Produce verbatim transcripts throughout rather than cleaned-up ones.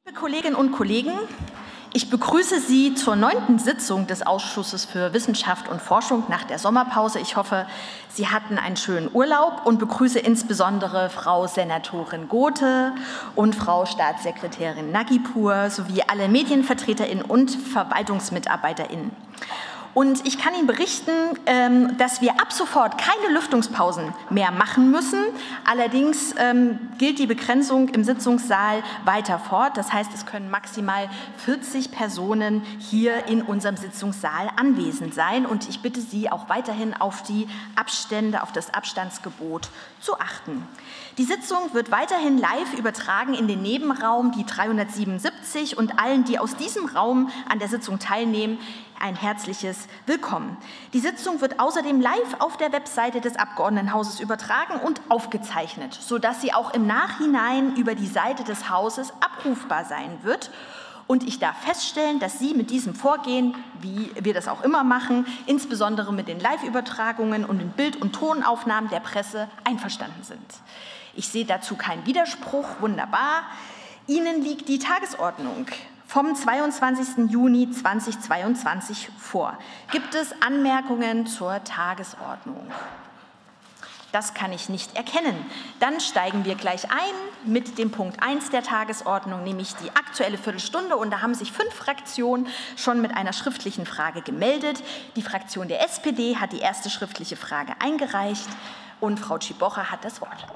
Liebe Kolleginnen und Kollegen, ich begrüße Sie zur neunten Sitzung des Ausschusses für Wissenschaft und Forschung nach der Sommerpause. Ich hoffe, Sie hatten einen schönen Urlaub und begrüße insbesondere Frau Senatorin Gothe und Frau Staatssekretärin Nagipur sowie alle MedienvertreterInnen und VerwaltungsmitarbeiterInnen. Und ich kann Ihnen berichten, dass wir ab sofort keine Lüftungspausen mehr machen müssen. Allerdings gilt die Begrenzung im Sitzungssaal weiter fort. Das heißt, es können maximal vierzig Personen hier in unserem Sitzungssaal anwesend sein. Und ich bitte Sie auch weiterhin auf die Abstände, auf das Abstandsgebot zu achten. Die Sitzung wird weiterhin live übertragen in den Nebenraum, die dreihundertsiebenundsiebzig, und allen, die aus diesem Raum an der Sitzung teilnehmen, ein herzliches Willkommen. Die Sitzung wird außerdem live auf der Webseite des Abgeordnetenhauses übertragen und aufgezeichnet, sodass sie auch im Nachhinein über die Seite des Hauses abrufbar sein wird. Und ich darf feststellen, dass Sie mit diesem Vorgehen, wie wir das auch immer machen, insbesondere mit den Live-Übertragungen und den Bild- und Tonaufnahmen der Presse einverstanden sind. Ich sehe dazu keinen Widerspruch. Wunderbar. Ihnen liegt die Tagesordnung vom zweiundzwanzigsten Juni zweitausendzweiundzwanzig vor. Gibt es Anmerkungen zur Tagesordnung? Das kann ich nicht erkennen. Dann steigen wir gleich ein mit dem Punkt eins der Tagesordnung, nämlich die Aktuelle Viertelstunde. Und da haben sich fünf Fraktionen schon mit einer schriftlichen Frage gemeldet. Die Fraktion der S P D hat die erste schriftliche Frage eingereicht. Und Frau Cibocha hat das Wort.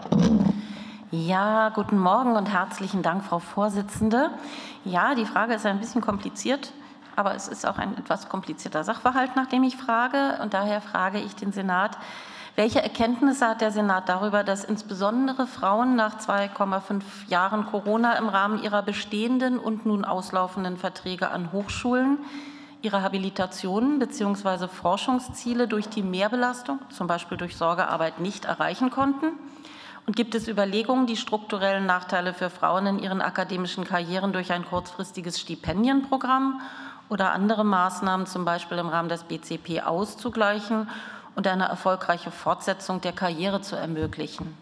Ja, guten Morgen und herzlichen Dank, Frau Vorsitzende. Ja, die Frage ist ein bisschen kompliziert, aber es ist auch ein etwas komplizierter Sachverhalt, nach dem ich frage. Und daher frage ich den Senat, welche Erkenntnisse hat der Senat darüber, dass insbesondere Frauen nach zwei Komma fünf Jahren Corona im Rahmen ihrer bestehenden und nun auslaufenden Verträge an Hochschulen ihre Habilitationen bzw. Forschungsziele durch die Mehrbelastung, zum Beispiel durch Sorgearbeit, nicht erreichen konnten? Und gibt es Überlegungen, die strukturellen Nachteile für Frauen in ihren akademischen Karrieren durch ein kurzfristiges Stipendienprogramm oder andere Maßnahmen, zum Beispiel im Rahmen des B C P, auszugleichen und eine erfolgreiche Fortsetzung der Karriere zu ermöglichen?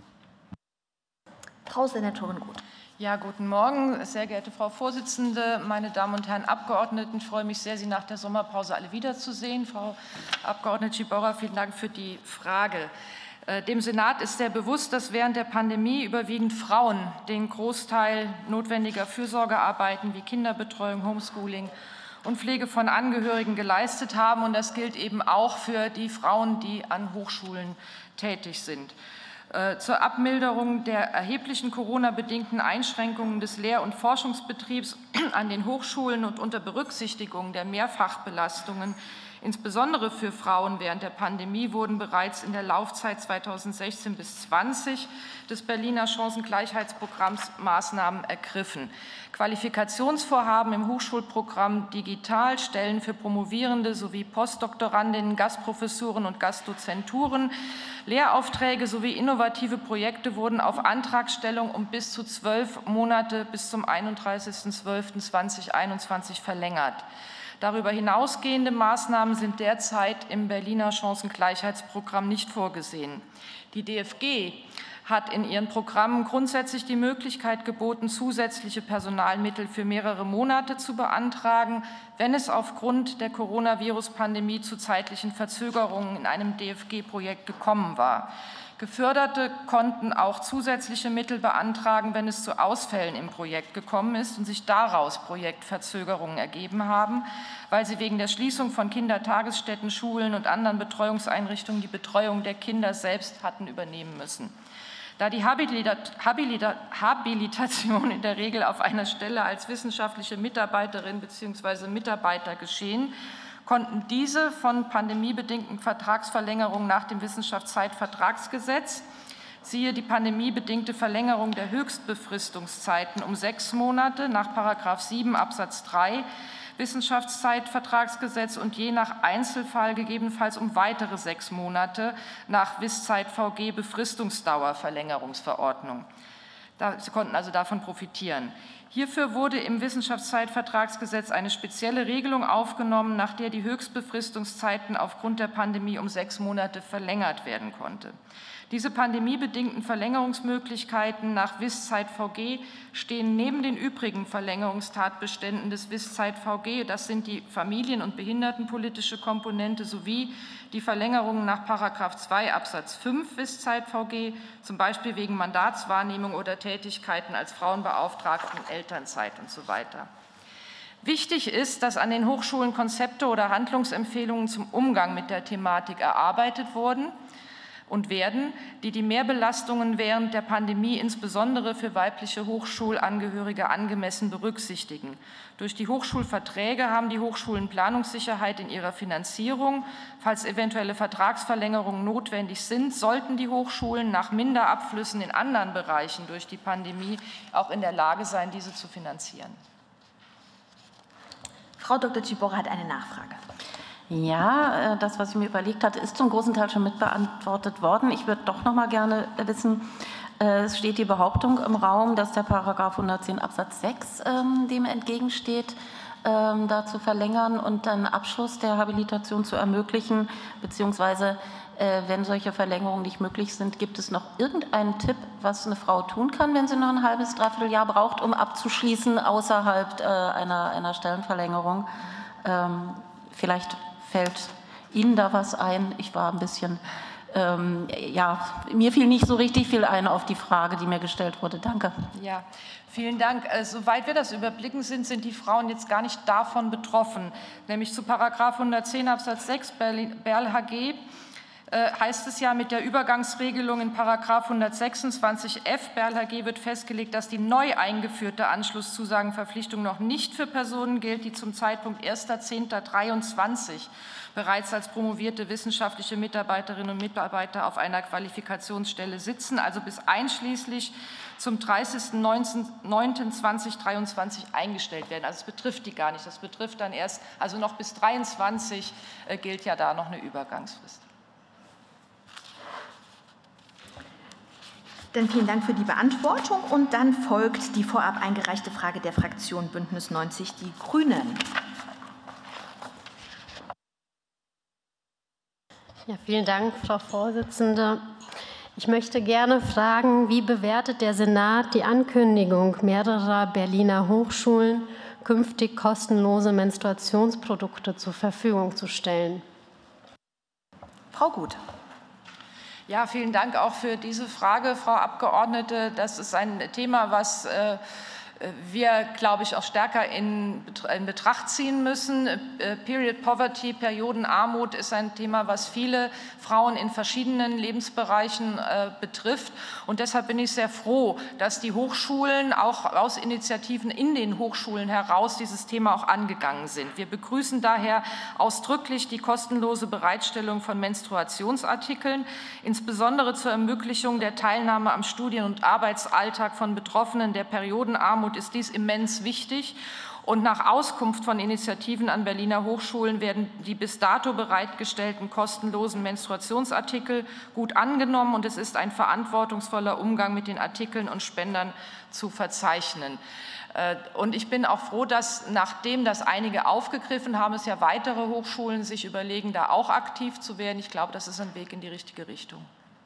Frau Senatorin Gut. Ja, guten Morgen, sehr geehrte Frau Vorsitzende, meine Damen und Herren Abgeordneten. Ich freue mich sehr, Sie nach der Sommerpause alle wiederzusehen. Frau Abgeordnete Cibocha, vielen Dank für die Frage. Dem Senat ist sehr bewusst, dass während der Pandemie überwiegend Frauen den Großteil notwendiger Fürsorgearbeiten wie Kinderbetreuung, Homeschooling und Pflege von Angehörigen geleistet haben. Und das gilt eben auch für die Frauen, die an Hochschulen tätig sind. Zur Abmilderung der erheblichen Corona-bedingten Einschränkungen des Lehr- und Forschungsbetriebs an den Hochschulen und unter Berücksichtigung der Mehrfachbelastungen, insbesondere für Frauen während der Pandemie, wurden bereits in der Laufzeit zweitausendsechzehn bis zwanzig des Berliner Chancengleichheitsprogramms Maßnahmen ergriffen. Qualifikationsvorhaben im Hochschulprogramm Digital, Stellen für Promovierende sowie Postdoktorandinnen, Gastprofessuren und Gastdozenturen, Lehraufträge sowie innovative Projekte wurden auf Antragstellung um bis zu zwölf Monate bis zum einunddreißigsten zwölften zweitausendeinundzwanzig verlängert. Darüber hinausgehende Maßnahmen sind derzeit im Berliner Chancengleichheitsprogramm nicht vorgesehen. Die D F G hat in ihren Programmen grundsätzlich die Möglichkeit geboten, zusätzliche Personalmittel für mehrere Monate zu beantragen, wenn es aufgrund der Coronavirus-Pandemie zu zeitlichen Verzögerungen in einem D F G-Projekt gekommen war. Geförderte konnten auch zusätzliche Mittel beantragen, wenn es zu Ausfällen im Projekt gekommen ist und sich daraus Projektverzögerungen ergeben haben, weil sie wegen der Schließung von Kindertagesstätten, Schulen und anderen Betreuungseinrichtungen die Betreuung der Kinder selbst hatten übernehmen müssen. Da die Habilitation in der Regel auf einer Stelle als wissenschaftliche Mitarbeiterin bzw. Mitarbeiter geschehen, konnten diese von pandemiebedingten Vertragsverlängerungen nach dem Wissenschaftszeitvertragsgesetz, siehe die pandemiebedingte Verlängerung der Höchstbefristungszeiten um sechs Monate nach Paragraph sieben Absatz drei Wissenschaftszeitvertragsgesetz und je nach Einzelfall gegebenenfalls um weitere sechs Monate nach Wisszeit V G Befristungsdauerverlängerungsverordnung. Sie konnten also davon profitieren. Hierfür wurde im Wissenschaftszeitvertragsgesetz eine spezielle Regelung aufgenommen, nach der die Höchstbefristungszeiten aufgrund der Pandemie um sechs Monate verlängert werden konnte. Diese pandemiebedingten Verlängerungsmöglichkeiten nach W I S-Zeit-V G stehen neben den übrigen Verlängerungstatbeständen des W I S-Zeit-V G, das sind die familien- und behindertenpolitische Komponente sowie die Verlängerungen nach Paragraph zwei Absatz fünf W I S-Zeit-V G, zum Beispiel wegen Mandatswahrnehmung oder Tätigkeiten als Frauenbeauftragten, Elternzeit und so weiter. Wichtig ist, dass an den Hochschulen Konzepte oder Handlungsempfehlungen zum Umgang mit der Thematik erarbeitet wurden und werden, die die Mehrbelastungen während der Pandemie insbesondere für weibliche Hochschulangehörige angemessen berücksichtigen. Durch die Hochschulverträge haben die Hochschulen Planungssicherheit in ihrer Finanzierung. Falls eventuelle Vertragsverlängerungen notwendig sind, sollten die Hochschulen nach Minderabflüssen in anderen Bereichen durch die Pandemie auch in der Lage sein, diese zu finanzieren. Frau Doktor Ciborra hat eine Nachfrage. Ja, das, was ich mir überlegt hatte, ist zum großen Teil schon mitbeantwortet worden. Ich würde doch noch mal gerne wissen, es steht die Behauptung im Raum, dass der Paragraph hundertzehn Absatz sechs ähm, dem entgegensteht, ähm, da zu verlängern und dann Abschluss der Habilitation zu ermöglichen, beziehungsweise äh, wenn solche Verlängerungen nicht möglich sind, gibt es noch irgendeinen Tipp, was eine Frau tun kann, wenn sie noch ein halbes, dreiviertel Jahr braucht, um abzuschließen außerhalb äh, einer, einer Stellenverlängerung? Ähm, vielleicht fällt Ihnen da was ein? Ich war ein bisschen, ähm, ja, mir fiel nicht so richtig viel ein auf die Frage, die mir gestellt wurde. Danke. Ja, vielen Dank. Äh, soweit wir das überblicken sind, sind die Frauen jetzt gar nicht davon betroffen. Nämlich zu Paragraph hundertzehn Absatz sechs B E L H G äh, heißt es ja, mit der Übergangsregelung in Paragraph hundertsechsundzwanzig F B E L H G wird festgelegt, dass die neu eingeführte Anschlusszusagenverpflichtung noch nicht für Personen gilt, die zum Zeitpunkt erster zehnter dreiundzwanzig bereits als promovierte wissenschaftliche Mitarbeiterinnen und Mitarbeiter auf einer Qualifikationsstelle sitzen, also bis einschließlich zum dreißigsten neunten zweitausenddreiundzwanzig eingestellt werden. Also es betrifft die gar nicht. Das betrifft dann erst, also noch bis dreiundzwanzig äh, gilt ja da noch eine Übergangsfrist. Dann vielen Dank für die Beantwortung. Und dann folgt die vorab eingereichte Frage der Fraktion Bündnis neunzig Die Grünen. Ja, vielen Dank, Frau Vorsitzende. Ich möchte gerne fragen, wie bewertet der Senat die Ankündigung mehrerer Berliner Hochschulen, künftig kostenlose Menstruationsprodukte zur Verfügung zu stellen? Frau Gut. Ja, vielen Dank auch für diese Frage, Frau Abgeordnete. Das ist ein Thema, was äh, wir, glaube ich, auch stärker in Betracht ziehen müssen. Period Poverty, Periodenarmut ist ein Thema, was viele Frauen in verschiedenen Lebensbereichen betrifft. Und deshalb bin ich sehr froh, dass die Hochschulen auch aus Initiativen in den Hochschulen heraus dieses Thema auch angegangen sind. Wir begrüßen daher ausdrücklich die kostenlose Bereitstellung von Menstruationsartikeln, insbesondere zur Ermöglichung der Teilnahme am Studien- und Arbeitsalltag von Betroffenen der Periodenarmut ist dies immens wichtig. Und nach Auskunft von Initiativen an Berliner Hochschulen werden die bis dato bereitgestellten kostenlosen Menstruationsartikel gut angenommen. Und es ist ein verantwortungsvoller Umgang mit den Artikeln und Spendern zu verzeichnen. Und ich bin auch froh, dass, nachdem das einige aufgegriffen haben, es ja weitere Hochschulen sich überlegen, da auch aktiv zu werden. Ich glaube, das ist ein Weg in die richtige Richtung.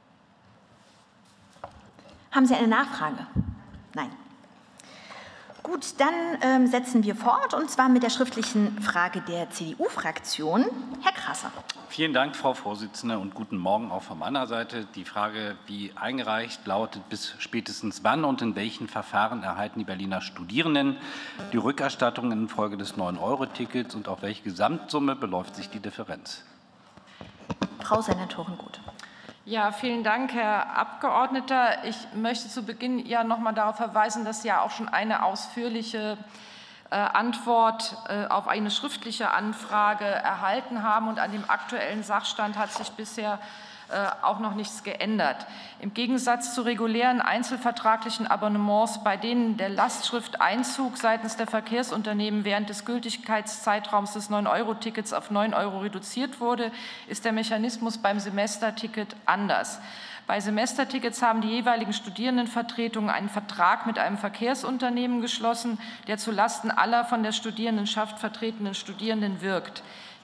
Haben Sie eine Nachfrage? Nein. Gut, dann ähm, setzen wir fort, und zwar mit der schriftlichen Frage der C D U-Fraktion. Herr Krasser. Vielen Dank, Frau Vorsitzende, und guten Morgen auch von meiner Seite. Die Frage, wie eingereicht, lautet: Bis spätestens wann und in welchen Verfahren erhalten die Berliner Studierenden die Rückerstattung infolge des neun Euro Tickets und auf welche Gesamtsumme beläuft sich die Differenz? Frau Senatorin Gut. Ja, vielen Dank, Herr Abgeordneter. Ich möchte zu Beginn ja noch mal darauf verweisen, dass Sie ja auch schon eine ausführliche äh, Antwort äh, auf eine schriftliche Anfrage erhalten haben, und an dem aktuellen Sachstand hat sich bisher äh, auch noch nichts geändert. Im Gegensatz zu regulären einzelvertraglichen Abonnements, bei denen der Lastschrifteinzug seitens der Verkehrsunternehmen während des Gültigkeitszeitraums des neun Euro Tickets auf neun Euro reduziert wurde, ist der Mechanismus beim Semesterticket anders. Bei Semestertickets haben die jeweiligen Studierendenvertretungen einen Vertrag mit einem Verkehrsunternehmen geschlossen, der zulasten aller von der Studierendenschaft vertretenen Studierenden wirkt.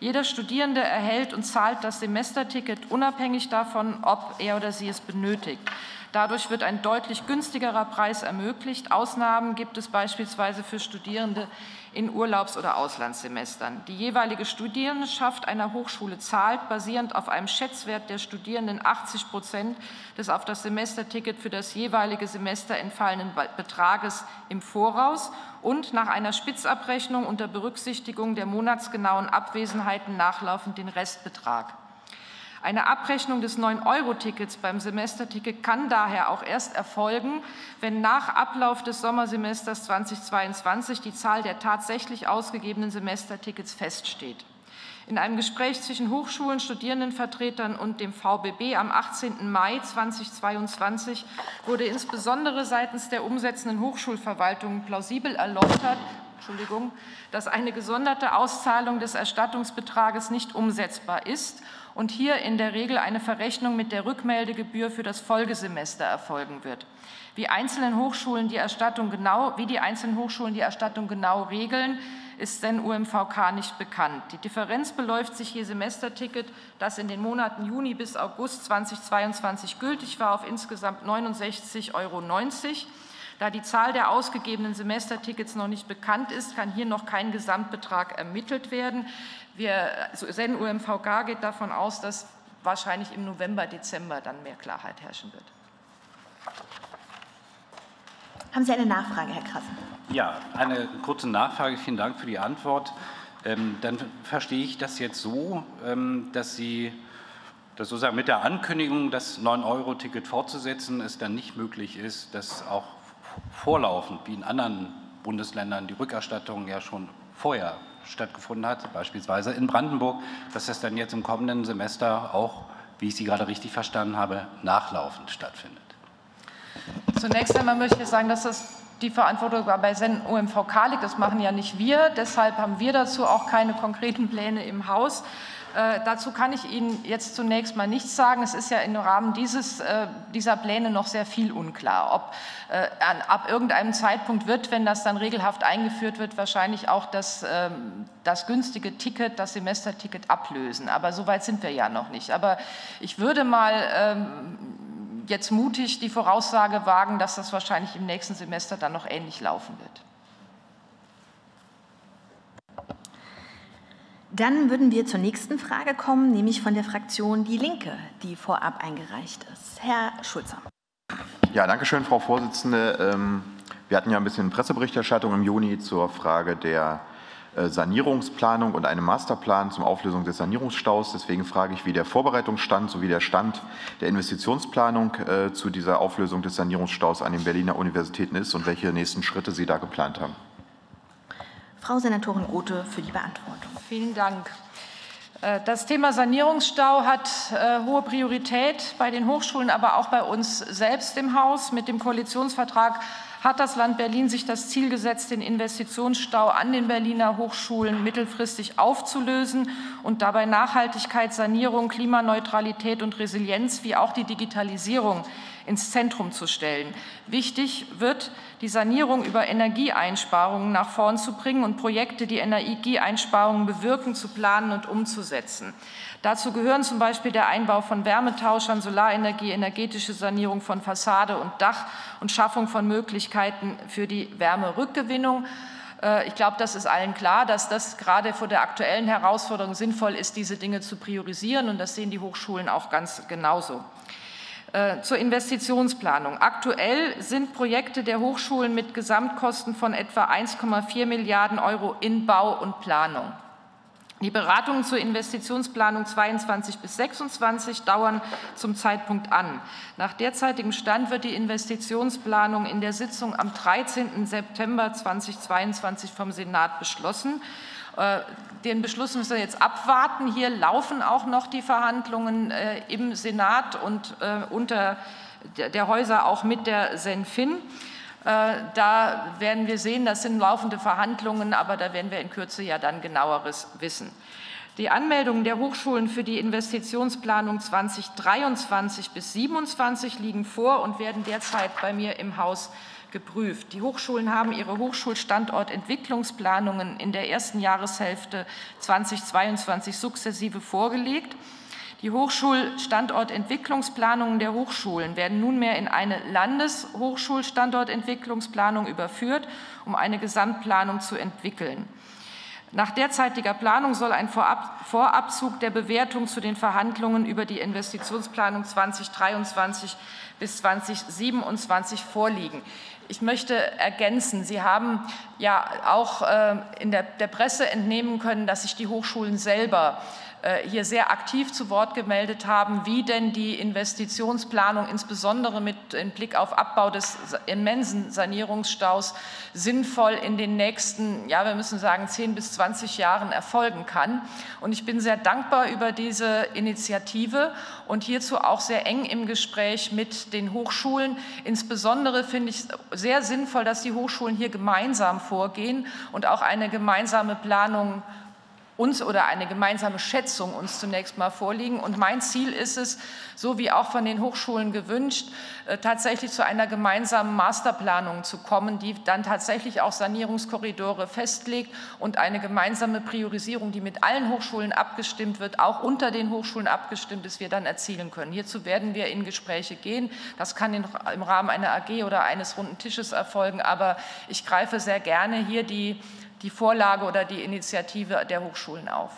Jeder Studierende erhält und zahlt das Semesterticket unabhängig davon, ob er oder sie es benötigt. Dadurch wird ein deutlich günstigerer Preis ermöglicht. Ausnahmen gibt es beispielsweise für Studierende in Urlaubs- oder Auslandssemestern. Die jeweilige Studierendenschaft einer Hochschule zahlt, basierend auf einem Schätzwert der Studierenden, achtzig Prozent des auf das Semesterticket für das jeweilige Semester entfallenen Betrages im Voraus und nach einer Spitzabrechnung unter Berücksichtigung der monatsgenauen Abwesenheiten nachlaufend den Restbetrag. Eine Abrechnung des neun Euro Tickets beim Semesterticket kann daher auch erst erfolgen, wenn nach Ablauf des Sommersemesters zweitausendzweiundzwanzig die Zahl der tatsächlich ausgegebenen Semestertickets feststeht. In einem Gespräch zwischen Hochschulen, Studierendenvertretern und dem V B B am achtzehnten Mai zweitausendzweiundzwanzig wurde insbesondere seitens der umsetzenden Hochschulverwaltungen plausibel erläutert, Entschuldigung, dass eine gesonderte Auszahlung des Erstattungsbetrages nicht umsetzbar ist und hier in der Regel eine Verrechnung mit der Rückmeldegebühr für das Folgesemester erfolgen wird. Wie einzelnen Hochschulen die Erstattung genau, wie die einzelnen Hochschulen die Erstattung genau regeln, ist Sen U M V K nicht bekannt. Die Differenz beläuft sich je Semesterticket, das in den Monaten Juni bis August zweitausendzweiundzwanzig gültig war, auf insgesamt neunundsechzig Euro neunzig. Da die Zahl der ausgegebenen Semestertickets noch nicht bekannt ist, kann hier noch kein Gesamtbetrag ermittelt werden. Wir, also Sen U M V K geht davon aus, dass wahrscheinlich im November, Dezember dann mehr Klarheit herrschen wird. Haben Sie eine Nachfrage, Herr Krassen? Ja, eine kurze Nachfrage. Vielen Dank für die Antwort. Ähm, dann verstehe ich das jetzt so, ähm, dass Sie dass sozusagen mit der Ankündigung, das neun Euro Ticket fortzusetzen, es dann nicht möglich ist, dass auch vorlaufend, wie in anderen Bundesländern, die Rückerstattung ja schon vorher stattgefunden hat, beispielsweise in Brandenburg, dass das dann jetzt im kommenden Semester auch, wie ich Sie gerade richtig verstanden habe, nachlaufend stattfindet. Zunächst einmal möchte ich sagen, dass das die Verantwortung bei Sen U M V K liegt. Das machen ja nicht wir. Deshalb haben wir dazu auch keine konkreten Pläne im Haus. Äh, dazu kann ich Ihnen jetzt zunächst mal nichts sagen. Es ist ja im Rahmen dieses, äh, dieser Pläne noch sehr viel unklar. Ob äh, an, ab irgendeinem Zeitpunkt wird, wenn das dann regelhaft eingeführt wird, wahrscheinlich auch das, äh, das günstige Ticket, das Semesterticket ablösen. Aber so weit sind wir ja noch nicht. Aber ich würde mal ähm, jetzt mutig die Voraussage wagen, dass das wahrscheinlich im nächsten Semester dann noch ähnlich laufen wird. Dann würden wir zur nächsten Frage kommen, nämlich von der Fraktion Die Linke, die vorab eingereicht ist. Herr Schulze. Ja, danke schön, Frau Vorsitzende. Wir hatten ja ein bisschen Presseberichterstattung im Juni zur Frage der Sanierungsplanung und einem Masterplan zur Auflösung des Sanierungsstaus. Deswegen frage ich, wie der Vorbereitungsstand sowie der Stand der Investitionsplanung zu dieser Auflösung des Sanierungsstaus an den Berliner Universitäten ist und welche nächsten Schritte Sie da geplant haben. Frau Senatorin Grothe für die Beantwortung. Vielen Dank. Das Thema Sanierungsstau hat hohe Priorität bei den Hochschulen, aber auch bei uns selbst im Haus. Mit dem Koalitionsvertrag hat das Land Berlin sich das Ziel gesetzt, den Investitionsstau an den Berliner Hochschulen mittelfristig aufzulösen und dabei Nachhaltigkeit, Sanierung, Klimaneutralität und Resilienz wie auch die Digitalisierung ins Zentrum zu stellen. Wichtig wird, die Sanierung über Energieeinsparungen nach vorn zu bringen und Projekte, die Energieeinsparungen bewirken, zu planen und umzusetzen. Dazu gehören zum Beispiel der Einbau von Wärmetauschern, Solarenergie, energetische Sanierung von Fassade und Dach und Schaffung von Möglichkeiten für die Wärmerückgewinnung. Ich glaube, das ist allen klar, dass das gerade vor der aktuellen Herausforderung sinnvoll ist, diese Dinge zu priorisieren. Und das sehen die Hochschulen auch ganz genauso. Zur Investitionsplanung. Aktuell sind Projekte der Hochschulen mit Gesamtkosten von etwa eins Komma vier Milliarden Euro in Bau und Planung. Die Beratungen zur Investitionsplanung zweiundzwanzig bis sechsundzwanzig dauern zum Zeitpunkt an. Nach derzeitigem Stand wird die Investitionsplanung in der Sitzung am dreizehnten September zweitausendzweiundzwanzig vom Senat beschlossen. Den Beschluss müssen wir jetzt abwarten. Hier laufen auch noch die Verhandlungen im Senat und unter der Häuser auch mit der Senfin. Da werden wir sehen, das sind laufende Verhandlungen, aber da werden wir in Kürze ja dann genaueres wissen. Die Anmeldungen der Hochschulen für die Investitionsplanung zweitausenddreiundzwanzig bis zweitausendsiebenundzwanzig liegen vor und werden derzeit bei mir im Haus geprüft. Die Hochschulen haben ihre Hochschulstandortentwicklungsplanungen in der ersten Jahreshälfte zweitausendzweiundzwanzig sukzessive vorgelegt. Die Hochschulstandortentwicklungsplanungen der Hochschulen werden nunmehr in eine Landeshochschulstandortentwicklungsplanung überführt, um eine Gesamtplanung zu entwickeln. Nach derzeitiger Planung soll ein Vorab Vorabzug der Bewertung zu den Verhandlungen über die Investitionsplanung zweitausenddreiundzwanzig bis zweitausendsiebenundzwanzig vorliegen. Ich möchte ergänzen, Sie haben ja auch in der, der Presse entnehmen können, dass sich die Hochschulen selber hier sehr aktiv zu Wort gemeldet haben, wie denn die Investitionsplanung insbesondere mit Blick auf Abbau des immensen Sanierungsstaus sinnvoll in den nächsten, ja, wir müssen sagen, zehn bis zwanzig Jahren erfolgen kann. Und ich bin sehr dankbar über diese Initiative und hierzu auch sehr eng im Gespräch mit den Hochschulen. Insbesondere finde ich sehr sinnvoll, dass die Hochschulen hier gemeinsam vorgehen und auch eine gemeinsame Planung uns oder eine gemeinsame Schätzung uns zunächst mal vorliegen. Und mein Ziel ist es, so wie auch von den Hochschulen gewünscht, tatsächlich zu einer gemeinsamen Masterplanung zu kommen, die dann tatsächlich auch Sanierungskorridore festlegt und eine gemeinsame Priorisierung, die mit allen Hochschulen abgestimmt wird, auch unter den Hochschulen abgestimmt ist, wir dann erzielen können. Hierzu werden wir in Gespräche gehen. Das kann im Rahmen einer A G oder eines runden Tisches erfolgen, aber ich greife sehr gerne hier die die Vorlage oder die Initiative der Hochschulen auf.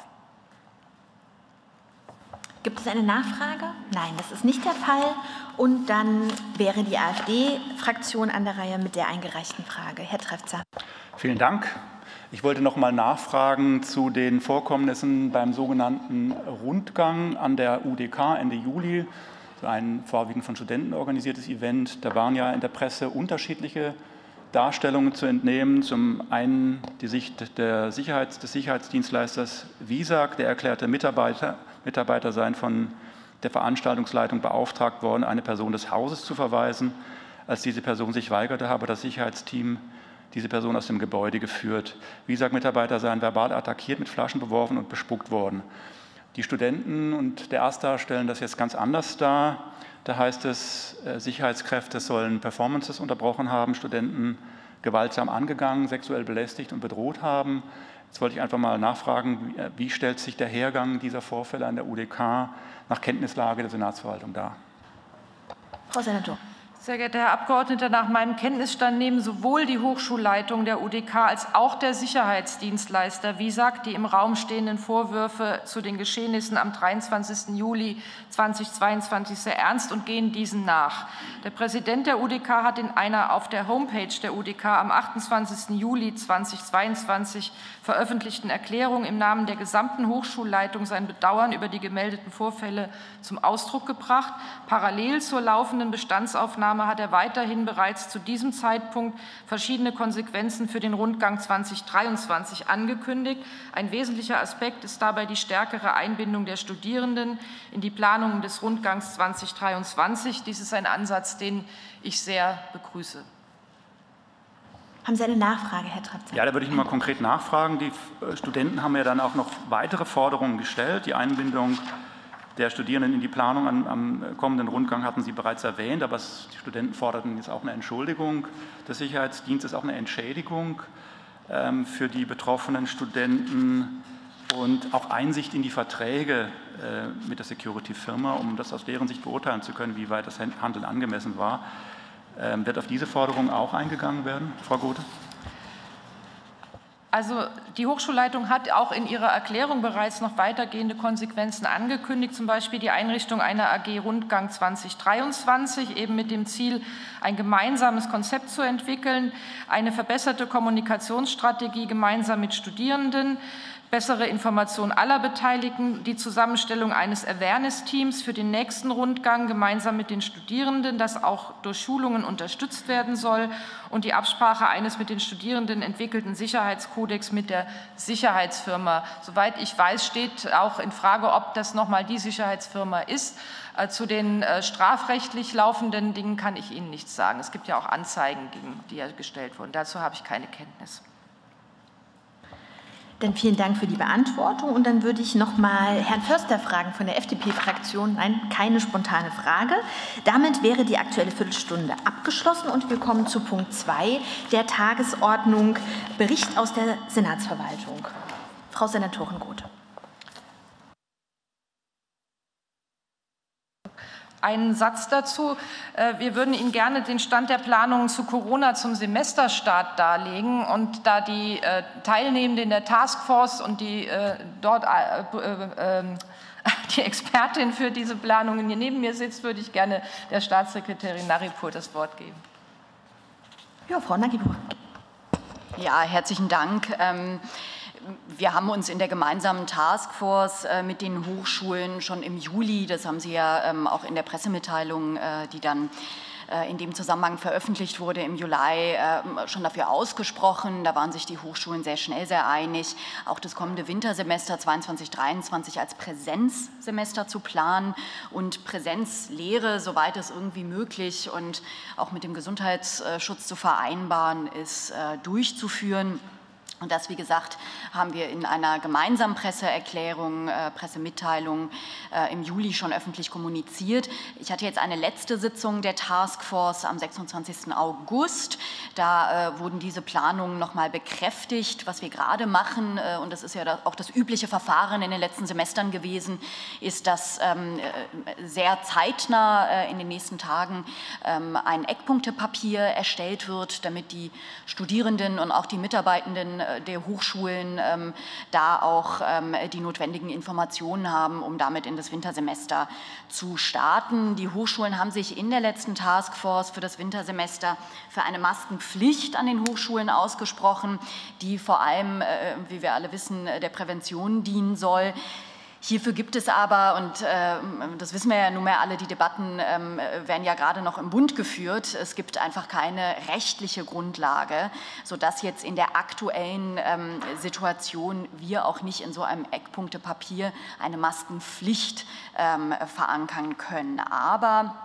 Gibt es eine Nachfrage? Nein, das ist nicht der Fall. Und dann wäre die AfD-Fraktion an der Reihe mit der eingereichten Frage. Herr Trefzer. Vielen Dank. Ich wollte noch mal nachfragen zu den Vorkommnissen beim sogenannten Rundgang an der U D K Ende Juli. So ein vorwiegend von Studenten organisiertes Event. Da waren ja in der Presse unterschiedliche Darstellungen zu entnehmen. Zum einen die Sicht der Sicherheits-, des Sicherheitsdienstleisters WISAG, der erklärte Mitarbeiter, Mitarbeiter seien von der Veranstaltungsleitung beauftragt worden, eine Person des Hauses zu verweisen. Als diese Person sich weigerte, habe das Sicherheitsteam diese Person aus dem Gebäude geführt. WISAG-Mitarbeiter seien verbal attackiert, mit Flaschen beworfen und bespuckt worden. Die Studenten und der AStA stellen das jetzt ganz anders dar. Da heißt es, Sicherheitskräfte sollen Performances unterbrochen haben, Studenten gewaltsam angegangen, sexuell belästigt und bedroht haben. Jetzt wollte ich einfach mal nachfragen, wie stellt sich der Hergang dieser Vorfälle an der U D K nach Kenntnislage der Senatsverwaltung dar? Frau Senator. Sehr geehrter Herr Abgeordneter, nach meinem Kenntnisstand nehmen sowohl die Hochschulleitung der U D K als auch der Sicherheitsdienstleister WISAG die im Raum stehenden Vorwürfe zu den Geschehnissen am dreiundzwanzigsten Juli zweitausendzweiundzwanzig sehr ernst und gehen diesen nach. Der Präsident der U D K hat in einer auf der Homepage der U D K am achtundzwanzigsten Juli zweitausendzweiundzwanzig veröffentlichten Erklärung im Namen der gesamten Hochschulleitung sein Bedauern über die gemeldeten Vorfälle zum Ausdruck gebracht. Parallel zur laufenden Bestandsaufnahme hat er weiterhin bereits zu diesem Zeitpunkt verschiedene Konsequenzen für den Rundgang zweitausenddreiundzwanzig angekündigt. Ein wesentlicher Aspekt ist dabei die stärkere Einbindung der Studierenden in die Planungen des Rundgangs zweitausenddreiundzwanzig. Dies ist ein Ansatz, den ich sehr begrüße. Haben Sie eine Nachfrage, Herr Trefzer? Ja, da würde ich mal konkret nachfragen. Die Studenten haben ja dann auch noch weitere Forderungen gestellt. Die Einbindung der Studierenden in die Planung am, am kommenden Rundgang hatten Sie bereits erwähnt, aber es, die Studenten forderten jetzt auch eine Entschuldigung des Sicherheitsdienstes, auch eine Entschädigung ähm, für die betroffenen Studenten und auch Einsicht in die Verträge äh, mit der Security-Firma, um das aus deren Sicht beurteilen zu können, wie weit das Handeln angemessen war. Ähm, wird auf diese Forderung auch eingegangen werden, Frau Gothe? Also die Hochschulleitung hat auch in ihrer Erklärung bereits noch weitergehende Konsequenzen angekündigt, zum Beispiel die Einrichtung einer A G Rundgang zweitausenddreiundzwanzig, eben mit dem Ziel, ein gemeinsames Konzept zu entwickeln, eine verbesserte Kommunikationsstrategie gemeinsam mit Studierenden, bessere Information aller Beteiligten, die Zusammenstellung eines Awareness-Teams für den nächsten Rundgang gemeinsam mit den Studierenden, das auch durch Schulungen unterstützt werden soll, und die Absprache eines mit den Studierenden entwickelten Sicherheitskodex mit der Sicherheitsfirma. Soweit ich weiß, steht auch in Frage, ob das nochmal die Sicherheitsfirma ist. Zu den strafrechtlich laufenden Dingen kann ich Ihnen nichts sagen. Es gibt ja auch Anzeigen, die ja gestellt wurden. Dazu habe ich keine Kenntnis. Dann vielen Dank für die Beantwortung. Und dann würde ich noch mal Herrn Förster fragen von der F D P-Fraktion. Nein, keine spontane Frage. Damit wäre die Aktuelle Viertelstunde abgeschlossen und wir kommen zu Punkt zwei der Tagesordnung, Bericht aus der Senatsverwaltung. Frau Senatorin Groth. Einen Satz dazu. Wir würden Ihnen gerne den Stand der Planungen zu Corona zum Semesterstart darlegen. Und da die Teilnehmenden der Taskforce und die dort die Expertin für diese Planungen hier neben mir sitzt, würde ich gerne der Staatssekretärin Naripur das Wort geben. Ja, Frau Naripur. Ja, herzlichen Dank. Wir haben uns in der gemeinsamen Taskforce mit den Hochschulen schon im Juli, das haben Sie ja auch in der Pressemitteilung, die dann in dem Zusammenhang veröffentlicht wurde, im Juli schon dafür ausgesprochen. Da waren sich die Hochschulen sehr schnell sehr einig, auch das kommende Wintersemester zweiundzwanzig dreiundzwanzig als Präsenzsemester zu planen und Präsenzlehre, soweit es irgendwie möglich und auch mit dem Gesundheitsschutz zu vereinbaren ist, durchzuführen. Und das, wie gesagt, haben wir in einer gemeinsamen Presseerklärung, äh, Pressemitteilung äh, im Juli schon öffentlich kommuniziert. Ich hatte jetzt eine letzte Sitzung der Taskforce am sechsundzwanzigsten August. Da äh, wurden diese Planungen noch mal bekräftigt. Was wir gerade machen, äh, und das ist ja auch das übliche Verfahren in den letzten Semestern gewesen, ist, dass ähm, sehr zeitnah äh, in den nächsten Tagen ähm, ein Eckpunktepapier erstellt wird, damit die Studierenden und auch die Mitarbeitenden der Hochschulen ähm, da auch ähm, die notwendigen Informationen haben, um damit in das Wintersemester zu starten. Die Hochschulen haben sich in der letzten Taskforce für das Wintersemester für eine Maskenpflicht an den Hochschulen ausgesprochen, die vor allem, äh, wie wir alle wissen, der Prävention dienen soll. Hierfür gibt es aber, und äh, das wissen wir ja nun mehr alle, die Debatten ähm, werden ja gerade noch im Bund geführt, es gibt einfach keine rechtliche Grundlage, sodass jetzt in der aktuellen ähm, Situation wir auch nicht in so einem Eckpunktepapier eine Maskenpflicht ähm, verankern können. Aber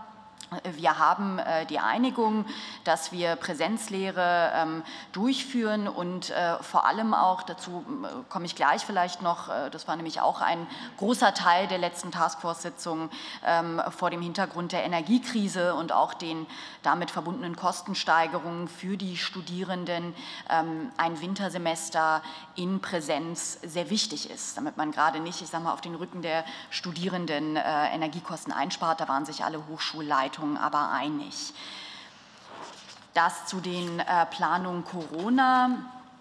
wir haben äh, die Einigung, dass wir Präsenzlehre ähm, durchführen und äh, vor allem auch, dazu äh, komme ich gleich vielleicht noch, äh, das war nämlich auch ein großer Teil der letzten Taskforce-Sitzung ähm, vor dem Hintergrund der Energiekrise und auch den damit verbundenen Kostensteigerungen für die Studierenden, ähm, ein Wintersemester in Präsenz sehr wichtig ist, damit man gerade nicht, ich sage mal, auf den Rücken der Studierenden äh, Energiekosten einspart. Da waren sich alle Hochschulleitungen aber einig. Das zu den äh, Planungen Corona.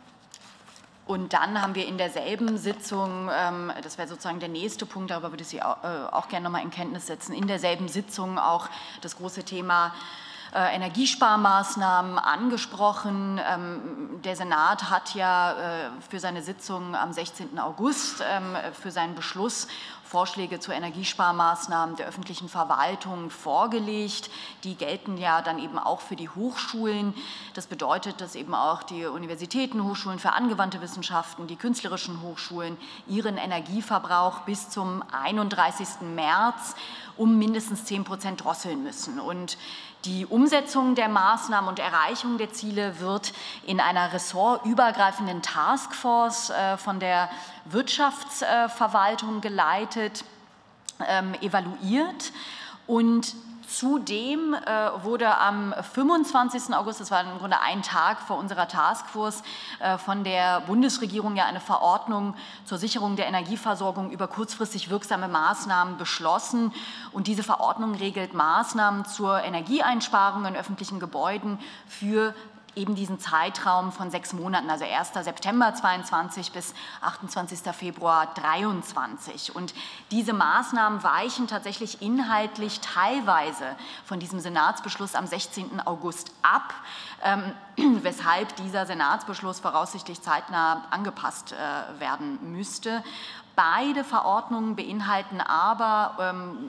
Und dann haben wir in derselben Sitzung, ähm, das wäre sozusagen der nächste Punkt, darüber würde ich Sie auch, äh, auch gerne noch mal in Kenntnis setzen, in derselben Sitzung auch das große Thema Äh, Energiesparmaßnahmen angesprochen. Ähm, der Senat hat ja äh, für seine Sitzung am sechzehnten August ähm, für seinen Beschluss Vorschläge zu Energiesparmaßnahmen der öffentlichen Verwaltung vorgelegt. Die gelten ja dann eben auch für die Hochschulen. Das bedeutet, dass eben auch die Universitäten, Hochschulen für angewandte Wissenschaften, die künstlerischen Hochschulen ihren Energieverbrauch bis zum einunddreißigsten März um mindestens zehn Prozent drosseln müssen. Und die Umsetzung der Maßnahmen und Erreichung der Ziele wird in einer ressortübergreifenden Taskforce äh, von der Wirtschaftsverwaltung geleitet, ähm, evaluiert. Und zudem äh, wurde am fünfundzwanzigsten August, das war im Grunde ein Tag vor unserer Taskforce, äh, von der Bundesregierung ja eine Verordnung zur Sicherung der Energieversorgung über kurzfristig wirksame Maßnahmen beschlossen. Und diese Verordnung regelt Maßnahmen zur Energieeinsparung in öffentlichen Gebäuden für eben diesen Zeitraum von sechs Monaten, also ersten September zweiundzwanzig bis achtundzwanzigsten Februar dreiundzwanzig. Und diese Maßnahmen weichen tatsächlich inhaltlich teilweise von diesem Senatsbeschluss am sechzehnten August ab, ähm, weshalb dieser Senatsbeschluss voraussichtlich zeitnah angepasst äh, werden müsste. Beide Verordnungen beinhalten aber ähm,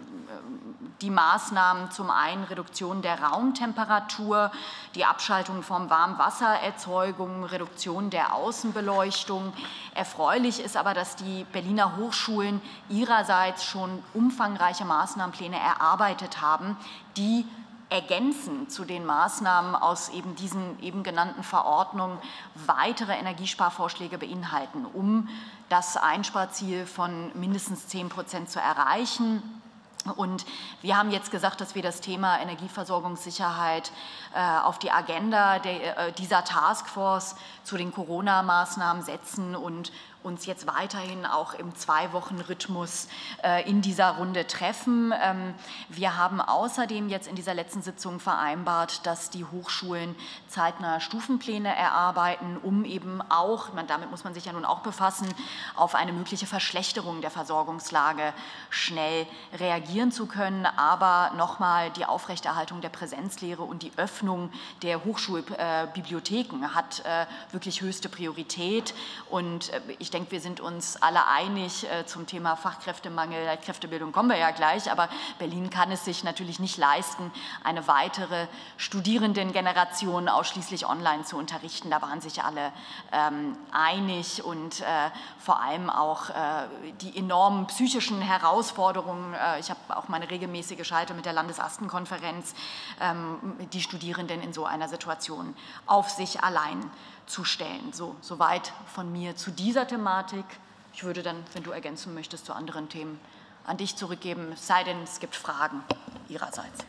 die Maßnahmen, zum einen Reduktion der Raumtemperatur, die Abschaltung von Warmwassererzeugung, Reduktion der Außenbeleuchtung. Erfreulich ist aber, dass die Berliner Hochschulen ihrerseits schon umfangreiche Maßnahmenpläne erarbeitet haben, die ergänzend zu den Maßnahmen aus eben diesen eben genannten Verordnungen weitere Energiesparvorschläge beinhalten, um das Einsparziel von mindestens zehn Prozent zu erreichen. Und wir haben jetzt gesagt, dass wir das Thema Energieversorgungssicherheit äh, auf die Agenda der, äh, dieser Taskforce zu den Corona-Maßnahmen setzen und uns jetzt weiterhin auch im Zwei-Wochen-Rhythmus äh, in dieser Runde treffen. Ähm, wir haben außerdem jetzt in dieser letzten Sitzung vereinbart, dass die Hochschulen zeitnah Stufenpläne erarbeiten, um eben auch, man, damit muss man sich ja nun auch befassen, auf eine mögliche Verschlechterung der Versorgungslage schnell reagieren zu können. Aber nochmal, die Aufrechterhaltung der Präsenzlehre und die Öffnung der Hochschulbibliotheken äh, hat äh, wirklich höchste Priorität. Und äh, ich Ich denke, wir sind uns alle einig äh, zum Thema Fachkräftemangel, Kräftebildung kommen wir ja gleich, aber Berlin kann es sich natürlich nicht leisten, eine weitere Studierendengeneration ausschließlich online zu unterrichten. Da waren sich alle ähm, einig und äh, vor allem auch äh, die enormen psychischen Herausforderungen. Äh, ich habe auch meine regelmäßige Schalte mit der Landesastenkonferenz, ähm, die Studierenden in so einer Situation auf sich allein zu stellen. So, soweit von mir zu dieser Thematik. Ich würde dann, wenn du ergänzen möchtest, zu anderen Themen an dich zurückgeben, es sei denn, es gibt Fragen Ihrerseits.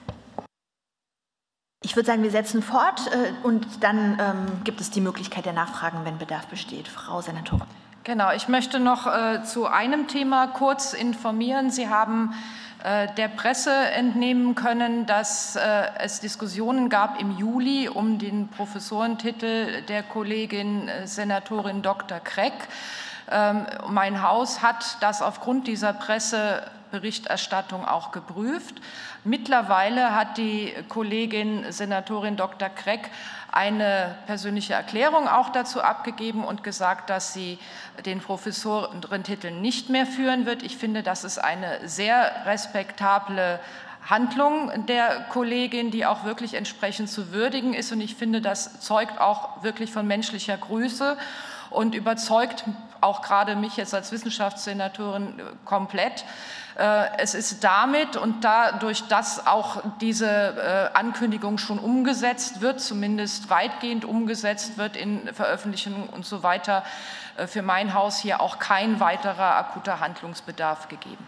Ich würde sagen, wir setzen fort äh, und dann ähm, gibt es die Möglichkeit der Nachfragen, wenn Bedarf besteht. Frau Senatorin. Genau, ich möchte noch äh, zu einem Thema kurz informieren. Sie haben der Presse entnehmen können, dass äh, es Diskussionen gab im Juli um den Professorentitel der Kollegin äh, Senatorin Doktor Kreck. Ähm, mein Haus hat das aufgrund dieser Presseberichterstattung auch geprüft. Mittlerweile hat die Kollegin Senatorin Doktor Kreck eine persönliche Erklärung auch dazu abgegeben und gesagt, dass sie den Professorentitel nicht mehr führen wird. Ich finde, das ist eine sehr respektable Handlung der Kollegin, die auch wirklich entsprechend zu würdigen ist. Und ich finde, das zeugt auch wirklich von menschlicher Größe und überzeugt auch gerade mich jetzt als Wissenschaftssenatorin komplett. Es ist damit und dadurch, dass auch diese Ankündigung schon umgesetzt wird, zumindest weitgehend umgesetzt wird in Veröffentlichungen und so weiter, für mein Haus hier auch kein weiterer akuter Handlungsbedarf gegeben.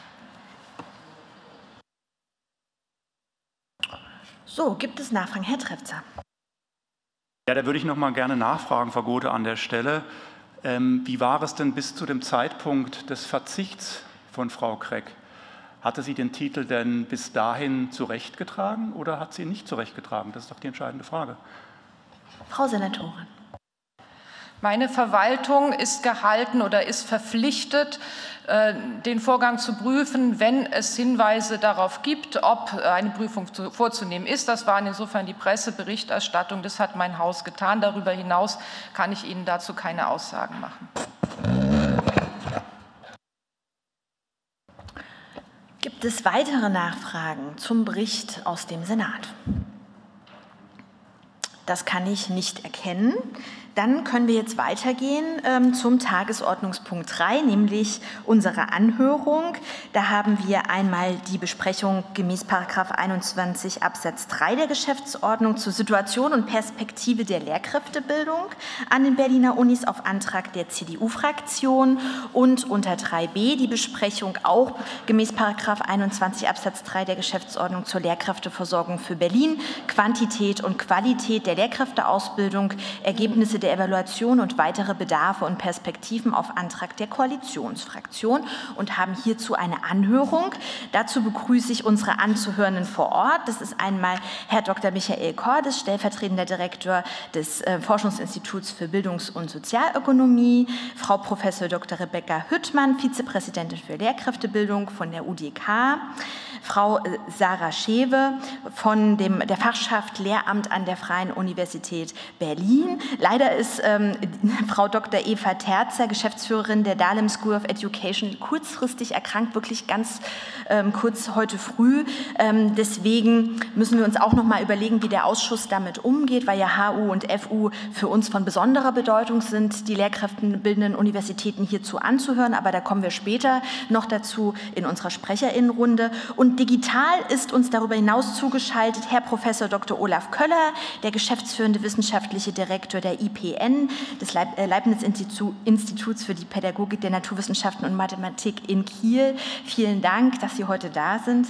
So, gibt es Nachfragen? Herr Trefzer. Ja, da würde ich noch mal gerne nachfragen, Frau Gothe, an der Stelle. Ähm, wie war es denn bis zu dem Zeitpunkt des Verzichts von Frau Kreck? Hatte sie den Titel denn bis dahin zurechtgetragen oder hat sie ihn nicht zurechtgetragen? Das ist doch die entscheidende Frage. Frau Senatorin. Meine Verwaltung ist gehalten oder ist verpflichtet, den Vorgang zu prüfen, wenn es Hinweise darauf gibt, ob eine Prüfung vorzunehmen ist. Das war insofern die Presseberichterstattung. Das hat mein Haus getan. Darüber hinaus kann ich Ihnen dazu keine Aussagen machen. Gibt es weitere Nachfragen zum Bericht aus dem Senat? Das kann ich nicht erkennen. Dann können wir jetzt weitergehen ähm, zum Tagesordnungspunkt drei, nämlich unsere Anhörung. Da haben wir einmal die Besprechung gemäß Paragraph einundzwanzig Absatz drei der Geschäftsordnung zur Situation und Perspektive der Lehrkräftebildung an den Berliner Unis auf Antrag der C D U-Fraktion und unter drei b die Besprechung auch gemäß Paragraph einundzwanzig Absatz drei der Geschäftsordnung zur Lehrkräfteversorgung für Berlin, Quantität und Qualität der Lehrkräfteausbildung, Ergebnisse der Evaluation und weitere Bedarfe und Perspektiven auf Antrag der Koalitionsfraktion und haben hierzu eine Anhörung. Dazu begrüße ich unsere Anzuhörenden vor Ort. Das ist einmal Herr Doktor Michael Cordes, stellvertretender Direktor des äh, Forschungsinstituts für Bildungs- und Sozialökonomie, Frau Professor Doktor Rebecca Hüttmann, Vizepräsidentin für Lehrkräftebildung von der U D K, Frau Sarah Schewe von dem, der Fachschaft Lehramt an der Freien Universität Berlin. Leider ist ähm, Frau Doktor Eva Terzer, Geschäftsführerin der Dahlem School of Education, kurzfristig erkrankt, wirklich ganz ähm, kurz heute früh. Ähm, deswegen müssen wir uns auch noch mal überlegen, wie der Ausschuss damit umgeht, weil ja H U und F U für uns von besonderer Bedeutung sind, die lehrkräftebildenden Universitäten hierzu anzuhören. Aber da kommen wir später noch dazu in unserer Sprecherinnenrunde. Und Und digital ist uns darüber hinaus zugeschaltet Herr Professor Doktor Olaf Köller, der geschäftsführende wissenschaftliche Direktor der I P N, des Leibniz-Instituts für die Pädagogik der Naturwissenschaften und Mathematik in Kiel. Vielen Dank, dass Sie heute da sind.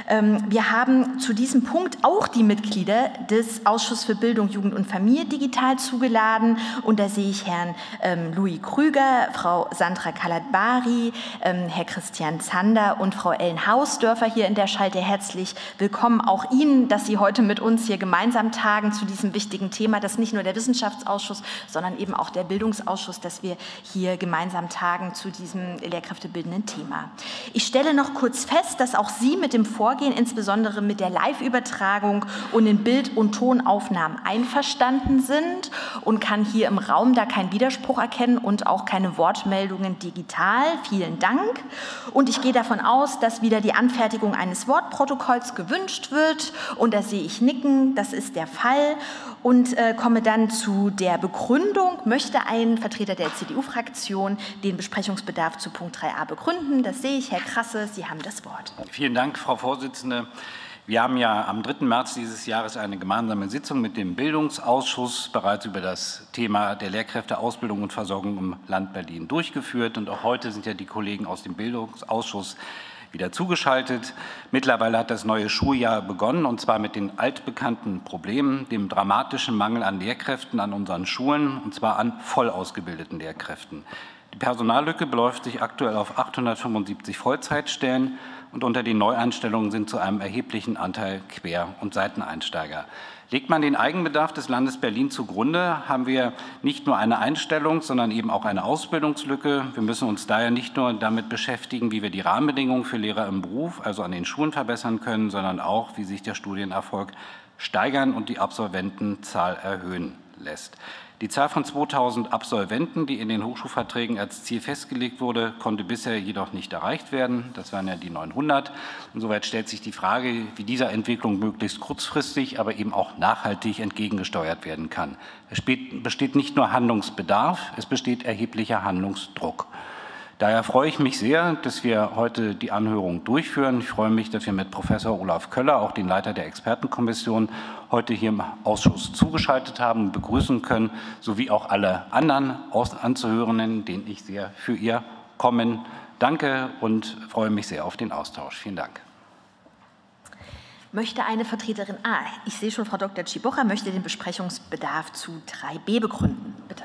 Wir haben zu diesem Punkt auch die Mitglieder des Ausschusses für Bildung, Jugend und Familie digital zugeladen. Und da sehe ich Herrn ähm, Louis Krüger, Frau Sandra Kalat-Bari, ähm, Herr Christian Zander und Frau Ellen Hausdörfer hier in der Schalte. Herzlich willkommen auch Ihnen, dass Sie heute mit uns hier gemeinsam tagen zu diesem wichtigen Thema, das nicht nur der Wissenschaftsausschuss, sondern eben auch der Bildungsausschuss, dass wir hier gemeinsam tagen zu diesem lehrkräftebildenden Thema. Ich stelle noch kurz fest, dass auch Sie mit dem Vorgehen, insbesondere mit der Live-Übertragung und den Bild- und Tonaufnahmen einverstanden sind und kann hier im Raum da keinen Widerspruch erkennen und auch keine Wortmeldungen digital. Vielen Dank. Und ich gehe davon aus, dass wieder die Anfertigung eines Wortprotokolls gewünscht wird. Und da sehe ich Nicken, das ist der Fall. Und äh, komme dann zu der Begründung. Möchte ein Vertreter der C D U-Fraktion den Besprechungsbedarf zu Punkt drei a begründen? Das sehe ich. Herr Krasse, Sie haben das Wort. Vielen Dank, Frau Vorsitzende. Wir haben ja am dritten März dieses Jahres eine gemeinsame Sitzung mit dem Bildungsausschuss bereits über das Thema der Lehrkräfteausbildung und Versorgung im Land Berlin durchgeführt. Und auch heute sind ja die Kollegen aus dem Bildungsausschuss wieder zugeschaltet. Mittlerweile hat das neue Schuljahr begonnen, und zwar mit den altbekannten Problemen, dem dramatischen Mangel an Lehrkräften an unseren Schulen, und zwar an voll ausgebildeten Lehrkräften. Die Personallücke beläuft sich aktuell auf achthundertfünfundsiebzig Vollzeitstellen, und unter den Neueinstellungen sind zu einem erheblichen Anteil Quer- und Seiteneinsteiger. Legt man den Eigenbedarf des Landes Berlin zugrunde, haben wir nicht nur eine Einstellungs-, sondern eben auch eine Ausbildungslücke. Wir müssen uns daher nicht nur damit beschäftigen, wie wir die Rahmenbedingungen für Lehrer im Beruf, also an den Schulen, verbessern können, sondern auch, wie sich der Studienerfolg steigern und die Absolventenzahl erhöhen lässt. Die Zahl von zweitausend Absolventen, die in den Hochschulverträgen als Ziel festgelegt wurde, konnte bisher jedoch nicht erreicht werden. Das waren ja die neunhundert. Insoweit stellt sich die Frage, wie dieser Entwicklung möglichst kurzfristig, aber eben auch nachhaltig entgegengesteuert werden kann. Es besteht nicht nur Handlungsbedarf, es besteht erheblicher Handlungsdruck. Daher freue ich mich sehr, dass wir heute die Anhörung durchführen. Ich freue mich, dass wir mit Professor Olaf Köller, auch den Leiter der Expertenkommission, heute hier im Ausschuss zugeschaltet haben und begrüßen können, sowie auch alle anderen Anzuhörenden, denen ich sehr für ihr Kommen danke und freue mich sehr auf den Austausch. Vielen Dank. Möchte eine Vertreterin, ah, ich sehe schon, Frau Doktor Tschibocha möchte den Besprechungsbedarf zu drei b begründen. Bitte.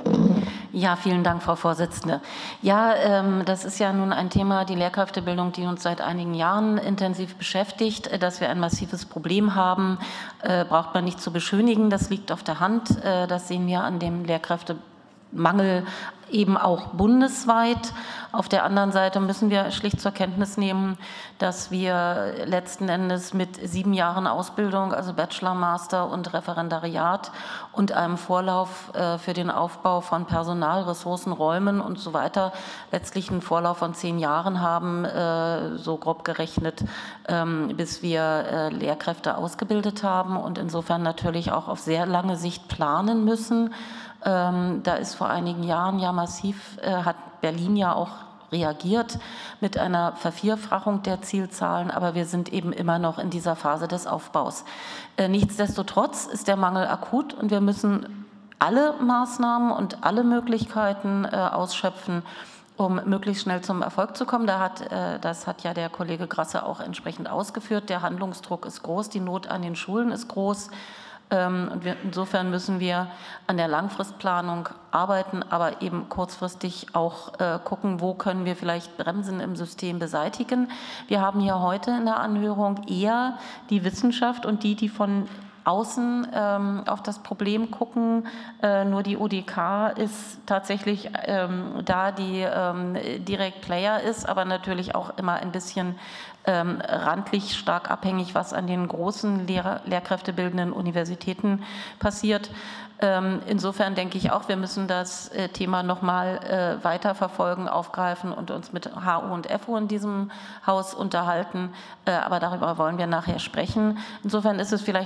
Ja, vielen Dank, Frau Vorsitzende. Ja, ähm, das ist ja nun ein Thema, die Lehrkräftebildung, die uns seit einigen Jahren intensiv beschäftigt. Dass wir ein massives Problem haben, äh, braucht man nicht zu beschönigen. Das liegt auf der Hand. Äh, das sehen wir an dem Lehrkräftemangel eben auch bundesweit. Auf der anderen Seite müssen wir schlicht zur Kenntnis nehmen, dass wir letzten Endes mit sieben Jahren Ausbildung, also Bachelor, Master und Referendariat und einem Vorlauf äh, für den Aufbau von Personal, Ressourcen, Räumen und so weiter, letztlich einen Vorlauf von zehn Jahren haben, äh, so grob gerechnet, ähm, bis wir äh, Lehrkräfte ausgebildet haben und insofern natürlich auch auf sehr lange Sicht planen müssen. Ähm, da ist vor einigen Jahren ja massiv, äh, hat Berlin ja auch reagiert mit einer Vervierfachung der Zielzahlen, aber wir sind eben immer noch in dieser Phase des Aufbaus. Äh, nichtsdestotrotz ist der Mangel akut und wir müssen alle Maßnahmen und alle Möglichkeiten äh, ausschöpfen, um möglichst schnell zum Erfolg zu kommen. Da hat, äh, das hat ja der Kollege Grasse auch entsprechend ausgeführt. Der Handlungsdruck ist groß, die Not an den Schulen ist groß. Und wir, insofern müssen wir an der Langfristplanung arbeiten, aber eben kurzfristig auch äh, gucken, wo können wir vielleicht Bremsen im System beseitigen. Wir haben hier heute in der Anhörung eher die Wissenschaft und die, die von außen ähm, auf das Problem gucken. Äh, nur die O D K ist tatsächlich ähm, da, die ähm, Direct Player ist, aber natürlich auch immer ein bisschen ähm, randlich stark abhängig, was an den großen Lehrer, lehrkräftebildenden Universitäten passiert. Ähm, insofern denke ich auch, wir müssen das äh, Thema noch mal äh, weiter verfolgen, aufgreifen und uns mit H U und F U in diesem Haus unterhalten. Äh, aber darüber wollen wir nachher sprechen. Insofern ist es vielleicht gar nicht so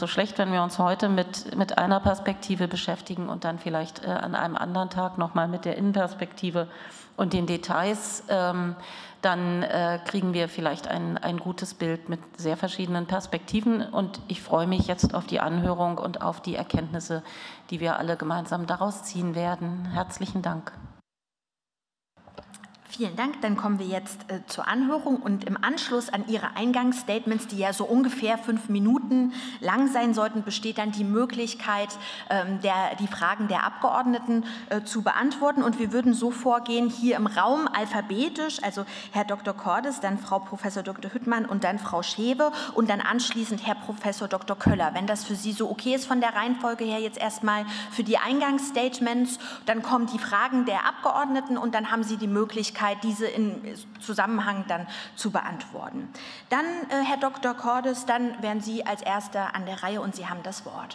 so schlecht, wenn wir uns heute mit, mit einer Perspektive beschäftigen und dann vielleicht äh, an einem anderen Tag nochmal mit der Innenperspektive und den Details. Ähm, dann äh, kriegen wir vielleicht ein, ein gutes Bild mit sehr verschiedenen Perspektiven. Und ich freue mich jetzt auf die Anhörung und auf die Erkenntnisse, die wir alle gemeinsam daraus ziehen werden. Herzlichen Dank. Vielen Dank. Dann kommen wir jetzt äh, zur Anhörung und im Anschluss an Ihre Eingangsstatements, die ja so ungefähr fünf Minuten lang sein sollten, besteht dann die Möglichkeit, ähm, der, die Fragen der Abgeordneten äh, zu beantworten. Und wir würden so vorgehen, hier im Raum alphabetisch, also Herr Doktor Cordes, dann Frau Professor Doktor Hüttmann und dann Frau Schewe und dann anschließend Herr Professor Doktor Köller. Wenn das für Sie so okay ist von der Reihenfolge her jetzt erstmal für die Eingangsstatements, dann kommen die Fragen der Abgeordneten und dann haben Sie die Möglichkeit, diese in Zusammenhang dann zu beantworten. Dann, äh, Herr Doktor Cordes, dann wären Sie als Erster an der Reihe und Sie haben das Wort.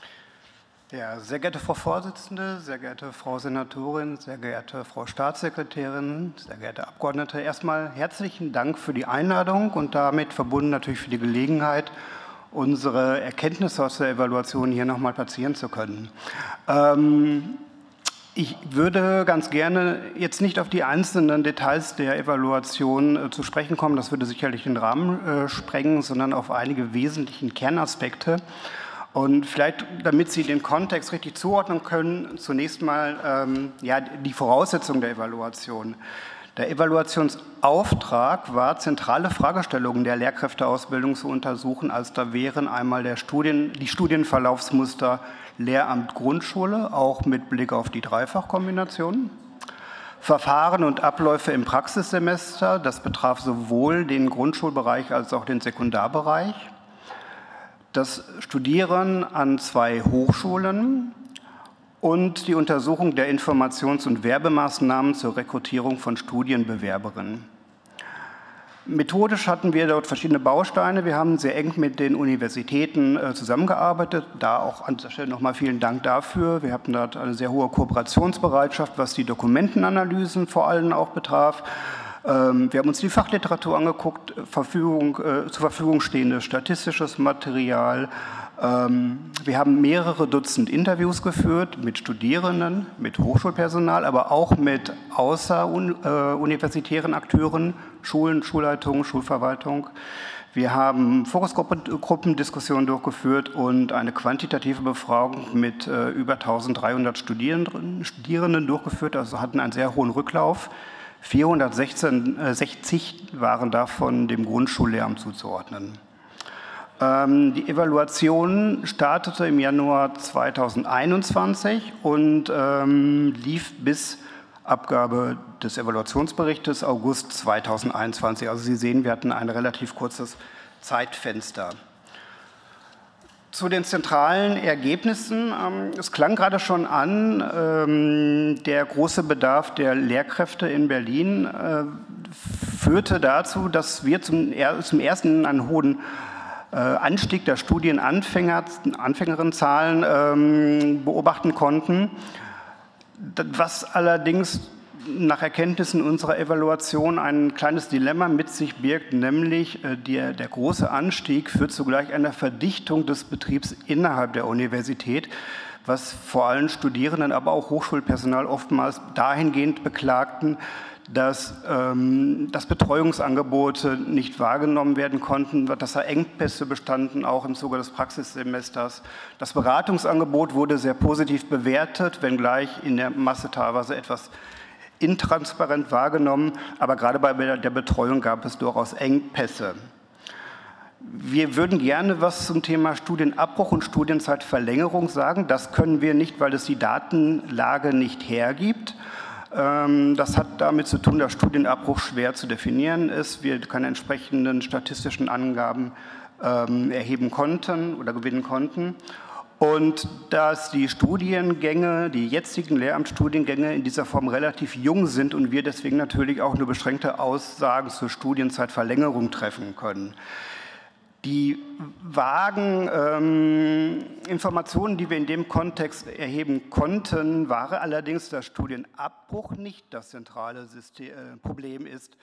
Ja, sehr geehrte Frau Vorsitzende, sehr geehrte Frau Senatorin, sehr geehrte Frau Staatssekretärin, sehr geehrte Abgeordnete, erstmal herzlichen Dank für die Einladung und damit verbunden natürlich für die Gelegenheit, unsere Erkenntnisse aus der Evaluation hier nochmal platzieren zu können. Ähm, Ich würde ganz gerne jetzt nicht auf die einzelnen Details der Evaluation äh, zu sprechen kommen, das würde sicherlich den Rahmen äh, sprengen, sondern auf einige wesentlichen Kernaspekte. Und vielleicht, damit Sie den Kontext richtig zuordnen können, zunächst mal ähm, ja, die Voraussetzungen der Evaluation. Der Evaluationsauftrag war, zentrale Fragestellungen der Lehrkräfteausbildung zu untersuchen, als da wären einmal der Studien, die Studienverlaufsmuster Lehramt Grundschule, auch mit Blick auf die Dreifachkombination. Verfahren und Abläufe im Praxissemester, das betraf sowohl den Grundschulbereich als auch den Sekundarbereich. Das Studieren an zwei Hochschulen und die Untersuchung der Informations- und Werbemaßnahmen zur Rekrutierung von Studienbewerberinnen. Methodisch hatten wir dort verschiedene Bausteine. Wir haben sehr eng mit den Universitäten äh, zusammengearbeitet. Da auch an dieser Stelle nochmal vielen Dank dafür. Wir hatten dort eine sehr hohe Kooperationsbereitschaft, was die Dokumentenanalysen vor allem auch betraf. Ähm, wir haben uns die Fachliteratur angeguckt, Verfügung, äh, zur Verfügung stehendes statistisches Material. Ähm, wir haben mehrere Dutzend Interviews geführt mit Studierenden, mit Hochschulpersonal, aber auch mit außeruniversitären Akteuren, Schulen, Schulleitungen, Schulverwaltung. Wir haben Fokusgruppendiskussionen durchgeführt und eine quantitative Befragung mit äh, über eintausenddreihundert Studierenden, Studierenden durchgeführt, also hatten einen sehr hohen Rücklauf. vierhundertsechzig waren davon dem Grundschullehramt zuzuordnen. Ähm, die Evaluation startete im Januar zweitausendeinundzwanzig und ähm, lief bis Abgabe des Evaluationsberichtes August zweitausendeinundzwanzig. Also Sie sehen, wir hatten ein relativ kurzes Zeitfenster. Zu den zentralen Ergebnissen. Es klang gerade schon an, der große Bedarf der Lehrkräfte in Berlin führte dazu, dass wir zum ersten einen hohen Anstieg der Studienanfänger, Anfängerinnenzahlen beobachten konnten. Was allerdings nach Erkenntnissen unserer Evaluation ein kleines Dilemma mit sich birgt, nämlich der, der große Anstieg führt zugleich einer Verdichtung des Betriebs innerhalb der Universität, was vor allem Studierenden, aber auch Hochschulpersonal oftmals dahingehend beklagten, dass, ähm, dass Betreuungsangebote nicht wahrgenommen werden konnten, dass da Engpässe bestanden, auch im Zuge des Praxissemesters. Das Beratungsangebot wurde sehr positiv bewertet, wenngleich in der Masse teilweise etwas intransparent wahrgenommen, aber gerade bei der Betreuung gab es durchaus Engpässe. Wir würden gerne was zum Thema Studienabbruch und Studienzeitverlängerung sagen. Das können wir nicht, weil es die Datenlage nicht hergibt. Das hat damit zu tun, dass Studienabbruch schwer zu definieren ist. Wir keine entsprechenden statistischen Angaben erheben konnten oder gewinnen konnten. Und dass die Studiengänge, die jetzigen Lehramtsstudiengänge in dieser Form relativ jung sind und wir deswegen natürlich auch nur beschränkte Aussagen zur Studienzeitverlängerung treffen können. Die vagen ähm, Informationen, die wir in dem Kontext erheben konnten, waren allerdings, dass Studienabbruch nicht das zentrale System, äh, Problem ist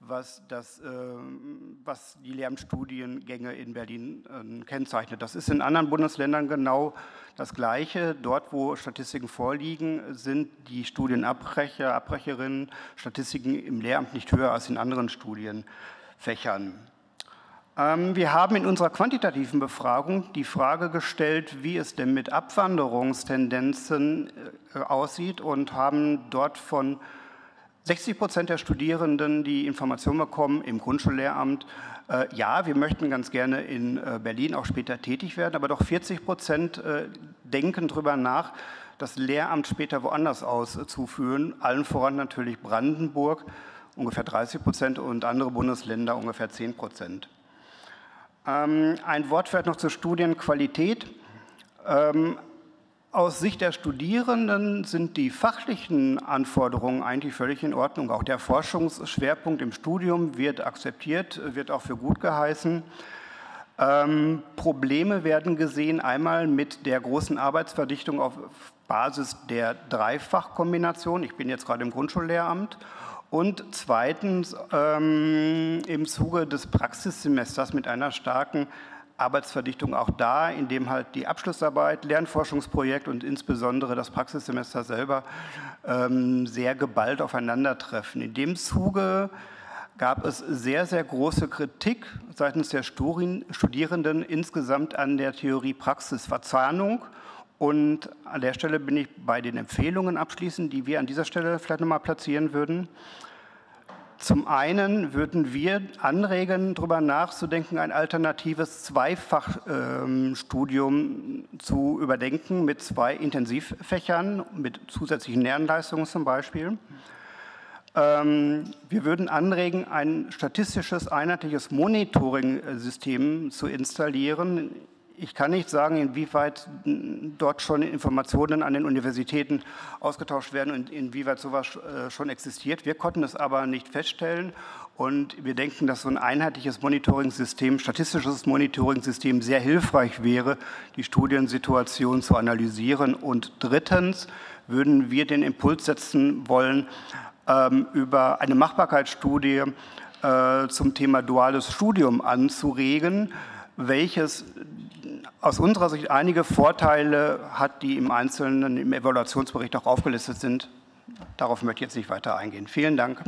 was, das, äh, was die Lehramtsstudiengänge in Berlin äh, kennzeichnet. Das ist in anderen Bundesländern genau das Gleiche. Dort, wo Statistiken vorliegen, sind die Studienabbrecher, Abbrecherinnen, Statistiken im Lehramt nicht höher als in anderen Studienfächern. Ähm, wir haben in unserer quantitativen Befragung die Frage gestellt, wie es denn mit Abwanderungstendenzen äh, aussieht und haben dort von sechzig Prozent der Studierenden die Information bekommen im Grundschullehramt, äh, ja, wir möchten ganz gerne in äh, Berlin auch später tätig werden, aber doch vierzig Prozent äh, denken darüber nach, das Lehramt später woanders auszuführen, allen voran natürlich Brandenburg, ungefähr dreißig Prozent und andere Bundesländer ungefähr zehn Prozent. Ähm, ein Wort vielleicht noch zur Studienqualität. Ähm, Aus Sicht der Studierenden sind die fachlichen Anforderungen eigentlich völlig in Ordnung. Auch der Forschungsschwerpunkt im Studium wird akzeptiert, wird auch für gut geheißen. Ähm, Probleme werden gesehen einmal mit der großen Arbeitsverdichtung auf Basis der Dreifachkombination. Ich bin jetzt gerade im Grundschullehramt. Und zweitens ähm, im Zuge des Praxissemesters mit einer starken Arbeitsverdichtung auch da, indem halt die Abschlussarbeit, Lernforschungsprojekt und insbesondere das Praxissemester selber ähm, sehr geballt aufeinandertreffen. In dem Zuge gab es sehr, sehr große Kritik seitens der Studierenden insgesamt an der Theorie-Praxis-Verzahnung. Und an der Stelle bin ich bei den Empfehlungen abschließend, die wir an dieser Stelle vielleicht nochmal platzieren würden. Zum einen würden wir anregen, darüber nachzudenken, ein alternatives Zweifachstudium ähm, zu überdenken mit zwei Intensivfächern, mit zusätzlichen Lernleistungen zum Beispiel. Ähm, wir würden anregen, ein statistisches, einheitliches Monitoring-System zu installieren. Ich kann nicht sagen, inwieweit dort schon Informationen an den Universitäten ausgetauscht werden und inwieweit sowas schon existiert. Wir konnten es aber nicht feststellen und wir denken, dass so ein einheitliches Monitoring-System, statistisches Monitoring-System sehr hilfreich wäre, die Studiensituation zu analysieren. Und drittens würden wir den Impuls setzen wollen, ähm, über eine Machbarkeitsstudie äh, zum Thema duales Studium anzuregen, welches aus unserer Sicht einige Vorteile hat, die im Einzelnen im Evaluationsbericht auch aufgelistet sind. Darauf möchte ich jetzt nicht weiter eingehen. Vielen Dank.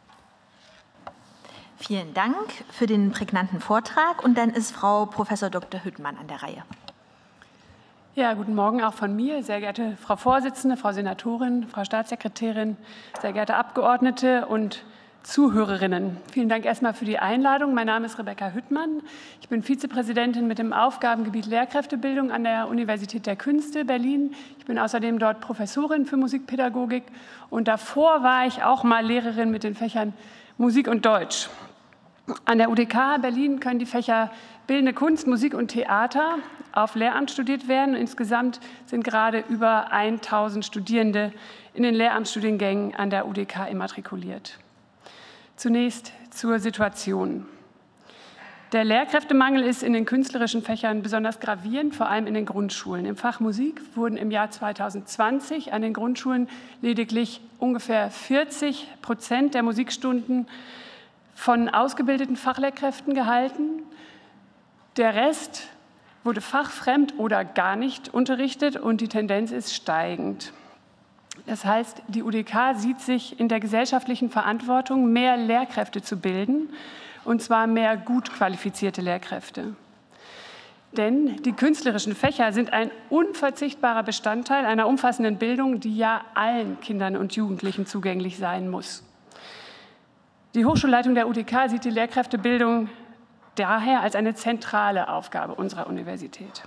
Vielen Dank für den prägnanten Vortrag. Und dann ist Frau Professor Doktor Hüttmann an der Reihe. Ja, guten Morgen auch von mir, sehr geehrte Frau Vorsitzende, Frau Senatorin, Frau Staatssekretärin, sehr geehrte Abgeordnete und Zuhörerinnen. Vielen Dank erstmal für die Einladung. Mein Name ist Rebecca Hüttmann. Ich bin Vizepräsidentin mit dem Aufgabengebiet Lehrkräftebildung an der Universität der Künste Berlin. Ich bin außerdem dort Professorin für Musikpädagogik und davor war ich auch mal Lehrerin mit den Fächern Musik und Deutsch. An der U D K Berlin können die Fächer Bildende Kunst, Musik und Theater auf Lehramt studiert werden. Insgesamt sind gerade über tausend Studierende in den Lehramtsstudiengängen an der U D K immatrikuliert. Zunächst zur Situation. Der Lehrkräftemangel ist in den künstlerischen Fächern besonders gravierend, vor allem in den Grundschulen. Im Fach Musik wurden im Jahr zweitausendzwanzig an den Grundschulen lediglich ungefähr vierzig Prozent der Musikstunden von ausgebildeten Fachlehrkräften gehalten. Der Rest wurde fachfremd oder gar nicht unterrichtet und die Tendenz ist steigend. Das heißt, die U D K sieht sich in der gesellschaftlichen Verantwortung, mehr Lehrkräfte zu bilden, und zwar mehr gut qualifizierte Lehrkräfte. Denn die künstlerischen Fächer sind ein unverzichtbarer Bestandteil einer umfassenden Bildung, die ja allen Kindern und Jugendlichen zugänglich sein muss. Die Hochschulleitung der U D K sieht die Lehrkräftebildung daher als eine zentrale Aufgabe unserer Universität.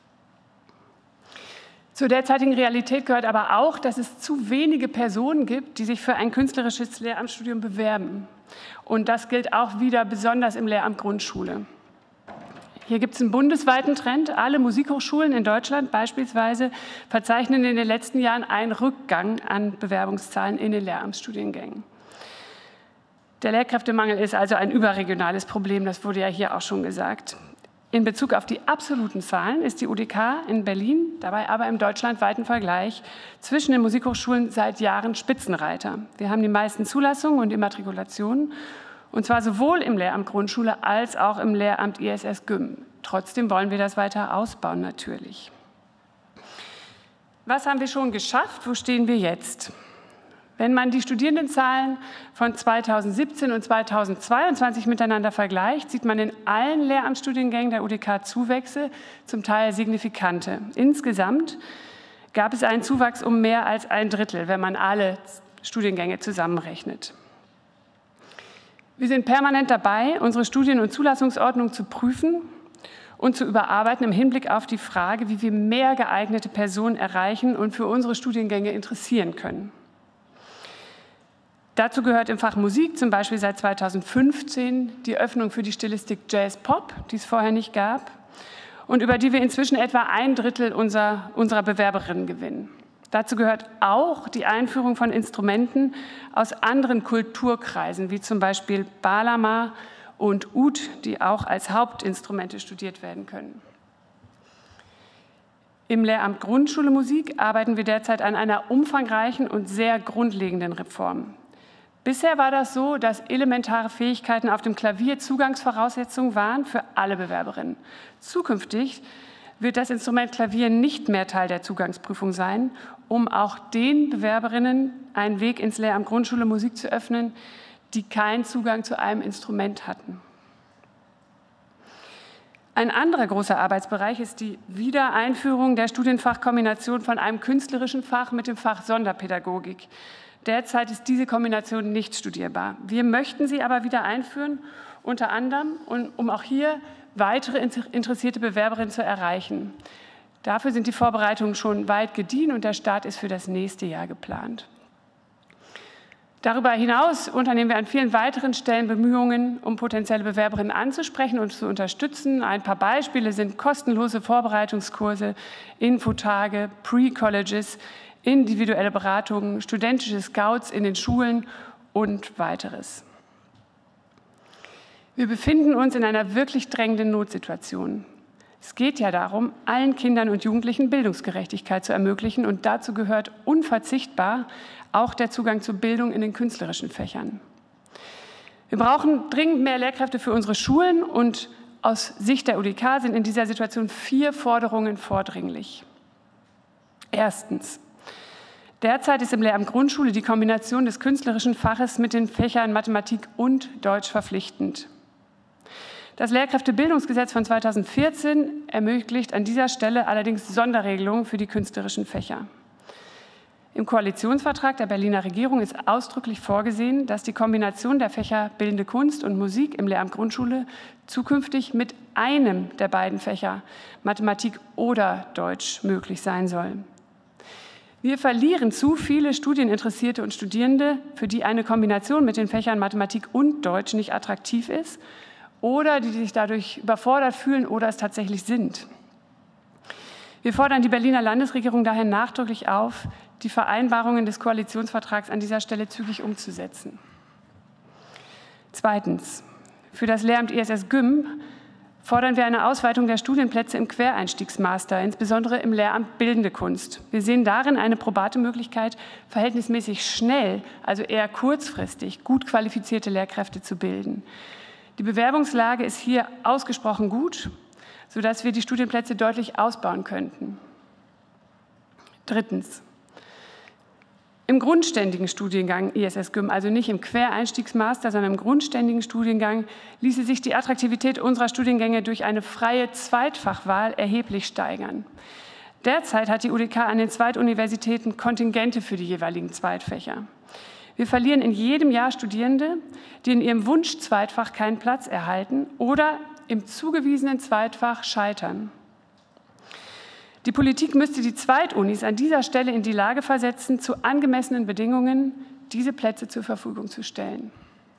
Zur derzeitigen Realität gehört aber auch, dass es zu wenige Personen gibt, die sich für ein künstlerisches Lehramtsstudium bewerben. Und das gilt auch wieder besonders im Lehramt Grundschule. Hier gibt es einen bundesweiten Trend. Alle Musikhochschulen in Deutschland beispielsweise verzeichnen in den letzten Jahren einen Rückgang an Bewerbungszahlen in den Lehramtsstudiengängen. Der Lehrkräftemangel ist also ein überregionales Problem, das wurde ja hier auch schon gesagt. In Bezug auf die absoluten Zahlen ist die U D K in Berlin dabei aber im deutschlandweiten Vergleich zwischen den Musikhochschulen seit Jahren Spitzenreiter. Wir haben die meisten Zulassungen und Immatrikulationen Und zwar sowohl im Lehramt Grundschule als auch im Lehramt I S S Gym. Trotzdem wollen wir das weiter ausbauen natürlich. Was haben wir schon geschafft? Wo stehen wir jetzt? Wenn man die Studierendenzahlen von zweitausendsiebzehn und zweitausendzweiundzwanzig miteinander vergleicht, sieht man in allen Lehramtsstudiengängen der U D K Zuwächse, zum Teil signifikante. Insgesamt gab es einen Zuwachs um mehr als ein Drittel, wenn man alle Studiengänge zusammenrechnet. Wir sind permanent dabei, unsere Studien- und Zulassungsordnung zu prüfen und zu überarbeiten im Hinblick auf die Frage, wie wir mehr geeignete Personen erreichen und für unsere Studiengänge interessieren können. Dazu gehört im Fach Musik zum Beispiel seit zweitausendfünfzehn die Öffnung für die Stilistik Jazz-Pop, die es vorher nicht gab, und über die wir inzwischen etwa ein Drittel unserer, unserer Bewerberinnen gewinnen. Dazu gehört auch die Einführung von Instrumenten aus anderen Kulturkreisen, wie zum Beispiel Balama und Ud, die auch als Hauptinstrumente studiert werden können. Im Lehramt Grundschule Musik arbeiten wir derzeit an einer umfangreichen und sehr grundlegenden Reform. Bisher war das so, dass elementare Fähigkeiten auf dem Klavier Zugangsvoraussetzungen waren für alle Bewerberinnen. Zukünftig wird das Instrument Klavier nicht mehr Teil der Zugangsprüfung sein, um auch den Bewerberinnen einen Weg ins Lehramt Grundschule Musik zu öffnen, die keinen Zugang zu einem Instrument hatten. Ein anderer großer Arbeitsbereich ist die Wiedereinführung der Studienfachkombination von einem künstlerischen Fach mit dem Fach Sonderpädagogik. Derzeit ist diese Kombination nicht studierbar. Wir möchten sie aber wieder einführen, unter anderem, um auch hier weitere interessierte Bewerberinnen zu erreichen. Dafür sind die Vorbereitungen schon weit gediehen und der Start ist für das nächste Jahr geplant. Darüber hinaus unternehmen wir an vielen weiteren Stellen Bemühungen, um potenzielle Bewerberinnen anzusprechen und zu unterstützen. Ein paar Beispiele sind kostenlose Vorbereitungskurse, Infotage, Pre-Colleges, individuelle Beratungen, studentische Scouts in den Schulen und weiteres. Wir befinden uns in einer wirklich drängenden Notsituation. Es geht ja darum, allen Kindern und Jugendlichen Bildungsgerechtigkeit zu ermöglichen und dazu gehört unverzichtbar auch der Zugang zur Bildung in den künstlerischen Fächern. Wir brauchen dringend mehr Lehrkräfte für unsere Schulen und aus Sicht der U D K sind in dieser Situation vier Forderungen vordringlich. Erstens. Derzeit ist im Lehramt Grundschule die Kombination des künstlerischen Faches mit den Fächern Mathematik und Deutsch verpflichtend. Das Lehrkräftebildungsgesetz von zweitausendvierzehn ermöglicht an dieser Stelle allerdings Sonderregelungen für die künstlerischen Fächer. Im Koalitionsvertrag der Berliner Regierung ist ausdrücklich vorgesehen, dass die Kombination der Fächer Bildende Kunst und Musik im Lehramt Grundschule zukünftig mit einem der beiden Fächer Mathematik oder Deutsch möglich sein soll. Wir verlieren zu viele Studieninteressierte und Studierende, für die eine Kombination mit den Fächern Mathematik und Deutsch nicht attraktiv ist oder die sich dadurch überfordert fühlen oder es tatsächlich sind. Wir fordern die Berliner Landesregierung daher nachdrücklich auf, die Vereinbarungen des Koalitionsvertrags an dieser Stelle zügig umzusetzen. Zweitens. Für das Lehramt I S S Gym fordern wir eine Ausweitung der Studienplätze im Quereinstiegsmaster, insbesondere im Lehramt Bildende Kunst. Wir sehen darin eine probate Möglichkeit, verhältnismäßig schnell, also eher kurzfristig, gut qualifizierte Lehrkräfte zu bilden. Die Bewerbungslage ist hier ausgesprochen gut, sodass wir die Studienplätze deutlich ausbauen könnten. Drittens. Im grundständigen Studiengang I S S Gym, also nicht im Quereinstiegsmaster, sondern im grundständigen Studiengang, ließe sich die Attraktivität unserer Studiengänge durch eine freie Zweitfachwahl erheblich steigern. Derzeit hat die U D K an den Zweituniversitäten Kontingente für die jeweiligen Zweitfächer. Wir verlieren in jedem Jahr Studierende, die in ihrem Wunsch-Zweitfach keinen Platz erhalten oder im zugewiesenen Zweitfach scheitern. Die Politik müsste die Zweitunis an dieser Stelle in die Lage versetzen, zu angemessenen Bedingungen diese Plätze zur Verfügung zu stellen.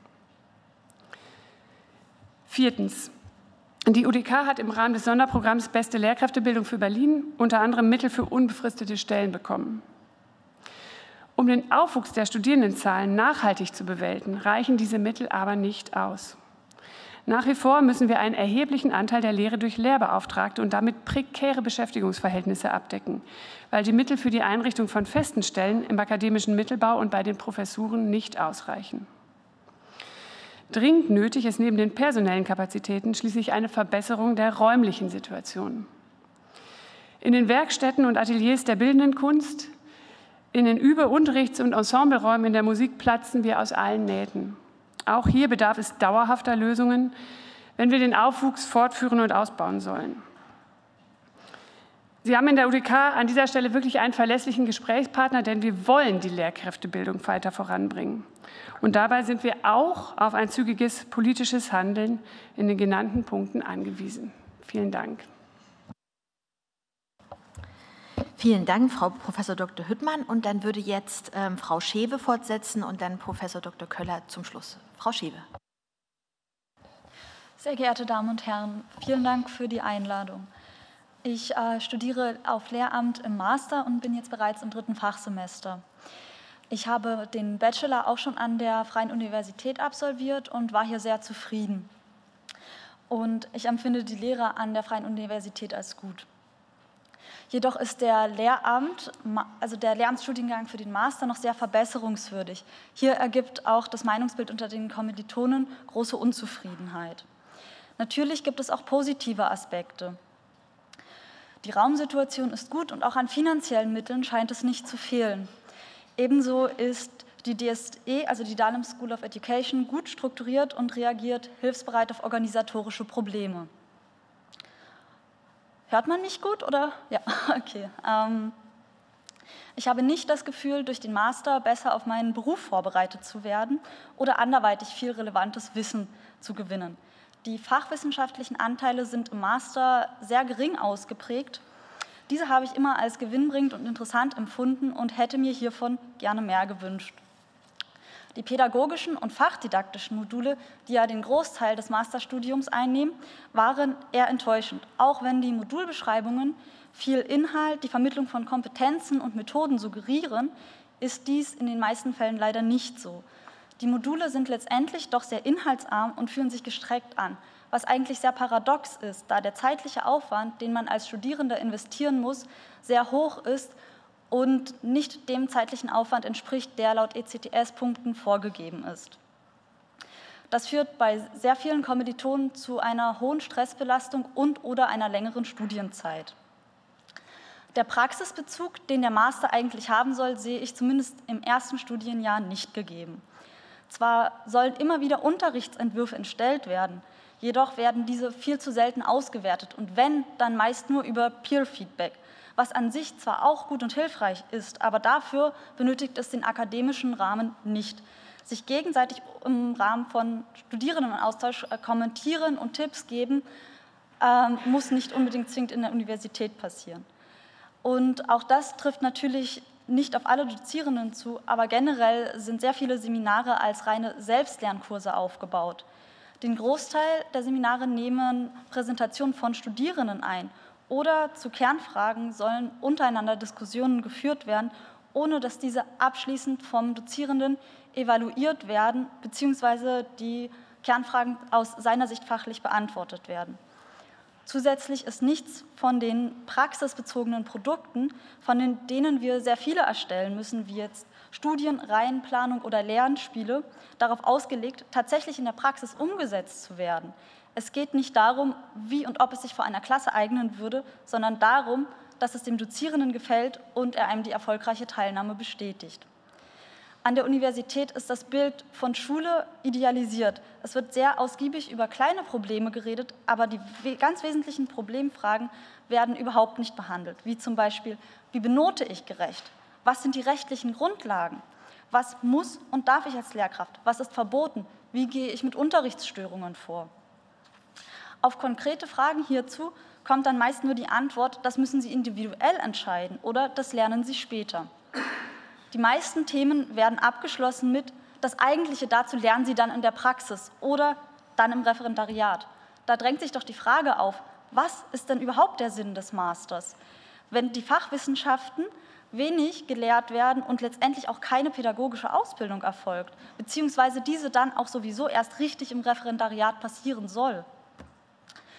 Viertens. Die U D K hat im Rahmen des Sonderprogramms Beste Lehrkräftebildung für Berlin unter anderem Mittel für unbefristete Stellen bekommen. Um den Aufwuchs der Studierendenzahlen nachhaltig zu bewältigen, reichen diese Mittel aber nicht aus. Nach wie vor müssen wir einen erheblichen Anteil der Lehre durch Lehrbeauftragte und damit prekäre Beschäftigungsverhältnisse abdecken, weil die Mittel für die Einrichtung von festen Stellen im akademischen Mittelbau und bei den Professuren nicht ausreichen. Dringend nötig ist neben den personellen Kapazitäten schließlich eine Verbesserung der räumlichen Situation. In den Werkstätten und Ateliers der bildenden Kunst, in den Übe-, Unterrichts- und Ensembleräumen in der Musik platzen wir aus allen Nähten. Auch hier bedarf es dauerhafter Lösungen, wenn wir den Aufwuchs fortführen und ausbauen sollen. Sie haben in der U D K an dieser Stelle wirklich einen verlässlichen Gesprächspartner, denn wir wollen die Lehrkräftebildung weiter voranbringen. Und dabei sind wir auch auf ein zügiges politisches Handeln in den genannten Punkten angewiesen. Vielen Dank. Vielen Dank, Frau Professor Doktor Hüttmann. Und dann würde jetzt ähm, Frau Schewe fortsetzen und dann Professor Doktor Köller zum Schluss. Frau Schewe. Sehr geehrte Damen und Herren, vielen Dank für die Einladung. Ich äh, studiere auf Lehramt im Master und bin jetzt bereits im dritten Fachsemester. Ich habe den Bachelor auch schon an der Freien Universität absolviert und war hier sehr zufrieden. Und ich empfinde die Lehre an der Freien Universität als gut. Jedoch ist der Lehramt, also der Lehramtsstudiengang für den Master noch sehr verbesserungswürdig. Hier ergibt auch das Meinungsbild unter den Kommilitonen große Unzufriedenheit. Natürlich gibt es auch positive Aspekte. Die Raumsituation ist gut und auch an finanziellen Mitteln scheint es nicht zu fehlen. Ebenso ist die D S E, also die Dahlem School of Education, gut strukturiert und reagiert hilfsbereit auf organisatorische Probleme. Hört man mich gut oder? Ja, okay. Ähm, ich habe nicht das Gefühl, durch den Master besser auf meinen Beruf vorbereitet zu werden oder anderweitig viel relevantes Wissen zu gewinnen. Die fachwissenschaftlichen Anteile sind im Master sehr gering ausgeprägt. Diese habe ich immer als gewinnbringend und interessant empfunden und hätte mir hiervon gerne mehr gewünscht. Die pädagogischen und fachdidaktischen Module, die ja den Großteil des Masterstudiums einnehmen, waren eher enttäuschend. Auch wenn die Modulbeschreibungen viel Inhalt, die Vermittlung von Kompetenzen und Methoden suggerieren, ist dies in den meisten Fällen leider nicht so. Die Module sind letztendlich doch sehr inhaltsarm und fühlen sich gestreckt an, was eigentlich sehr paradox ist, da der zeitliche Aufwand, den man als Studierender investieren muss, sehr hoch ist und nicht dem zeitlichen Aufwand entspricht, der laut E C T S-Punkten vorgegeben ist. Das führt bei sehr vielen Kommilitonen zu einer hohen Stressbelastung und oder einer längeren Studienzeit. Der Praxisbezug, den der Master eigentlich haben soll, sehe ich zumindest im ersten Studienjahr nicht gegeben. Zwar sollen immer wieder Unterrichtsentwürfe entstellt werden, jedoch werden diese viel zu selten ausgewertet und wenn, dann meist nur über Peer-Feedback, was an sich zwar auch gut und hilfreich ist, aber dafür benötigt es den akademischen Rahmen nicht. Sich gegenseitig im Rahmen von Studierendenaustausch kommentieren und Tipps geben, äh, muss nicht unbedingt zwingend in der Universität passieren. Und auch das trifft natürlich nicht auf alle Dozierenden zu, aber generell sind sehr viele Seminare als reine Selbstlernkurse aufgebaut. Den Großteil der Seminare nehmen Präsentationen von Studierenden ein oder zu Kernfragen sollen untereinander Diskussionen geführt werden, ohne dass diese abschließend vom Dozierenden evaluiert werden bzw. die Kernfragen aus seiner Sicht fachlich beantwortet werden. Zusätzlich ist nichts von den praxisbezogenen Produkten, von denen wir sehr viele erstellen müssen, wie jetzt Studien, Reihenplanung oder Lernspiele, darauf ausgelegt, tatsächlich in der Praxis umgesetzt zu werden. Es geht nicht darum, wie und ob es sich vor einer Klasse eignen würde, sondern darum, dass es dem Dozierenden gefällt und er einem die erfolgreiche Teilnahme bestätigt. An der Universität ist das Bild von Schule idealisiert. Es wird sehr ausgiebig über kleine Probleme geredet, aber die ganz wesentlichen Problemfragen werden überhaupt nicht behandelt, wie zum Beispiel, wie benote ich gerecht? Was sind die rechtlichen Grundlagen? Was muss und darf ich als Lehrkraft? Was ist verboten? Wie gehe ich mit Unterrichtsstörungen vor? Auf konkrete Fragen hierzu kommt dann meist nur die Antwort, das müssen Sie individuell entscheiden oder das lernen Sie später. Die meisten Themen werden abgeschlossen mit, das Eigentliche dazu lernen Sie dann in der Praxis oder dann im Referendariat. Da drängt sich doch die Frage auf, was ist denn überhaupt der Sinn des Masters? Wenn die Fachwissenschaften wenig gelehrt werden und letztendlich auch keine pädagogische Ausbildung erfolgt, beziehungsweise diese dann auch sowieso erst richtig im Referendariat passieren soll.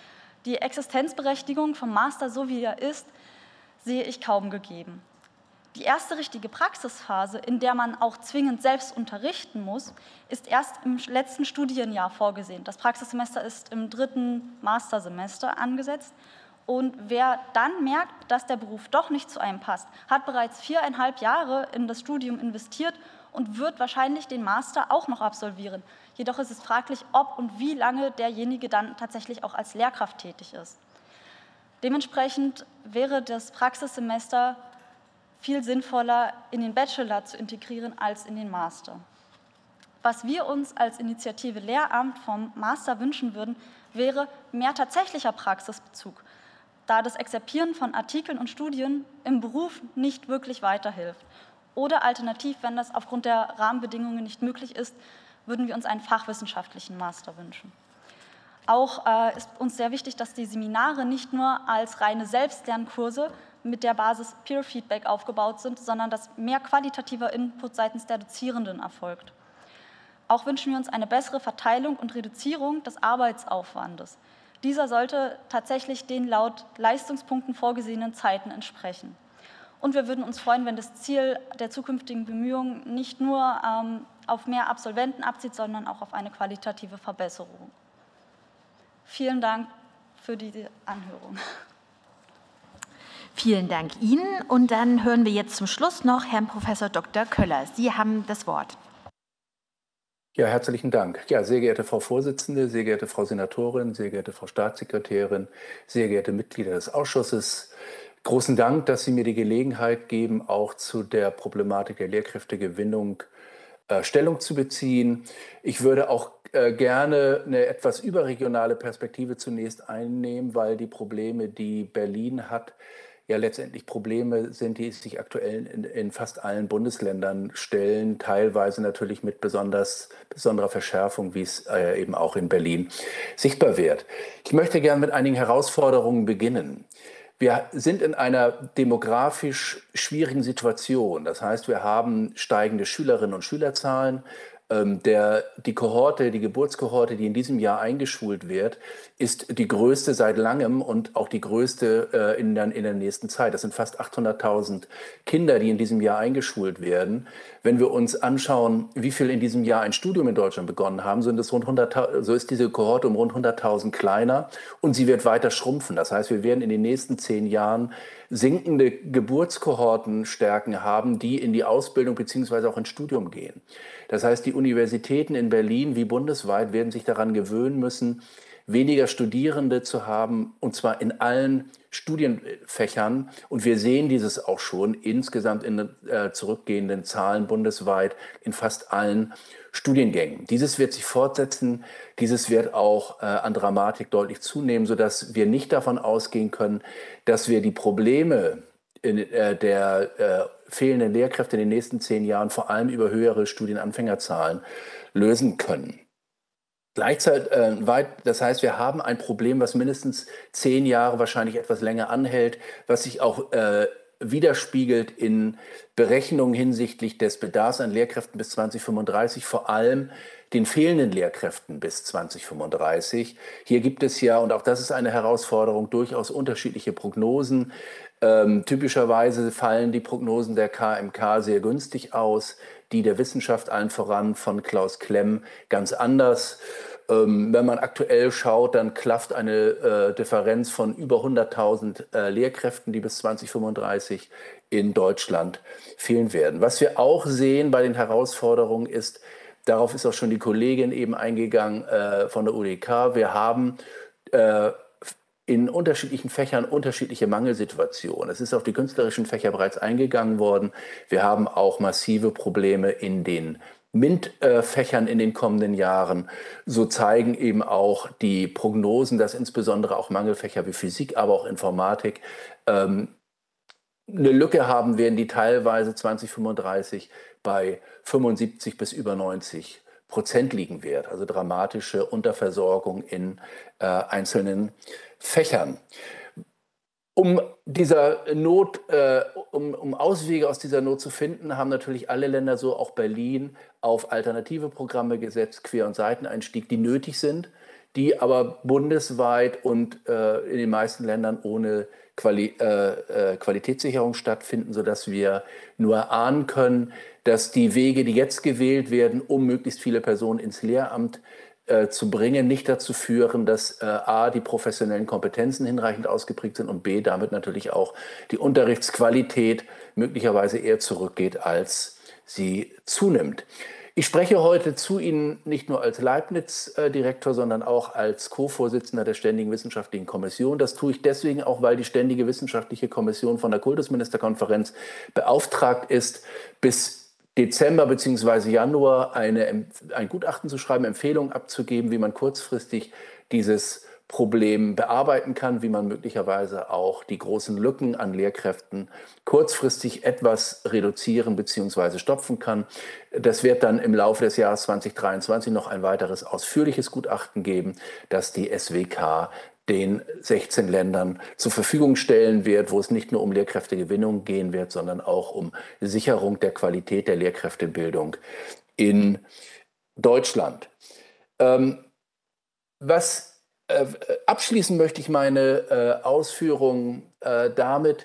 Die Existenzberechtigung vom Master, so wie er ist, sehe ich kaum gegeben. Die erste richtige Praxisphase, in der man auch zwingend selbst unterrichten muss, ist erst im letzten Studienjahr vorgesehen. Das Praxissemester ist im dritten Mastersemester angesetzt. Und wer dann merkt, dass der Beruf doch nicht zu einem passt, hat bereits viereinhalb Jahre in das Studium investiert und wird wahrscheinlich den Master auch noch absolvieren. Jedoch ist es fraglich, ob und wie lange derjenige dann tatsächlich auch als Lehrkraft tätig ist. Dementsprechend wäre das Praxissemester viel sinnvoller in den Bachelor zu integrieren als in den Master. Was wir uns als Initiative Lehramt vom Master wünschen würden, wäre mehr tatsächlicher Praxisbezug, da das Exerpieren von Artikeln und Studien im Beruf nicht wirklich weiterhilft. Oder alternativ, wenn das aufgrund der Rahmenbedingungen nicht möglich ist, würden wir uns einen fachwissenschaftlichen Master wünschen. Auch äh, ist uns sehr wichtig, dass die Seminare nicht nur als reine Selbstlernkurse mit der Basis Peer Feedback aufgebaut sind, sondern dass mehr qualitativer Input seitens der Dozierenden erfolgt. Auch wünschen wir uns eine bessere Verteilung und Reduzierung des Arbeitsaufwandes. Dieser sollte tatsächlich den laut Leistungspunkten vorgesehenen Zeiten entsprechen. Und wir würden uns freuen, wenn das Ziel der zukünftigen Bemühungen nicht nur ähm, auf mehr Absolventen abzielt, sondern auch auf eine qualitative Verbesserung. Vielen Dank für die Anhörung. Vielen Dank Ihnen. Und dann hören wir jetzt zum Schluss noch Herrn Professor Doktor Köller. Sie haben das Wort. Ja, herzlichen Dank. Ja, sehr geehrte Frau Vorsitzende, sehr geehrte Frau Senatorin, sehr geehrte Frau Staatssekretärin, sehr geehrte Mitglieder des Ausschusses, großen Dank, dass Sie mir die Gelegenheit geben, auch zu der Problematik der Lehrkräftegewinnung äh, Stellung zu beziehen. Ich würde auch äh, gerne eine etwas überregionale Perspektive zunächst einnehmen, weil die Probleme, die Berlin hat, ja letztendlich Probleme sind, die sich aktuell in, in fast allen Bundesländern stellen, teilweise natürlich mit besonders, besonderer Verschärfung, wie es äh, eben auch in Berlin sichtbar wird. Ich möchte gerne mit einigen Herausforderungen beginnen. Wir sind in einer demografisch schwierigen Situation. Das heißt, wir haben steigende Schülerinnen und Schülerzahlen. Der, die Kohorte, die Geburtskohorte, die in diesem Jahr eingeschult wird, ist die größte seit langem und auch die größte äh, in, der, in der nächsten Zeit. Das sind fast achthunderttausend Kinder, die in diesem Jahr eingeschult werden. Wenn wir uns anschauen, wie viel in diesem Jahr ein Studium in Deutschland begonnen haben, sind es rund hunderttausend, so ist diese Kohorte um rund hunderttausend kleiner und sie wird weiter schrumpfen. Das heißt, wir werden in den nächsten zehn Jahren sinkende Geburtskohortenstärken haben, die in die Ausbildung bzw. auch ins Studium gehen. Das heißt, die Universitäten in Berlin wie bundesweit werden sich daran gewöhnen müssen, weniger Studierende zu haben, und zwar in allen Studienfächern. Und wir sehen dieses auch schon insgesamt in äh, zurückgehenden Zahlen bundesweit in fast allen Studiengängen. Dieses wird sich fortsetzen, dieses wird auch äh, an Dramatik deutlich zunehmen, sodass wir nicht davon ausgehen können, dass wir die Probleme in, äh, der äh, fehlenden Lehrkräfte in den nächsten zehn Jahren vor allem über höhere Studienanfängerzahlen lösen können. Gleichzeitig, äh, weit, das heißt, wir haben ein Problem, was mindestens zehn Jahre, wahrscheinlich etwas länger anhält, was sich auch äh, widerspiegelt in Berechnungen hinsichtlich des Bedarfs an Lehrkräften bis zweitausendfünfunddreißig, vor allem den fehlenden Lehrkräften bis zweitausendfünfunddreißig. Hier gibt es ja, und auch das ist eine Herausforderung, durchaus unterschiedliche Prognosen. Ähm, typischerweise fallen die Prognosen der K M K sehr günstig aus, die der Wissenschaft allen voran von Klaus Klemm ganz anders. Ähm, wenn man aktuell schaut, dann klafft eine äh, Differenz von über hunderttausend äh, Lehrkräften, die bis zweitausendfünfunddreißig in Deutschland fehlen werden. Was wir auch sehen bei den Herausforderungen ist, darauf ist auch schon die Kollegin eben eingegangen äh, von der U D K, wir haben äh, in unterschiedlichen Fächern unterschiedliche Mangelsituationen. Es ist auf die künstlerischen Fächer bereits eingegangen worden. Wir haben auch massive Probleme in den MINT-Fächern in den kommenden Jahren. So zeigen eben auch die Prognosen, dass insbesondere auch Mangelfächer wie Physik, aber auch Informatik ähm, eine Lücke haben werden, die teilweise zweitausendfünfunddreißig bei fünfundsiebzig bis über neunzig Prozent liegen wird. Also dramatische Unterversorgung in äh, einzelnen Fächern. Um dieser Not, äh, um, um Auswege aus dieser Not zu finden, haben natürlich alle Länder, so auch Berlin, auf alternative Programme gesetzt, Quer- und Seiteneinstieg, die nötig sind, die aber bundesweit und äh, in den meisten Ländern ohne Quali äh, äh, Qualitätssicherung stattfinden, sodass wir nur ahnen können, dass die Wege, die jetzt gewählt werden, um möglichst viele Personen ins Lehramt äh, zu bringen, nicht dazu führen, dass äh, a. die professionellen Kompetenzen hinreichend ausgeprägt sind und b. damit natürlich auch die Unterrichtsqualität möglicherweise eher zurückgeht, als sie zunimmt. Ich spreche heute zu Ihnen nicht nur als Leibniz-Direktor, sondern auch als Co-Vorsitzender der Ständigen Wissenschaftlichen Kommission. Das tue ich deswegen auch, weil die Ständige Wissenschaftliche Kommission von der Kultusministerkonferenz beauftragt ist, bis Dezember bzw. Januar eine, ein Gutachten zu schreiben, Empfehlungen abzugeben, wie man kurzfristig dieses Problem bearbeiten kann, wie man möglicherweise auch die großen Lücken an Lehrkräften kurzfristig etwas reduzieren bzw. stopfen kann. Das wird dann im Laufe des Jahres zweitausenddreiundzwanzig noch ein weiteres ausführliches Gutachten geben, das die S W K den sechzehn Ländern zur Verfügung stellen wird, wo es nicht nur um Lehrkräftegewinnung gehen wird, sondern auch um Sicherung der Qualität der Lehrkräftebildung in Deutschland. Ähm, was Äh, abschließen möchte ich meine äh, Ausführungen äh, damit,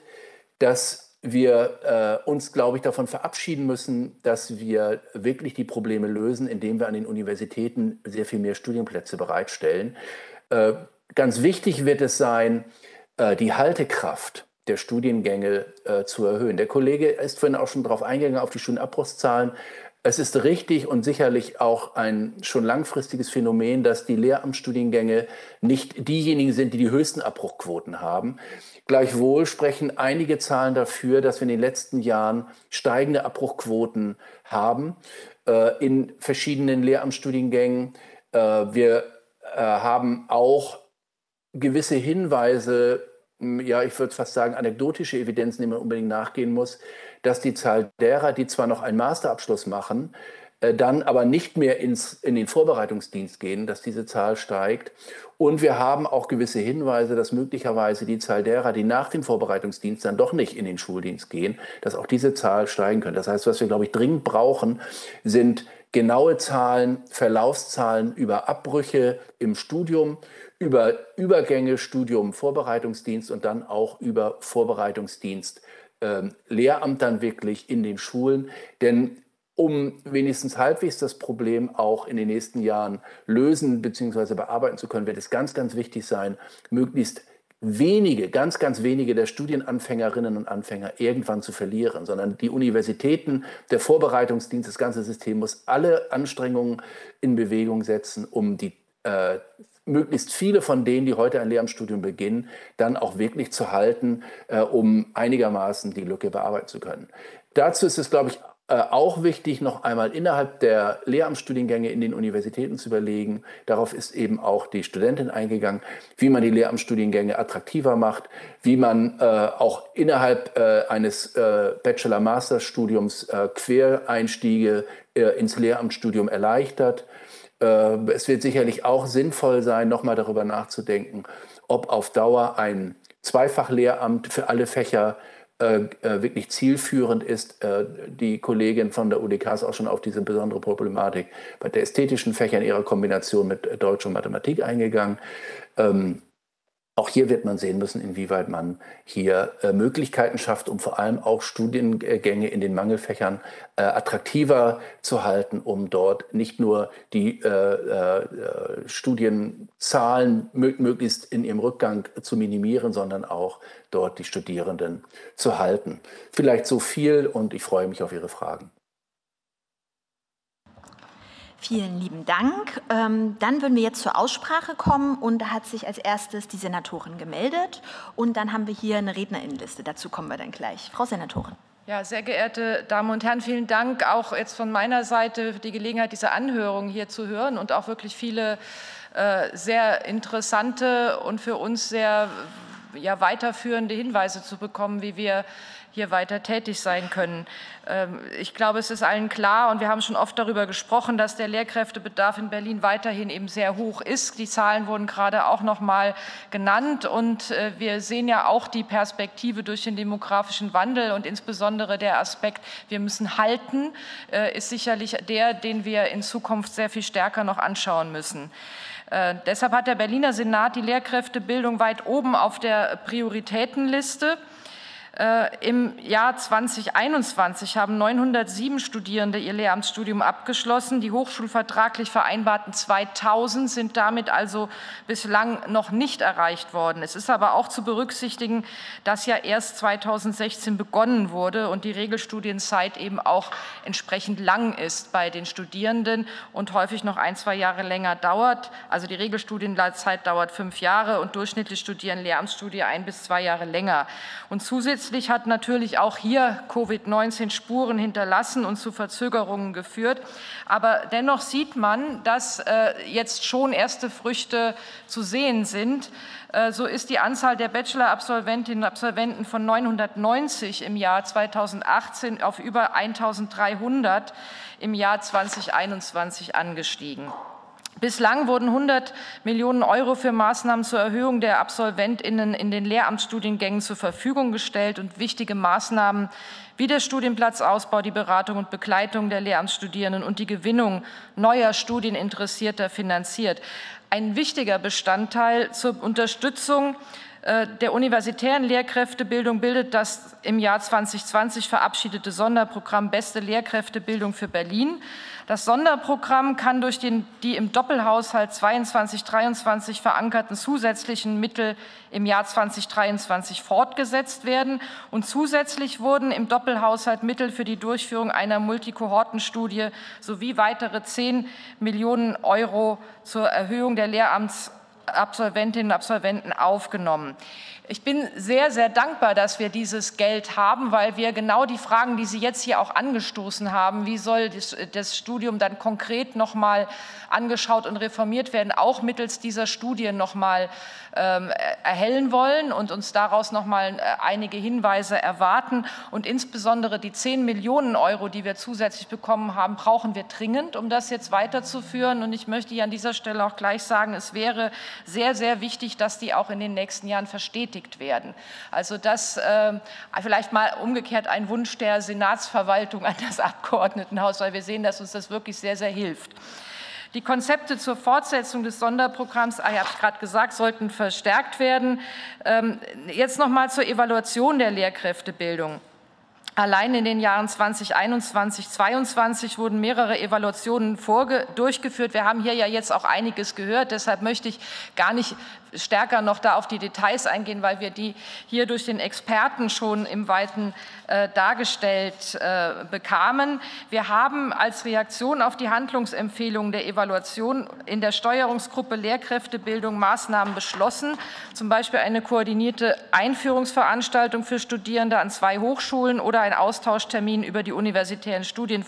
dass wir äh, uns, glaube ich, davon verabschieden müssen, dass wir wirklich die Probleme lösen, indem wir an den Universitäten sehr viel mehr Studienplätze bereitstellen. Äh, ganz wichtig wird es sein, äh, die Haltekraft der Studiengänge äh, zu erhöhen. Der Kollege ist vorhin auch schon darauf eingegangen, auf die Studienabbruchszahlen. Es ist richtig und sicherlich auch ein schon langfristiges Phänomen, dass die Lehramtsstudiengänge nicht diejenigen sind, die die höchsten Abbruchquoten haben. Gleichwohl sprechen einige Zahlen dafür, dass wir in den letzten Jahren steigende Abbruchquoten haben äh, in verschiedenen Lehramtsstudiengängen. Äh, wir äh, haben auch gewisse Hinweise, ja, ich würde fast sagen anekdotische Evidenzen, denen man unbedingt nachgehen muss, dass die Zahl derer, die zwar noch einen Masterabschluss machen, äh, dann aber nicht mehr ins, in den Vorbereitungsdienst gehen, dass diese Zahl steigt. Und wir haben auch gewisse Hinweise, dass möglicherweise die Zahl derer, die nach dem Vorbereitungsdienst dann doch nicht in den Schuldienst gehen, dass auch diese Zahl steigen könnte. Das heißt, was wir, glaube ich, dringend brauchen, sind genaue Zahlen, Verlaufszahlen über Abbrüche im Studium, über Übergänge, Studium, Vorbereitungsdienst und dann auch über Vorbereitungsdienst, äh, Lehramt dann wirklich in den Schulen. Denn um wenigstens halbwegs das Problem auch in den nächsten Jahren lösen bzw. bearbeiten zu können, wird es ganz, ganz wichtig sein, möglichst wenige, ganz, ganz wenige der Studienanfängerinnen und Anfänger irgendwann zu verlieren, sondern die Universitäten, der Vorbereitungsdienst, das ganze System muss alle Anstrengungen in Bewegung setzen, um die äh, möglichst viele von denen, die heute ein Lehramtsstudium beginnen, dann auch wirklich zu halten, äh, um einigermaßen die Lücke bearbeiten zu können. Dazu ist es, glaube ich, äh, auch wichtig, noch einmal innerhalb der Lehramtsstudiengänge in den Universitäten zu überlegen. Darauf ist eben auch die Studentin eingegangen, wie man die Lehramtsstudiengänge attraktiver macht, wie man äh, auch innerhalb äh, eines äh, Bachelor-Master-Studiums äh, Quereinstiege äh, ins Lehramtsstudium erleichtert. Es wird sicherlich auch sinnvoll sein, nochmal darüber nachzudenken, ob auf Dauer ein Zweifachlehramt für alle Fächer äh, wirklich zielführend ist. Äh, die Kollegin von der U D K ist auch schon auf diese besondere Problematik bei der ästhetischen Fächer in ihrer Kombination mit Deutsch und Mathematik eingegangen. Ähm, Auch hier wird man sehen müssen, inwieweit man hier äh, Möglichkeiten schafft, um vor allem auch Studiengänge in den Mangelfächern äh, attraktiver zu halten, um dort nicht nur die äh, äh, Studienzahlen möglichst in ihrem Rückgang zu minimieren, sondern auch dort die Studierenden zu halten. Vielleicht so viel und ich freue mich auf Ihre Fragen. Vielen lieben Dank. Ähm, dann würden wir jetzt zur Aussprache kommen und da hat sich als erstes die Senatorin gemeldet und dann haben wir hier eine Rednerinnenliste. Dazu kommen wir dann gleich. Frau Senatorin. Ja, sehr geehrte Damen und Herren, vielen Dank auch jetzt von meiner Seite für die Gelegenheit, diese Anhörung hier zu hören und auch wirklich viele äh, sehr interessante und für uns sehr ja, weiterführende Hinweise zu bekommen, wie wir hier weiter tätig sein können. Ich glaube, es ist allen klar und wir haben schon oft darüber gesprochen, dass der Lehrkräftebedarf in Berlin weiterhin eben sehr hoch ist. Die Zahlen wurden gerade auch noch mal genannt und wir sehen ja auch die Perspektive durch den demografischen Wandel und insbesondere der Aspekt, wir müssen halten, ist sicherlich der, den wir in Zukunft sehr viel stärker noch anschauen müssen. Äh, deshalb hat der Berliner Senat die Lehrkräftebildung weit oben auf der Prioritätenliste. Im Jahr zweitausendeinundzwanzig haben neunhundertsieben Studierende ihr Lehramtsstudium abgeschlossen. Die hochschulvertraglich vereinbarten zweitausend sind damit also bislang noch nicht erreicht worden. Es ist aber auch zu berücksichtigen, dass ja erst zweitausendsechzehn begonnen wurde und die Regelstudienzeit eben auch entsprechend lang ist bei den Studierenden und häufig noch ein, zwei Jahre länger dauert. Also die Regelstudienzeit dauert fünf Jahre und durchschnittlich studieren Lehramtsstudie ein bis zwei Jahre länger. Und zusätzlich Zusätzlich hat natürlich auch hier Covid neunzehn Spuren hinterlassen und zu Verzögerungen geführt. Aber dennoch sieht man, dass äh, jetzt schon erste Früchte zu sehen sind. Äh, so ist die Anzahl der Bachelor-Absolventinnen und Absolventen von neunhundertneunzig im Jahr zweitausendachtzehn auf über eintausenddreihundert im Jahr zweitausendeinundzwanzig angestiegen. Bislang wurden hundert Millionen Euro für Maßnahmen zur Erhöhung der AbsolventInnen in den Lehramtsstudiengängen zur Verfügung gestellt und wichtige Maßnahmen wie der Studienplatzausbau, die Beratung und Begleitung der Lehramtsstudierenden und die Gewinnung neuer Studieninteressierter finanziert. Ein wichtiger Bestandteil zur Unterstützung der universitären Lehrkräftebildung bildet das im Jahr zweitausendzwanzig verabschiedete Sonderprogramm Beste Lehrkräftebildung für Berlin. Das Sonderprogramm kann durch den, die im Doppelhaushalt zweiundzwanzig dreiundzwanzig verankerten zusätzlichen Mittel im Jahr zweitausenddreiundzwanzig fortgesetzt werden. Und zusätzlich wurden im Doppelhaushalt Mittel für die Durchführung einer Multikohortenstudie sowie weitere zehn Millionen Euro zur Erhöhung der Lehramtsabsolventinnen und Absolventen aufgenommen. Ich bin sehr, sehr dankbar, dass wir dieses Geld haben, weil wir genau die Fragen, die Sie jetzt hier auch angestoßen haben, wie soll das, das Studium dann konkret noch mal angeschaut und reformiert werden, auch mittels dieser Studie noch mal ähm, erhellen wollen und uns daraus noch mal einige Hinweise erwarten. Und insbesondere die zehn Millionen Euro, die wir zusätzlich bekommen haben, brauchen wir dringend, um das jetzt weiterzuführen. Und ich möchte hier an dieser Stelle auch gleich sagen, es wäre sehr, sehr wichtig, dass die auch in den nächsten Jahren verstetigt werden. Also das äh, vielleicht mal umgekehrt ein Wunsch der Senatsverwaltung an das Abgeordnetenhaus, weil wir sehen, dass uns das wirklich sehr, sehr hilft. Die Konzepte zur Fortsetzung des Sonderprogramms, ah, ich habe es gerade gesagt, sollten verstärkt werden. Ähm, jetzt noch mal zur Evaluation der Lehrkräftebildung. Allein in den Jahren zweitausendeinundzwanzig, zweitausendzweiundzwanzig wurden mehrere Evaluationen durchgeführt. Wir haben hier ja jetzt auch einiges gehört. Deshalb möchte ich gar nicht stärker noch da auf die Details eingehen, weil wir die hier durch den Experten schon im Weiten äh, dargestellt äh, bekamen. Wir haben als Reaktion auf die Handlungsempfehlungen der Evaluation in der Steuerungsgruppe Lehrkräftebildung Maßnahmen beschlossen, zum Beispiel eine koordinierte Einführungsveranstaltung für Studierende an zwei Hochschulen oder ein Austauschtermin über die universitären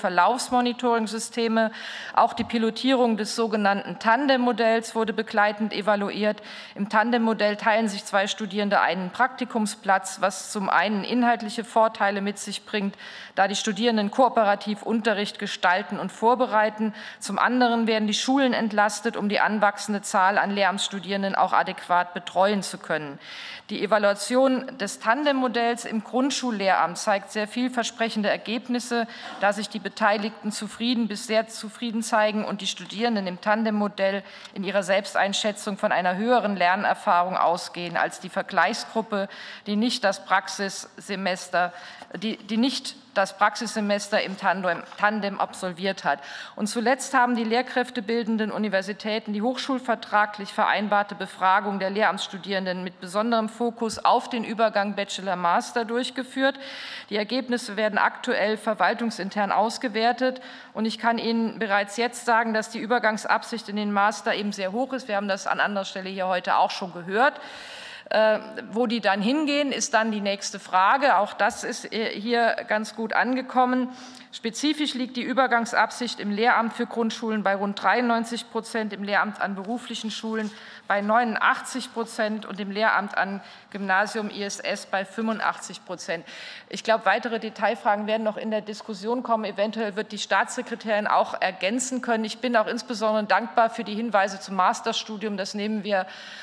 Studienverlaufsmonitoring-Systeme. Auch die Pilotierung des sogenannten Tandem-Modells wurde begleitend evaluiert. Im Tandem-Modell teilen sich zwei Studierende einen Praktikumsplatz, was zum einen inhaltliche Vorteile mit sich bringt, da die Studierenden kooperativ Unterricht gestalten und vorbereiten. Zum anderen werden die Schulen entlastet, um die anwachsende Zahl an Lehramtsstudierenden auch adäquat betreuen zu können. Die Evaluation des Tandem-Modells im Grundschullehramt zeigt sehr vielversprechende Ergebnisse, da sich die Beteiligten zufrieden bis sehr zufrieden zeigen und die Studierenden im Tandem-Modell in ihrer Selbsteinschätzung von einer höheren Lernerfahrung ausgehen als die Vergleichsgruppe, die nicht das Praxissemester, die, die nicht das Praxissemester im Tandem, Tandem absolviert hat. Und zuletzt haben die lehrkräftebildenden Universitäten die hochschulvertraglich vereinbarte Befragung der Lehramtsstudierenden mit besonderem Fokus auf den Übergang Bachelor-Master durchgeführt. Die Ergebnisse werden aktuell verwaltungsintern ausgewertet. Und ich kann Ihnen bereits jetzt sagen, dass die Übergangsabsicht in den Master eben sehr hoch ist. Wir haben das an anderer Stelle hier heute auch schon gehört. Äh, wo die dann hingehen, ist dann die nächste Frage. Auch das ist hier ganz gut angekommen. Spezifisch liegt die Übergangsabsicht im Lehramt für Grundschulen bei rund dreiundneunzig Prozent, im Lehramt an beruflichen Schulen bei neunundachtzig Prozent und im Lehramt an Gymnasium I S S bei fünfundachtzig Prozent. Ich glaube, weitere Detailfragen werden noch in der Diskussion kommen. Eventuell wird die Staatssekretärin auch ergänzen können. Ich bin auch insbesondere dankbar für die Hinweise zum Masterstudium. Das nehmen wir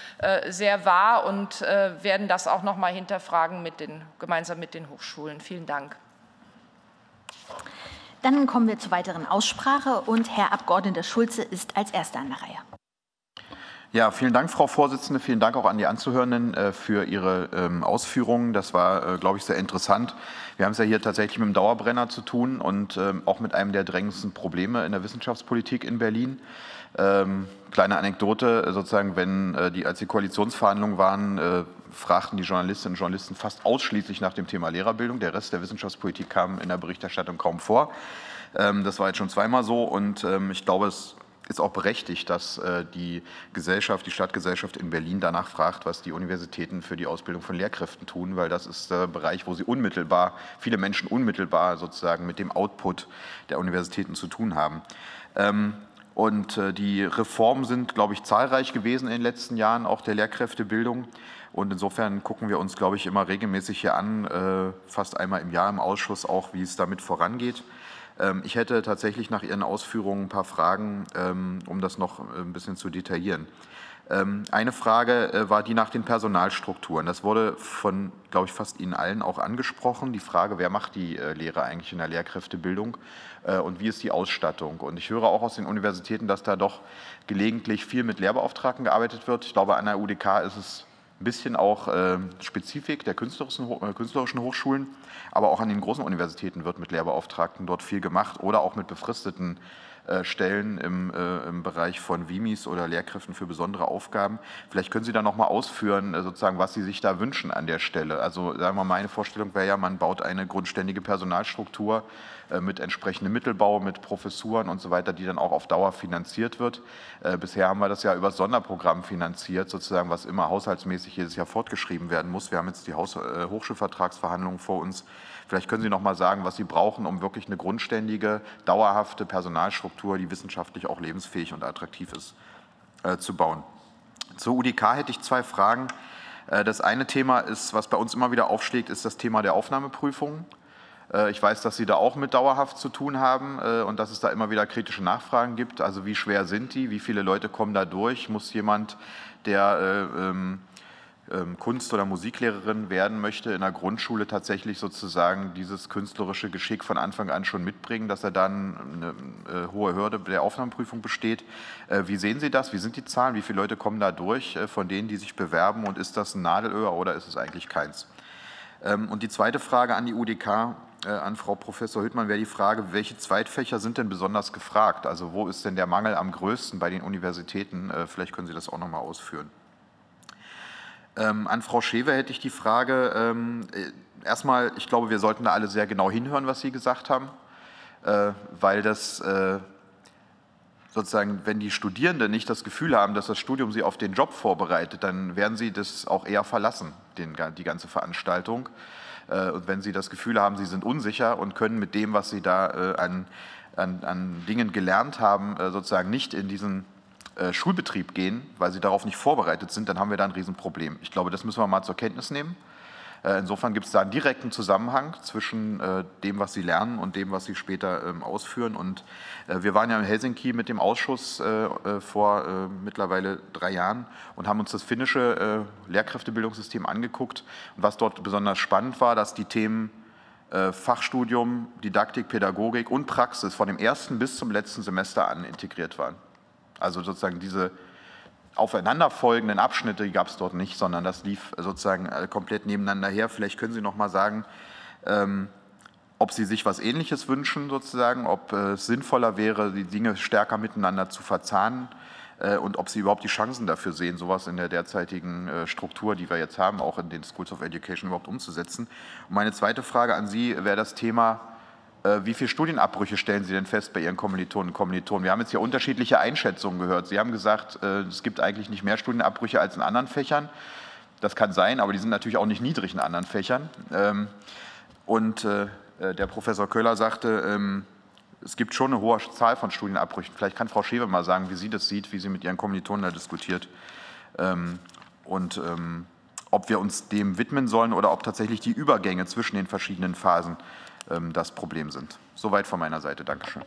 sehr wahr und werden das auch noch mal hinterfragen mit den, gemeinsam mit den Hochschulen. Vielen Dank. Dann kommen wir zur weiteren Aussprache und Herr Abgeordneter Schulze ist als Erster an der Reihe. Ja, vielen Dank, Frau Vorsitzende. Vielen Dank auch an die Anzuhörenden äh, für Ihre ähm, Ausführungen. Das war, äh, glaube ich, sehr interessant. Wir haben es ja hier tatsächlich mit einem Dauerbrenner zu tun und ähm, auch mit einem der drängendsten Probleme in der Wissenschaftspolitik in Berlin. Ähm, kleine Anekdote, sozusagen, wenn äh, die, als die Koalitionsverhandlungen waren, äh, fragten die Journalistinnen und Journalisten fast ausschließlich nach dem Thema Lehrerbildung. Der Rest der Wissenschaftspolitik kam in der Berichterstattung kaum vor. Ähm, das war jetzt schon zweimal so und ähm, ich glaube, es ist auch berechtigt, dass äh, die Gesellschaft, die Stadtgesellschaft in Berlin danach fragt, was die Universitäten für die Ausbildung von Lehrkräften tun, weil das ist der Bereich, wo sie unmittelbar, viele Menschen unmittelbar sozusagen mit dem Output der Universitäten zu tun haben. Ähm, und äh, die Reformen sind, glaube ich, zahlreich gewesen in den letzten Jahren, auch der Lehrkräftebildung. Und insofern gucken wir uns, glaube ich, immer regelmäßig hier an, äh, fast einmal im Jahr im Ausschuss auch, wie es damit vorangeht. Ich hätte tatsächlich nach Ihren Ausführungen ein paar Fragen, um das noch ein bisschen zu detaillieren. Eine Frage war die nach den Personalstrukturen. Das wurde von, glaube ich, fast Ihnen allen auch angesprochen. Die Frage, wer macht die Lehre eigentlich in der Lehrkräftebildung und wie ist die Ausstattung? Und ich höre auch aus den Universitäten, dass da doch gelegentlich viel mit Lehrbeauftragten gearbeitet wird. Ich glaube, an der U D K ist es ein bisschen auch äh, Spezifik der künstlerischen, äh, künstlerischen Hochschulen, aber auch an den großen Universitäten wird mit Lehrbeauftragten dort viel gemacht oder auch mit befristeten äh, Stellen im, äh, im Bereich von W I M Is oder Lehrkräften für besondere Aufgaben. Vielleicht können Sie da noch mal ausführen, äh, sozusagen, was Sie sich da wünschen an der Stelle. Also sagen wir mal, meine Vorstellung wäre ja, man baut eine grundständige Personalstruktur äh, mit entsprechendem Mittelbau, mit Professuren und so weiter, die dann auch auf Dauer finanziert wird. Äh, bisher haben wir das ja über das Sonderprogramm finanziert, sozusagen, was immer haushaltsmäßig jedes Jahr fortgeschrieben werden muss. Wir haben jetzt die Haus äh, Hochschulvertragsverhandlungen vor uns. Vielleicht können Sie noch mal sagen, was Sie brauchen, um wirklich eine grundständige, dauerhafte Personalstruktur, die wissenschaftlich auch lebensfähig und attraktiv ist, äh, zu bauen. Zur U D K hätte ich zwei Fragen. Äh, das eine Thema ist, was bei uns immer wieder aufschlägt, ist das Thema der Aufnahmeprüfungen. Äh, ich weiß, dass Sie da auch mit dauerhaft zu tun haben äh, und dass es da immer wieder kritische Nachfragen gibt. Also wie schwer sind die? Wie viele Leute kommen da durch? Muss jemand, der äh, ähm, Kunst- oder Musiklehrerin werden möchte, in der Grundschule tatsächlich sozusagen dieses künstlerische Geschick von Anfang an schon mitbringen, dass er dann eine äh, hohe Hürde der Aufnahmeprüfung besteht. Äh, wie sehen Sie das? Wie sind die Zahlen? Wie viele Leute kommen da durch äh, von denen, die sich bewerben? Und ist das ein Nadelöhr oder ist es eigentlich keins? Ähm, und die zweite Frage an die U D K, äh, an Frau Professor Hüttmann, wäre die Frage, welche Zweitfächer sind denn besonders gefragt? Also wo ist denn der Mangel am größten bei den Universitäten? Äh, vielleicht können Sie das auch noch mal ausführen. Ähm, an Frau Schewe hätte ich die Frage, ähm, erstmal, ich glaube, wir sollten da alle sehr genau hinhören, was Sie gesagt haben, äh, weil das äh, sozusagen, wenn die Studierenden nicht das Gefühl haben, dass das Studium sie auf den Job vorbereitet, dann werden sie das auch eher verlassen, den, die ganze Veranstaltung. Äh, und wenn sie das Gefühl haben, sie sind unsicher und können mit dem, was sie da äh, an, an, an Dingen gelernt haben, äh, sozusagen nicht in diesen Schulbetrieb gehen, weil sie darauf nicht vorbereitet sind, dann haben wir da ein Riesenproblem. Ich glaube, das müssen wir mal zur Kenntnis nehmen. Insofern gibt es da einen direkten Zusammenhang zwischen dem, was sie lernen und dem, was sie später ausführen. Und wir waren ja in Helsinki mit dem Ausschuss vor mittlerweile drei Jahren und haben uns das finnische Lehrkräftebildungssystem angeguckt. Und was dort besonders spannend war, dass die Themen Fachstudium, Didaktik, Pädagogik und Praxis von dem ersten bis zum letzten Semester an integriert waren. Also sozusagen diese aufeinanderfolgenden Abschnitte, die gab es dort nicht, sondern das lief sozusagen komplett nebeneinander her. Vielleicht können Sie noch mal sagen, ähm, ob Sie sich was Ähnliches wünschen, sozusagen, ob äh, es sinnvoller wäre, die Dinge stärker miteinander zu verzahnen äh, und ob Sie überhaupt die Chancen dafür sehen, sowas in der derzeitigen äh, Struktur, die wir jetzt haben, auch in den Schools of Education überhaupt umzusetzen. Und meine zweite Frage an Sie wäre das Thema, wie viele Studienabbrüche stellen Sie denn fest bei Ihren Kommilitonen und Kommilitonen? Wir haben jetzt hier unterschiedliche Einschätzungen gehört. Sie haben gesagt, es gibt eigentlich nicht mehr Studienabbrüche als in anderen Fächern. Das kann sein, aber die sind natürlich auch nicht niedrig in anderen Fächern. Und der Professor Köhler sagte, es gibt schon eine hohe Zahl von Studienabbrüchen. Vielleicht kann Frau Schewe mal sagen, wie sie das sieht, wie sie mit ihren Kommilitonen da diskutiert. Und ob wir uns dem widmen sollen oder ob tatsächlich die Übergänge zwischen den verschiedenen Phasen das Problem sind. Soweit von meiner Seite. Dankeschön.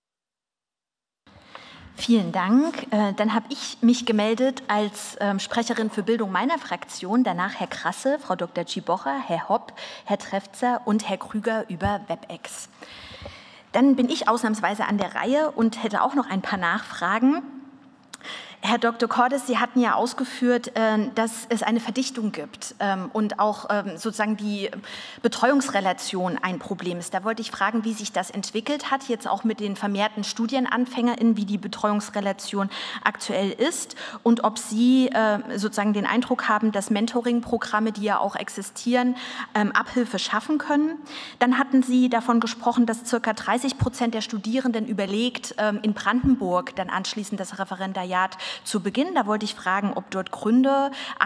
Vielen Dank. Dann habe ich mich gemeldet als Sprecherin für Bildung meiner Fraktion, danach Herr Krasse, Frau Doktor Ciborra, Herr Hopp, Herr Trefzer und Herr Krüger über WebEx. Dann bin ich ausnahmsweise an der Reihe und hätte auch noch ein paar Nachfragen. Herr Doktor Cordes, Sie hatten ja ausgeführt, dass es eine Verdichtung gibt und auch sozusagen die Betreuungsrelation ein Problem ist. Da wollte ich fragen, wie sich das entwickelt hat, jetzt auch mit den vermehrten StudienanfängerInnen, wie die Betreuungsrelation aktuell ist und ob Sie sozusagen den Eindruck haben, dass Mentoring-Programme, die ja auch existieren, Abhilfe schaffen können. Dann hatten Sie davon gesprochen, dass circa dreißig Prozent der Studierenden überlegt, in Brandenburg dann anschließend das Referendariat zu beginnen. Da wollte ich fragen, ob dort Gründe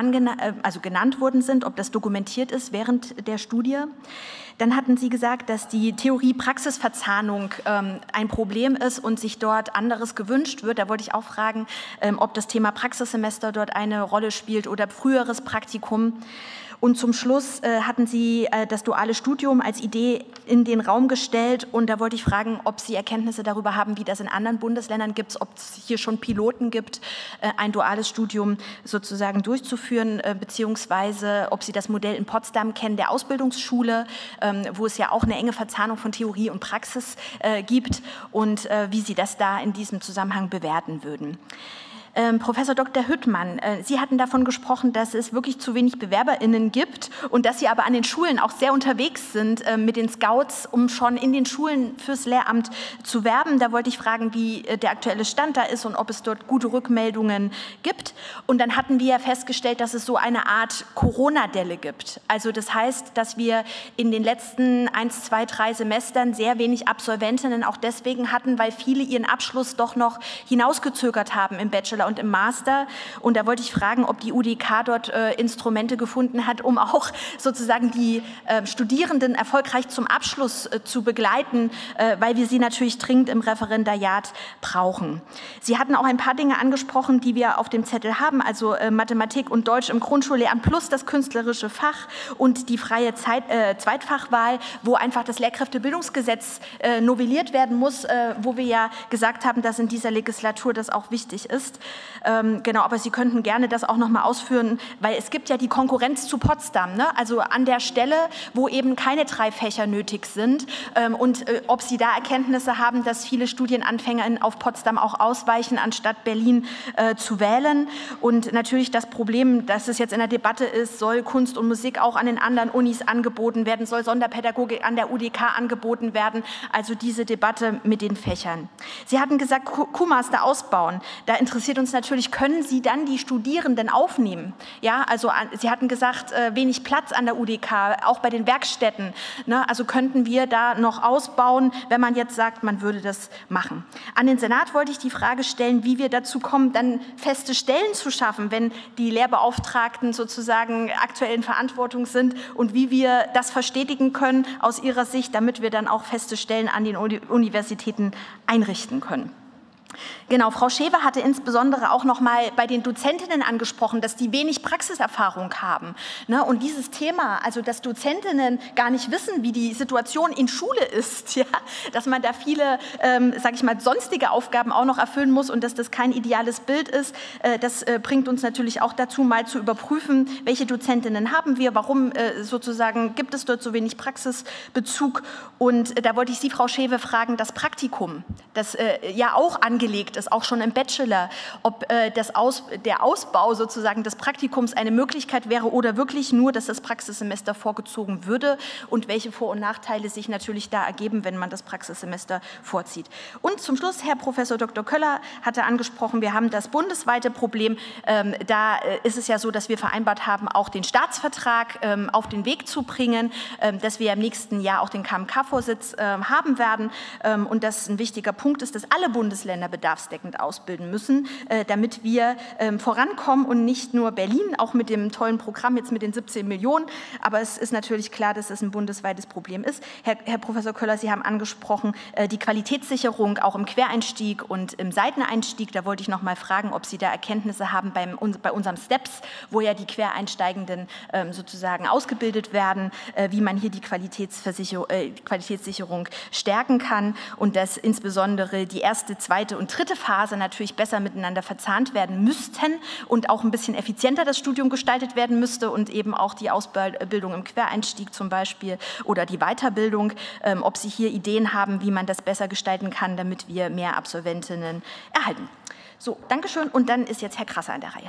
also genannt worden sind, ob das dokumentiert ist während der Studie. Dann hatten Sie gesagt, dass die Theorie-Praxis-Verzahnung ähm, ein Problem ist und sich dort anderes gewünscht wird. Da wollte ich auch fragen, ähm, ob das Thema Praxissemester dort eine Rolle spielt oder früheres Praktikum. Und zum Schluss äh, hatten Sie äh, das duale Studium als Idee in den Raum gestellt. Und da wollte ich fragen, ob Sie Erkenntnisse darüber haben, wie das in anderen Bundesländern gibt, ob es hier schon Piloten gibt, äh, ein duales Studium sozusagen durchzuführen, äh, beziehungsweise ob Sie das Modell in Potsdam kennen, der Ausbildungsschule, ähm, wo es ja auch eine enge Verzahnung von Theorie und Praxis äh, gibt und äh, wie Sie das da in diesem Zusammenhang bewerten würden. Ähm, Professor Doktor Hüttmann, äh, Sie hatten davon gesprochen, dass es wirklich zu wenig BewerberInnen gibt und dass Sie aber an den Schulen auch sehr unterwegs sind äh, mit den Scouts, um schon in den Schulen fürs Lehramt zu werben. Da wollte ich fragen, wie äh, der aktuelle Stand da ist und ob es dort gute Rückmeldungen gibt. Und dann hatten wir ja festgestellt, dass es so eine Art Corona-Delle gibt. Also das heißt, dass wir in den letzten eins, zwei, drei Semestern sehr wenig Absolventinnen auch deswegen hatten, weil viele ihren Abschluss doch noch hinausgezögert haben im Bachelor und im Master. Und da wollte ich fragen, ob die U D K dort äh, Instrumente gefunden hat, um auch sozusagen die äh, Studierenden erfolgreich zum Abschluss äh, zu begleiten, äh, weil wir sie natürlich dringend im Referendariat brauchen. Sie hatten auch ein paar Dinge angesprochen, die wir auf dem Zettel haben, also äh, Mathematik und Deutsch im Grundschullehramt plus das künstlerische Fach und die freie Zeit, äh, Zweitfachwahl, wo einfach das Lehrkräftebildungsgesetz äh, novelliert werden muss, äh, wo wir ja gesagt haben, dass in dieser Legislatur das auch wichtig ist. Ähm, genau, aber Sie könnten gerne das auch noch mal ausführen, weil es gibt ja die Konkurrenz zu Potsdam, ne? Also an der Stelle, wo eben keine drei Fächer nötig sind ähm, und äh, ob Sie da Erkenntnisse haben, dass viele StudienanfängerInnen auf Potsdam auch ausweichen, anstatt Berlin äh, zu wählen. Und natürlich das Problem, dass es jetzt in der Debatte ist, soll Kunst und Musik auch an den anderen Unis angeboten werden, soll Sonderpädagogik an der U D K angeboten werden, also diese Debatte mit den Fächern. Sie hatten gesagt, Q-Master ausbauen, da interessiert uns natürlich, können Sie dann die Studierenden aufnehmen? Ja, also Sie hatten gesagt, wenig Platz an der U D K, auch bei den Werkstätten. Ne? Also könnten wir da noch ausbauen, wenn man jetzt sagt, man würde das machen. An den Senat wollte ich die Frage stellen, wie wir dazu kommen, dann feste Stellen zu schaffen, wenn die Lehrbeauftragten sozusagen aktuell in Verantwortung sind und wie wir das verstetigen können aus Ihrer Sicht, damit wir dann auch feste Stellen an den Universitäten einrichten können. Genau, Frau Schewe hatte insbesondere auch noch mal bei den Dozentinnen angesprochen, dass die wenig Praxiserfahrung haben. Ne? Und dieses Thema, also dass Dozentinnen gar nicht wissen, wie die Situation in Schule ist, ja? Dass man da viele, ähm, sage ich mal, sonstige Aufgaben auch noch erfüllen muss und dass das kein ideales Bild ist, äh, das äh, bringt uns natürlich auch dazu, mal zu überprüfen, welche Dozentinnen haben wir, warum äh, sozusagen gibt es dort so wenig Praxisbezug. Und äh, da wollte ich Sie, Frau Schewe, fragen, das Praktikum, das äh, ja auch angelegt ist, auch schon im Bachelor, ob äh, das Aus, der Ausbau sozusagen des Praktikums eine Möglichkeit wäre oder wirklich nur, dass das Praxissemester vorgezogen würde und welche Vor- und Nachteile sich natürlich da ergeben, wenn man das Praxissemester vorzieht. Und zum Schluss, Herr Professor Doktor Köller hatte angesprochen, wir haben das bundesweite Problem. Ähm, da äh, ist es ja so, dass wir vereinbart haben, auch den Staatsvertrag ähm, auf den Weg zu bringen, ähm, dass wir im nächsten Jahr auch den K M K-Vorsitz ähm, haben werden ähm, und dass ein wichtiger Punkt ist, dass alle Bundesländer bedarfsdeckend ausbilden müssen, äh, damit wir ähm, vorankommen und nicht nur Berlin, auch mit dem tollen Programm jetzt mit den siebzehn Millionen, aber es ist natürlich klar, dass es ein bundesweites Problem ist. Herr, Herr Professor Köller, Sie haben angesprochen, äh, die Qualitätssicherung auch im Quereinstieg und im Seiteneinstieg, da wollte ich noch mal fragen, ob Sie da Erkenntnisse haben beim, bei unserem STEPS, wo ja die Quereinsteigenden ähm, sozusagen ausgebildet werden, äh, wie man hier die Qualitätsversicherung, äh, Qualitätssicherung stärken kann und dass insbesondere die erste, zweite und dritte Phase natürlich besser miteinander verzahnt werden müssten und auch ein bisschen effizienter das Studium gestaltet werden müsste und eben auch die Ausbildung im Quereinstieg zum Beispiel oder die Weiterbildung, ähm, ob Sie hier Ideen haben, wie man das besser gestalten kann, damit wir mehr Absolventinnen erhalten. So, Dankeschön. Und dann ist jetzt Herr Krasser an der Reihe.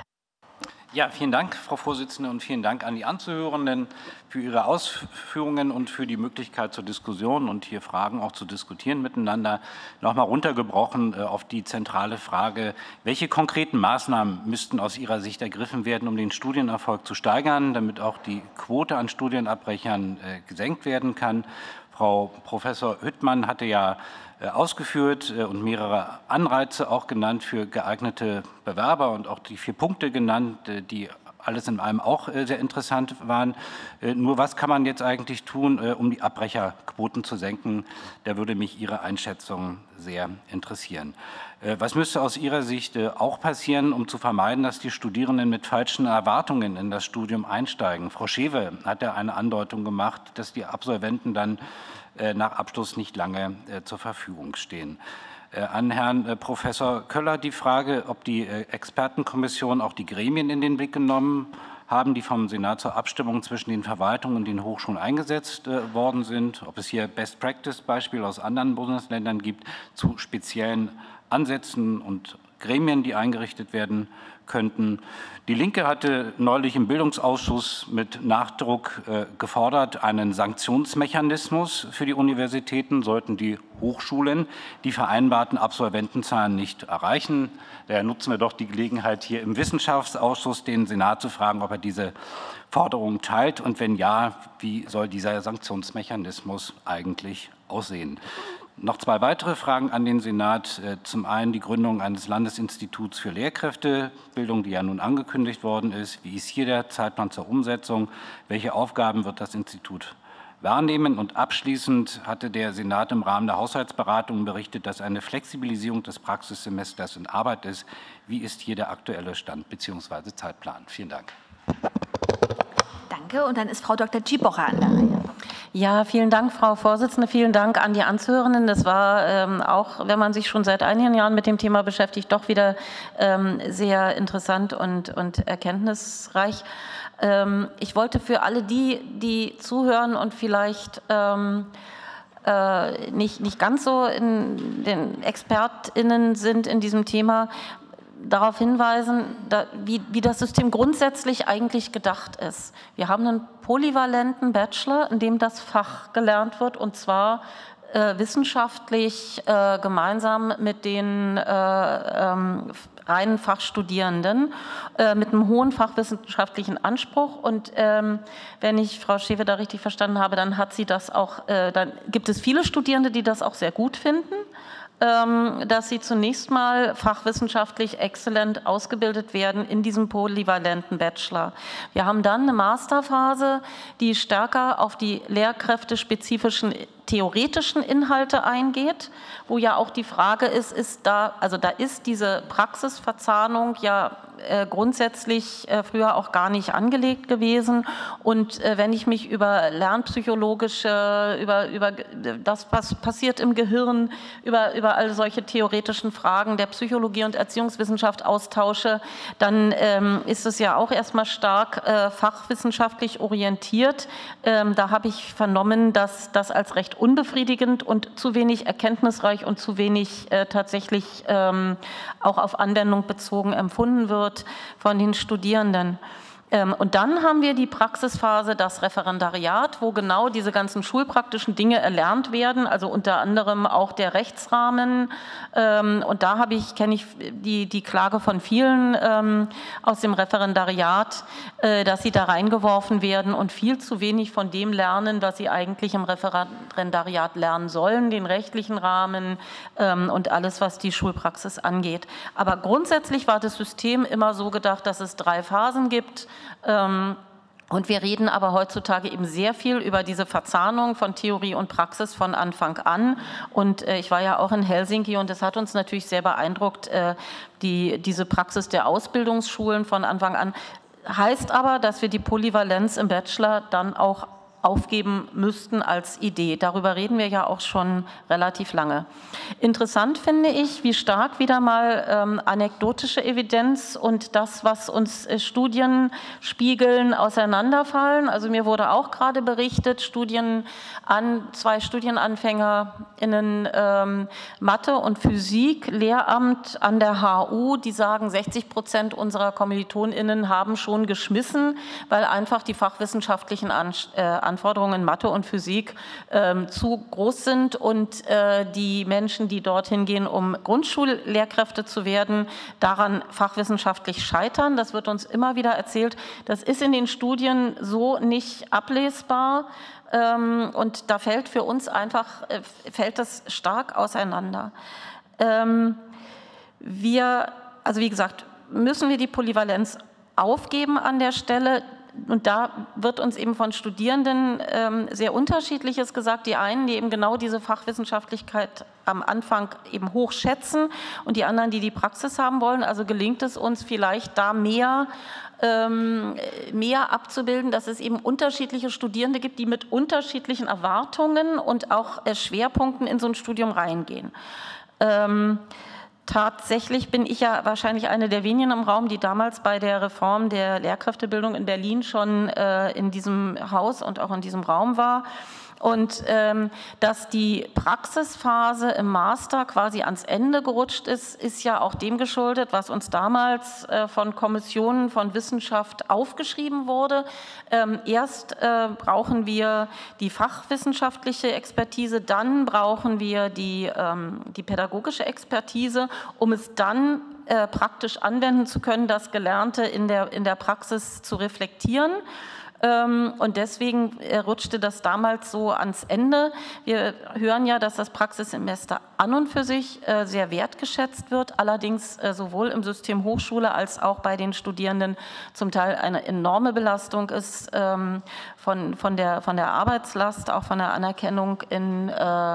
Ja, vielen Dank, Frau Vorsitzende, und vielen Dank an die Anzuhörenden für Ihre Ausführungen und für die Möglichkeit zur Diskussion und hier Fragen auch zu diskutieren miteinander. Nochmal runtergebrochen äh, auf die zentrale Frage, welche konkreten Maßnahmen müssten aus Ihrer Sicht ergriffen werden, um den Studienerfolg zu steigern, damit auch die Quote an Studienabbrechern äh, gesenkt werden kann. Frau Professor Hüttmann hatte ja ausgeführt und mehrere Anreize auch genannt für geeignete Bewerber und auch die vier Punkte genannt, die alles in allem auch sehr interessant waren. Nur was kann man jetzt eigentlich tun, um die Abbrecherquoten zu senken? Da würde mich Ihre Einschätzung sehr interessieren. Was müsste aus Ihrer Sicht auch passieren, um zu vermeiden, dass die Studierenden mit falschen Erwartungen in das Studium einsteigen? Frau Schewe hat ja eine Andeutung gemacht, dass die Absolventen dann nach Abschluss nicht lange zur Verfügung stehen. An Herrn Professor Köller die Frage, ob die Expertenkommission auch die Gremien in den Blick genommen haben, die vom Senat zur Abstimmung zwischen den Verwaltungen und den Hochschulen eingesetzt worden sind, ob es hier Best-Practice-Beispiele aus anderen Bundesländern gibt zu speziellen Ansätzen und Gremien, die eingerichtet werden könnten. Die Linke hatte neulich im Bildungsausschuss mit Nachdruck äh, gefordert, einen Sanktionsmechanismus für die Universitäten, sollten die Hochschulen die vereinbarten Absolventenzahlen nicht erreichen. Daher nutzen wir doch die Gelegenheit, hier im Wissenschaftsausschuss den Senat zu fragen, ob er diese Forderung teilt und wenn ja, wie soll dieser Sanktionsmechanismus eigentlich aussehen? Noch zwei weitere Fragen an den Senat. Zum einen die Gründung eines Landesinstituts für Lehrkräftebildung, die ja nun angekündigt worden ist. Wie ist hier der Zeitplan zur Umsetzung? Welche Aufgaben wird das Institut wahrnehmen? Und abschließend hatte der Senat im Rahmen der Haushaltsberatungen berichtet, dass eine Flexibilisierung des Praxissemesters in Arbeit ist. Wie ist hier der aktuelle Stand bzw. Zeitplan? Vielen Dank. Danke. Und dann ist Frau Doktor Ciborra an der Reihe. Ja, vielen Dank, Frau Vorsitzende. Vielen Dank an die Anzuhörenden. Das war ähm, auch, wenn man sich schon seit einigen Jahren mit dem Thema beschäftigt, doch wieder ähm, sehr interessant und, und erkenntnisreich. Ähm, ich wollte für alle die, die zuhören und vielleicht ähm, äh, nicht, nicht ganz so in den ExpertInnen sind in diesem Thema, darauf hinweisen, wie, wie das System grundsätzlich eigentlich gedacht ist. Wir haben einen polyvalenten Bachelor, in dem das Fach gelernt wird, und zwar äh, wissenschaftlich äh, gemeinsam mit den äh, ähm, reinen Fachstudierenden, äh, mit einem hohen fachwissenschaftlichen Anspruch. Und ähm, wenn ich Frau Schewe da richtig verstanden habe, dann hat sie das auch, äh, dann gibt es viele Studierende, die das auch sehr gut finden, dass sie zunächst mal fachwissenschaftlich exzellent ausgebildet werden in diesem polyvalenten Bachelor. Wir haben dann eine Masterphase, die stärker auf die lehrkräftespezifischen theoretischen Inhalte eingeht, wo ja auch die Frage ist, ist da, also da ist diese Praxisverzahnung ja äh, grundsätzlich äh, früher auch gar nicht angelegt gewesen. Und äh, wenn ich mich über lernpsychologische, über, über das, was passiert im Gehirn, über, über all solche theoretischen Fragen der Psychologie und Erziehungswissenschaft austausche, dann ähm, ist es ja auch erstmal stark äh, fachwissenschaftlich orientiert. Ähm, da habe ich vernommen, dass das als recht unbefriedigend und zu wenig erkenntnisreich und zu wenig äh, tatsächlich ähm, auch auf Anwendung bezogen empfunden wird von den Studierenden. Ähm, und dann haben wir die Praxisphase, das Referendariat, wo genau diese ganzen schulpraktischen Dinge erlernt werden, also unter anderem auch der Rechtsrahmen. Ähm, und da habe ich, kenne ich die, die Klage von vielen ähm, aus dem Referendariat, äh, dass sie da reingeworfen werden und viel zu wenig von dem lernen, was sie eigentlich im Referendariat lernen sollen, den rechtlichen Rahmen ähm, und alles, was die Schulpraxis angeht. Aber grundsätzlich war das System immer so gedacht, dass es drei Phasen gibt. Und wir reden aber heutzutage eben sehr viel über diese Verzahnung von Theorie und Praxis von Anfang an. Und ich war ja auch in Helsinki und es hat uns natürlich sehr beeindruckt, die, diese Praxis der Ausbildungsschulen von Anfang an. Heißt aber, dass wir die Polyvalenz im Bachelor dann auch aufgeben müssten als Idee. Darüber reden wir ja auch schon relativ lange. Interessant finde ich, wie stark wieder mal ähm, anekdotische Evidenz und das, was uns äh, Studien spiegeln, auseinanderfallen. Also mir wurde auch gerade berichtet, Studien an, zwei StudienanfängerInnen ähm, Mathe und Physik, Lehramt an der H U, die sagen, sechzig Prozent unserer KommilitonInnen haben schon geschmissen, weil einfach die fachwissenschaftlichen An äh, Anforderungen in Mathe und Physik ähm, zu groß sind und äh, die Menschen, die dorthin gehen, um Grundschullehrkräfte zu werden, daran fachwissenschaftlich scheitern. Das wird uns immer wieder erzählt. Das ist in den Studien so nicht ablesbar. Ähm, und da fällt für uns einfach, äh, fällt das stark auseinander. Ähm, wir, also wie gesagt, müssen wir die Polyvalenz aufgeben an der Stelle. Und da wird uns eben von Studierenden ähm, sehr Unterschiedliches gesagt. Die einen, die eben genau diese Fachwissenschaftlichkeit am Anfang eben hoch schätzen und die anderen, die die Praxis haben wollen. Also gelingt es uns vielleicht da mehr, ähm, mehr abzubilden, dass es eben unterschiedliche Studierende gibt, die mit unterschiedlichen Erwartungen und auch äh, Schwerpunkten in so ein Studium reingehen. Ähm, Tatsächlich bin ich ja wahrscheinlich eine der wenigen im Raum, die damals bei der Reform der Lehrkräftebildung in Berlin schon äh, in diesem Haus und auch in diesem Raum war. Und ähm, dass die Praxisphase im Master quasi ans Ende gerutscht ist, ist ja auch dem geschuldet, was uns damals äh, von Kommissionen von Wissenschaft aufgeschrieben wurde. Ähm, erst äh, brauchen wir die fachwissenschaftliche Expertise, dann brauchen wir die, ähm, die pädagogische Expertise, um es dann äh, praktisch anwenden zu können, das Gelernte in der, in der Praxis zu reflektieren. Und deswegen rutschte das damals so ans Ende. Wir hören ja, dass das Praxissemester an und für sich sehr wertgeschätzt wird, allerdings sowohl im System Hochschule als auch bei den Studierenden zum Teil eine enorme Belastung ist von, von, der, von der Arbeitslast, auch von der Anerkennung in,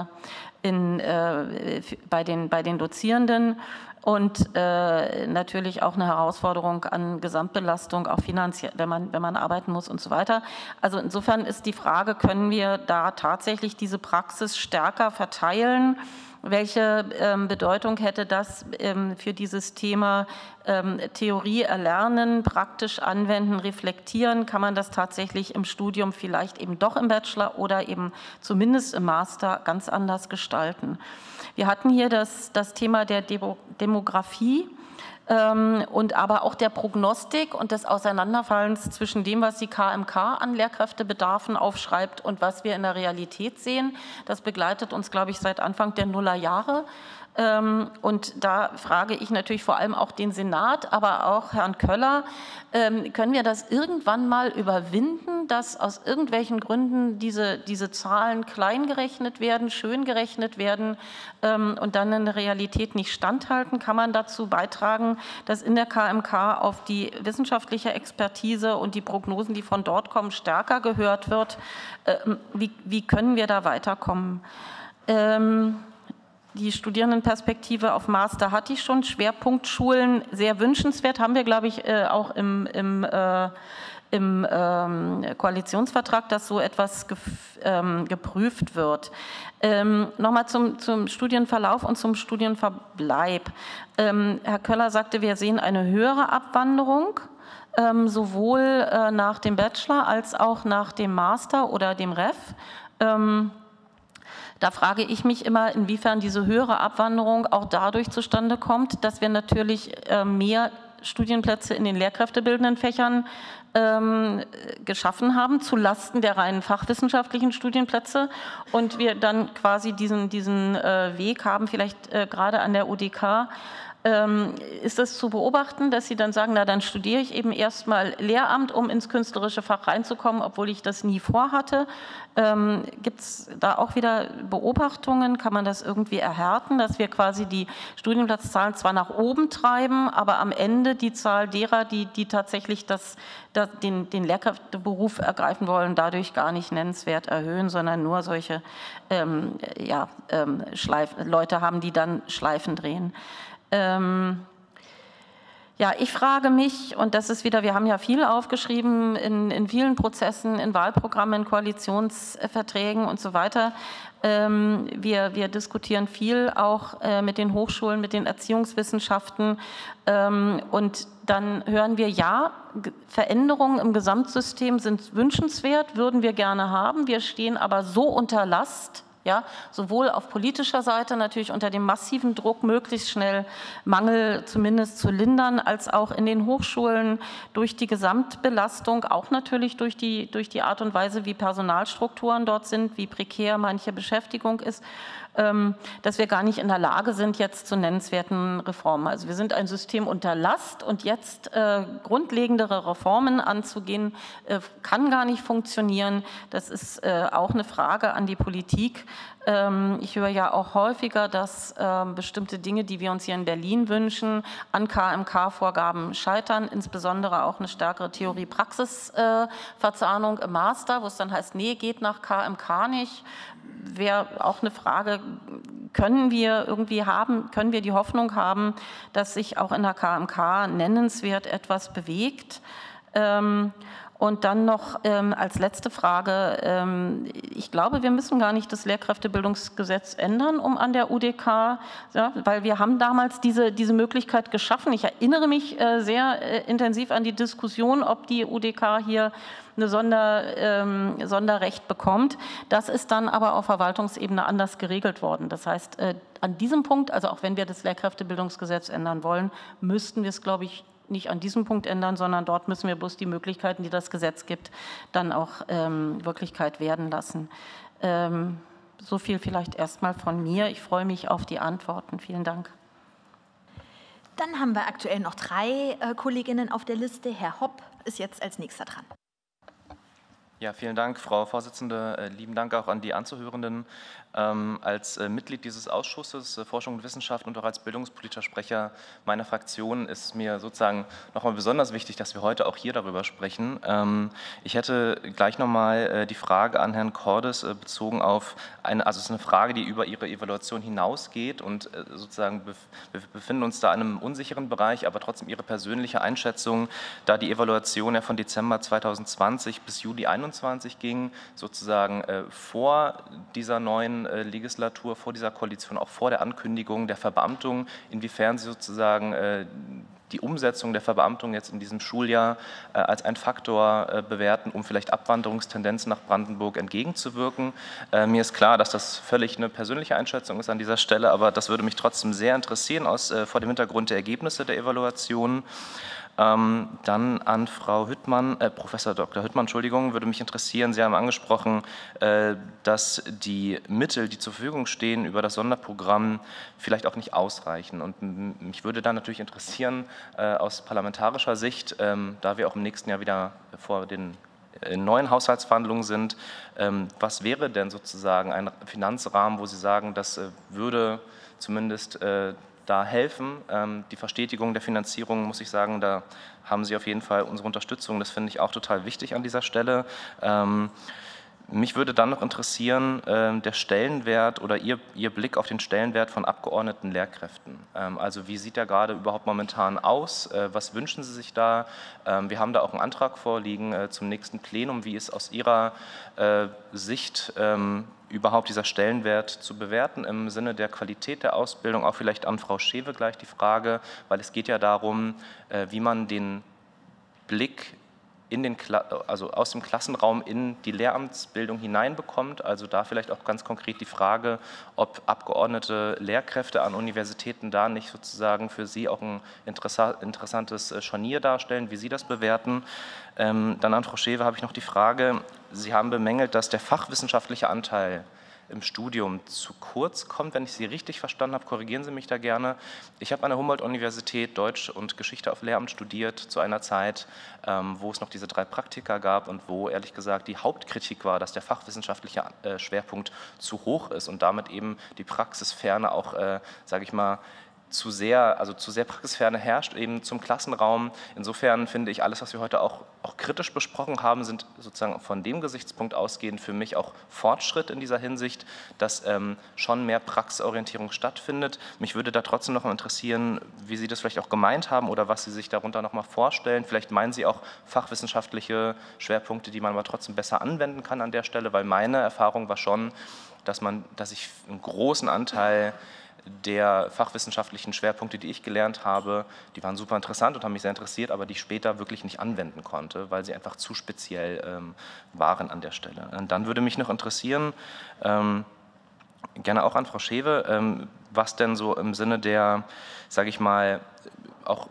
in, bei, den, bei den Dozierenden. Und äh, natürlich auch eine Herausforderung an Gesamtbelastung, auch finanziell, wenn man, wenn man arbeiten muss und so weiter. Also insofern ist die Frage, können wir da tatsächlich diese Praxis stärker verteilen? Welche ähm, Bedeutung hätte das ähm, für dieses Thema ähm, Theorie erlernen, praktisch anwenden, reflektieren? Kann man das tatsächlich im Studium vielleicht eben doch im Bachelor oder eben zumindest im Master ganz anders gestalten? Wir hatten hier das, das Thema der Demografie ähm, und aber auch der Prognostik und des Auseinanderfallens zwischen dem, was die K M K an Lehrkräftebedarfen aufschreibt und was wir in der Realität sehen. Das begleitet uns, glaube ich, seit Anfang der Nullerjahre. Ähm, und da frage ich natürlich vor allem auch den Senat, aber auch Herrn Köller, ähm, können wir das irgendwann mal überwinden, dass aus irgendwelchen Gründen diese, diese Zahlen klein gerechnet werden, schön gerechnet werden ähm, und dann in der Realität nicht standhalten? Kann man dazu beitragen, dass in der K M K auf die wissenschaftliche Expertise und die Prognosen, die von dort kommen, stärker gehört wird? Ähm, wie, wie können wir da weiterkommen? Ähm, Die Studierendenperspektive auf Master hatte ich schon. Schwerpunktschulen, sehr wünschenswert, haben wir, glaube ich, auch im, im, äh, im ähm, Koalitionsvertrag, dass so etwas gef ähm, geprüft wird. Ähm, Nochmal zum, zum Studienverlauf und zum Studienverbleib. Ähm, Herr Köller sagte, wir sehen eine höhere Abwanderung, ähm, sowohl äh, nach dem Bachelor als auch nach dem Master oder dem Ref. Ähm, Da frage ich mich immer, inwiefern diese höhere Abwanderung auch dadurch zustande kommt, dass wir natürlich mehr Studienplätze in den lehrkräftebildenden Fächern ähm, geschaffen haben, zulasten der reinen fachwissenschaftlichen Studienplätze und wir dann quasi diesen, diesen äh, Weg haben, vielleicht äh, gerade an der U D K, Ähm, ist es zu beobachten, dass Sie dann sagen, na dann studiere ich eben erstmal Lehramt, um ins künstlerische Fach reinzukommen, obwohl ich das nie vorhatte? Ähm, gibt es da auch wieder Beobachtungen? Kann man das irgendwie erhärten, dass wir quasi die Studienplatzzahlen zwar nach oben treiben, aber am Ende die Zahl derer, die, die tatsächlich das, das, den, den Lehrkräfteberuf ergreifen wollen, dadurch gar nicht nennenswert erhöhen, sondern nur solche ähm, ja, ähm, Schleif- Leute haben, die dann Schleifen drehen? Ähm, Ja, ich frage mich, und das ist wieder, wir haben ja viel aufgeschrieben in, in vielen Prozessen, in Wahlprogrammen, in Koalitionsverträgen und so weiter. Ähm, wir, wir diskutieren viel auch äh, mit den Hochschulen, mit den Erziehungswissenschaften ähm, und dann hören wir, ja, Veränderungen im Gesamtsystem sind wünschenswert, würden wir gerne haben. Wir stehen aber so unter Last, ja, sowohl auf politischer Seite natürlich unter dem massiven Druck, möglichst schnell Mangel zumindest zu lindern, als auch in den Hochschulen durch die Gesamtbelastung, auch natürlich durch die, durch die Art und Weise, wie Personalstrukturen dort sind, wie prekär manche Beschäftigung ist, dass wir gar nicht in der Lage sind, jetzt zu nennenswerten Reformen. Also wir sind ein System unter Last und jetzt äh, grundlegendere Reformen anzugehen, äh, kann gar nicht funktionieren. Das ist äh, auch eine Frage an die Politik. Ähm, ich höre ja auch häufiger, dass äh, bestimmte Dinge, die wir uns hier in Berlin wünschen, an K M K-Vorgaben scheitern, insbesondere auch eine stärkere Theorie-Praxis-Verzahnung im Master, wo es dann heißt, nee, geht nach K M K nicht. Wäre auch eine Frage, können wir irgendwie haben, können wir die Hoffnung haben, dass sich auch in der K M K nennenswert etwas bewegt? Ähm, und dann noch ähm, als letzte Frage, ähm, ich glaube, wir müssen gar nicht das Lehrkräftebildungsgesetz ändern, um an der U D K, ja, weil wir haben damals diese, diese Möglichkeit geschaffen. Ich erinnere mich äh, sehr äh, intensiv an die Diskussion, ob die U D K hier eine Sonder, ähm, Sonderrecht bekommt. Das ist dann aber auf Verwaltungsebene anders geregelt worden. Das heißt, äh, an diesem Punkt, also auch wenn wir das Lehrkräftebildungsgesetz ändern wollen, müssten wir es, glaube ich, nicht an diesem Punkt ändern, sondern dort müssen wir bloß die Möglichkeiten, die das Gesetz gibt, dann auch ähm, Wirklichkeit werden lassen. Ähm, so viel vielleicht erstmal von mir. Ich freue mich auf die Antworten. Vielen Dank. Dann haben wir aktuell noch drei äh, Kolleginnen auf der Liste. Herr Hopp ist jetzt als nächster dran. Ja, vielen Dank, Frau Vorsitzende. Äh, lieben Dank auch an die Anzuhörenden. Ähm, als äh, Mitglied dieses Ausschusses äh, Forschung und Wissenschaft und auch als bildungspolitischer Sprecher meiner Fraktion ist mir sozusagen nochmal besonders wichtig, dass wir heute auch hier darüber sprechen. Ähm, ich hätte gleich nochmal äh, die Frage an Herrn Cordes äh, bezogen auf eine, also es ist eine Frage, die über Ihre Evaluation hinausgeht und äh, sozusagen bef wir befinden uns da in einem unsicheren Bereich, aber trotzdem Ihre persönliche Einschätzung, da die Evaluation ja von Dezember zweitausendzwanzig bis Juli einundzwanzig ging, sozusagen äh, vor dieser neuen Legislatur, vor dieser Koalition, auch vor der Ankündigung der Verbeamtung, inwiefern Sie sozusagen äh, die Umsetzung der Verbeamtung jetzt in diesem Schuljahr äh, als ein Faktor äh, bewerten, um vielleicht Abwanderungstendenzen nach Brandenburg entgegenzuwirken. Äh, mir ist klar, dass das völlig eine persönliche Einschätzung ist an dieser Stelle, aber das würde mich trotzdem sehr interessieren aus, äh, vor dem Hintergrund der Ergebnisse der Evaluation. Ähm, dann an Frau Hüttmann, äh, Professor Doktor Hüttmann, Entschuldigung, würde mich interessieren, Sie haben angesprochen, äh, dass die Mittel, die zur Verfügung stehen über das Sonderprogramm, vielleicht auch nicht ausreichen. Und mich würde dann natürlich interessieren, äh, aus parlamentarischer Sicht, ähm, da wir auch im nächsten Jahr wieder vor den in neuen Haushaltsverhandlungen sind, ähm, was wäre denn sozusagen ein Finanzrahmen, wo Sie sagen, das äh, würde zumindest äh, da helfen. Ähm, die Verstetigung der Finanzierung, muss ich sagen, da haben Sie auf jeden Fall unsere Unterstützung. Das finde ich auch total wichtig an dieser Stelle. Ähm, mich würde dann noch interessieren, äh, der Stellenwert oder Ihr, Ihr Blick auf den Stellenwert von abgeordneten Lehrkräften. Ähm, also wie sieht der gerade überhaupt momentan aus? Äh, was wünschen Sie sich da? Ähm, wir haben da auch einen Antrag vorliegen äh, zum nächsten Plenum. Wie ist aus Ihrer äh, Sicht ähm, überhaupt dieser Stellenwert zu bewerten im Sinne der Qualität der Ausbildung? Auch vielleicht an Frau Schewe gleich die Frage, weil es geht ja darum, wie man den Blick in den, also aus dem Klassenraum in die Lehramtsbildung hineinbekommt. Also da vielleicht auch ganz konkret die Frage, ob abgeordnete Lehrkräfte an Universitäten da nicht sozusagen für Sie auch ein interessantes Scharnier darstellen, wie Sie das bewerten. Ähm, dann an Frau Schewe habe ich noch die Frage, Sie haben bemängelt, dass der fachwissenschaftliche Anteil im Studium zu kurz kommt. Wenn ich Sie richtig verstanden habe, korrigieren Sie mich da gerne. Ich habe an der Humboldt-Universität Deutsch und Geschichte auf Lehramt studiert zu einer Zeit, ähm, wo es noch diese drei Praktika gab und wo ehrlich gesagt die Hauptkritik war, dass der fachwissenschaftliche äh, Schwerpunkt zu hoch ist und damit eben die Praxisferne auch, äh, sage ich mal, zu sehr, also zu sehr Praxisferne herrscht, eben zum Klassenraum. Insofern finde ich, alles, was wir heute auch, auch kritisch besprochen haben, sind sozusagen von dem Gesichtspunkt ausgehend für mich auch Fortschritt in dieser Hinsicht, dass ähm, schon mehr Praxisorientierung stattfindet. Mich würde da trotzdem noch mal interessieren, wie Sie das vielleicht auch gemeint haben oder was Sie sich darunter noch mal vorstellen. Vielleicht meinen Sie auch fachwissenschaftliche Schwerpunkte, die man aber trotzdem besser anwenden kann an der Stelle, weil meine Erfahrung war schon, dass man, dass ich einen großen Anteil der fachwissenschaftlichen Schwerpunkte, die ich gelernt habe, die waren super interessant und haben mich sehr interessiert, aber die ich später wirklich nicht anwenden konnte, weil sie einfach zu speziell ähm, waren an der Stelle. Und dann würde mich noch interessieren, ähm, gerne auch an Frau Schewe, ähm, was denn so im Sinne der, sage ich mal, auch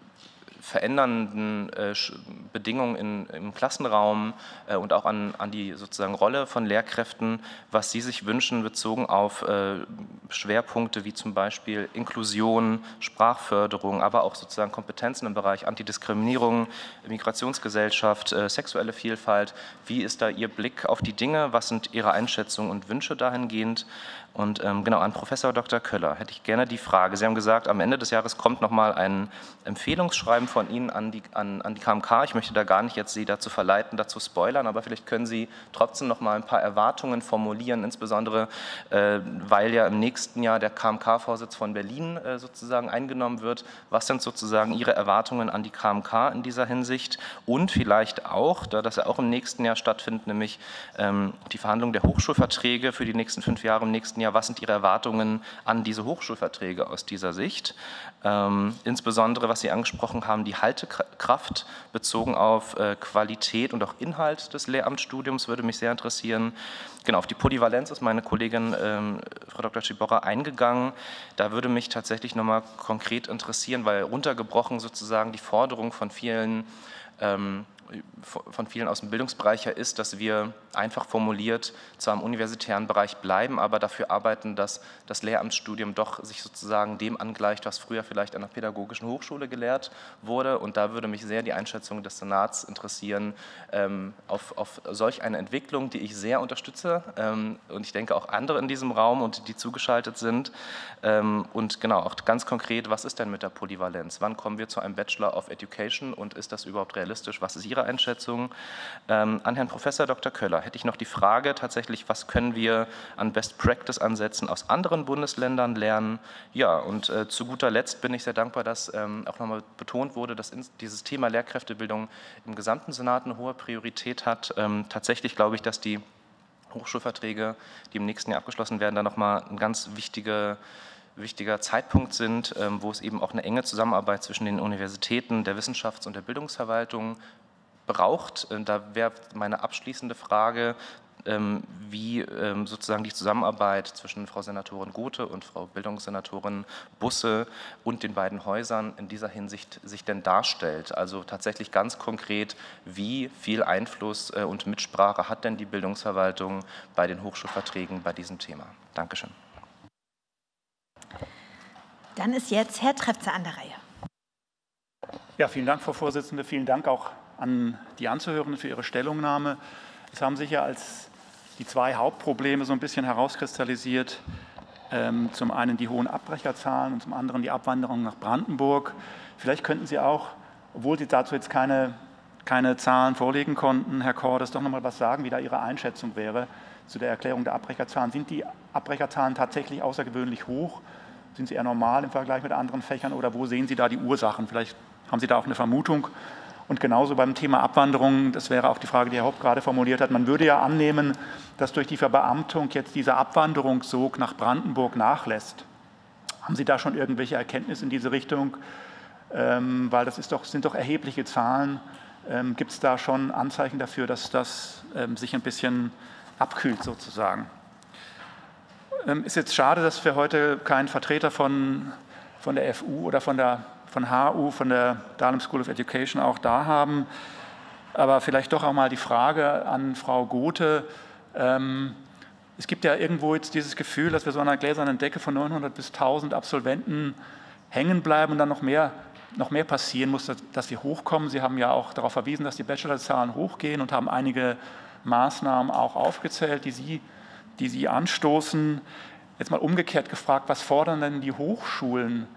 verändernden äh, Bedingungen in, im Klassenraum äh, und auch an, an die sozusagen Rolle von Lehrkräften, was Sie sich wünschen bezogen auf äh, Schwerpunkte wie zum Beispiel Inklusion, Sprachförderung, aber auch sozusagen Kompetenzen im Bereich Antidiskriminierung, Migrationsgesellschaft, äh, sexuelle Vielfalt. Wie ist da Ihr Blick auf die Dinge? Was sind Ihre Einschätzungen und Wünsche dahingehend? Und ähm, genau, an Professor Doktor Köller hätte ich gerne die Frage. Sie haben gesagt, am Ende des Jahres kommt nochmal ein Empfehlungsschreiben von Ihnen an die, an, an die K M K. Ich möchte da gar nicht jetzt Sie dazu verleiten, dazu spoilern, aber vielleicht können Sie trotzdem noch mal ein paar Erwartungen formulieren, insbesondere äh, weil ja im nächsten Jahr der K M K-Vorsitz von Berlin äh, sozusagen eingenommen wird. Was sind sozusagen Ihre Erwartungen an die K M K in dieser Hinsicht? Und vielleicht auch, da das ja auch im nächsten Jahr stattfindet, nämlich ähm, die Verhandlung der Hochschulverträge für die nächsten fünf Jahre im nächsten Jahr. Was sind Ihre Erwartungen an diese Hochschulverträge aus dieser Sicht? Ähm, insbesondere, was Sie angesprochen haben, die Haltekraft bezogen auf äh, Qualität und auch Inhalt des Lehramtsstudiums würde mich sehr interessieren. Genau, auf die Polyvalenz ist meine Kollegin ähm, Frau Doktor Ciborra eingegangen. Da würde mich tatsächlich nochmal konkret interessieren, weil runtergebrochen sozusagen die Forderung von vielen ähm, von vielen aus dem Bildungsbereich her ist, dass wir einfach formuliert zwar im universitären Bereich bleiben, aber dafür arbeiten, dass das Lehramtsstudium doch sich sozusagen dem angleicht, was früher vielleicht an der pädagogischen Hochschule gelehrt wurde. Und da würde mich sehr die Einschätzung des Senats interessieren ähm, auf, auf solch eine Entwicklung, die ich sehr unterstütze ähm, und ich denke auch andere in diesem Raum und die zugeschaltet sind. Ähm, und genau, auch ganz konkret, was ist denn mit der Polyvalenz? Wann kommen wir zu einem Bachelor of Education und ist das überhaupt realistisch? Was ist Ihre Einschätzung? Ähm, an Herrn Professor Doktor Köller hätte ich noch die Frage tatsächlich, was können wir an Best-Practice-Ansätzen aus anderen Bundesländern lernen? Ja, und äh, zu guter Letzt bin ich sehr dankbar, dass ähm, auch nochmal betont wurde, dass in, dieses Thema Lehrkräftebildung im gesamten Senat eine hohe Priorität hat. Ähm, tatsächlich glaube ich, dass die Hochschulverträge, die im nächsten Jahr abgeschlossen werden, da nochmal ein ganz wichtiger wichtiger Zeitpunkt sind, ähm, wo es eben auch eine enge Zusammenarbeit zwischen den Universitäten, der Wissenschafts- und der Bildungsverwaltung braucht. Da wäre meine abschließende Frage, wie sozusagen die Zusammenarbeit zwischen Frau Senatorin Gothe und Frau Bildungssenatorin Busse und den beiden Häusern in dieser Hinsicht sich denn darstellt. Also tatsächlich ganz konkret, wie viel Einfluss und Mitsprache hat denn die Bildungsverwaltung bei den Hochschulverträgen bei diesem Thema? Dankeschön. Dann ist jetzt Herr Trepzer an der Reihe. Ja, vielen Dank, Frau Vorsitzende. Vielen Dank auch an die Anzuhörenden für ihre Stellungnahme. Es haben sich ja als die zwei Hauptprobleme so ein bisschen herauskristallisiert. Ähm, zum einen die hohen Abbrecherzahlen und zum anderen die Abwanderung nach Brandenburg. Vielleicht könnten Sie auch, obwohl Sie dazu jetzt keine, keine Zahlen vorlegen konnten, Herr Cordes, doch noch mal was sagen, wie da Ihre Einschätzung wäre zu der Erklärung der Abbrecherzahlen. Sind die Abbrecherzahlen tatsächlich außergewöhnlich hoch? Sind sie eher normal im Vergleich mit anderen Fächern oder wo sehen Sie da die Ursachen? Vielleicht haben Sie da auch eine Vermutung. Und genauso beim Thema Abwanderung, das wäre auch die Frage, die Herr Haupt gerade formuliert hat, man würde ja annehmen, dass durch die Verbeamtung jetzt dieser Abwanderungssog nach Brandenburg nachlässt. Haben Sie da schon irgendwelche Erkenntnisse in diese Richtung? Ähm, weil das ist doch, sind doch erhebliche Zahlen. Ähm, gibt es da schon Anzeichen dafür, dass das ähm, sich ein bisschen abkühlt sozusagen? Ähm, ist jetzt schade, dass wir heute keinen Vertreter von, von der F U oder von der von H U, von der Dahlem School of Education auch da haben. Aber vielleicht doch auch mal die Frage an Frau Gothe. Ähm, es gibt ja irgendwo jetzt dieses Gefühl, dass wir so an einer gläsernen Decke von neunhundert bis tausend Absolventen hängen bleiben und dann noch mehr, noch mehr passieren muss, dass, dass wir hochkommen. Sie haben ja auch darauf verwiesen, dass die Bachelorzahlen hochgehen und haben einige Maßnahmen auch aufgezählt, die Sie, die Sie anstoßen. Jetzt mal umgekehrt gefragt, was fordern denn die Hochschulen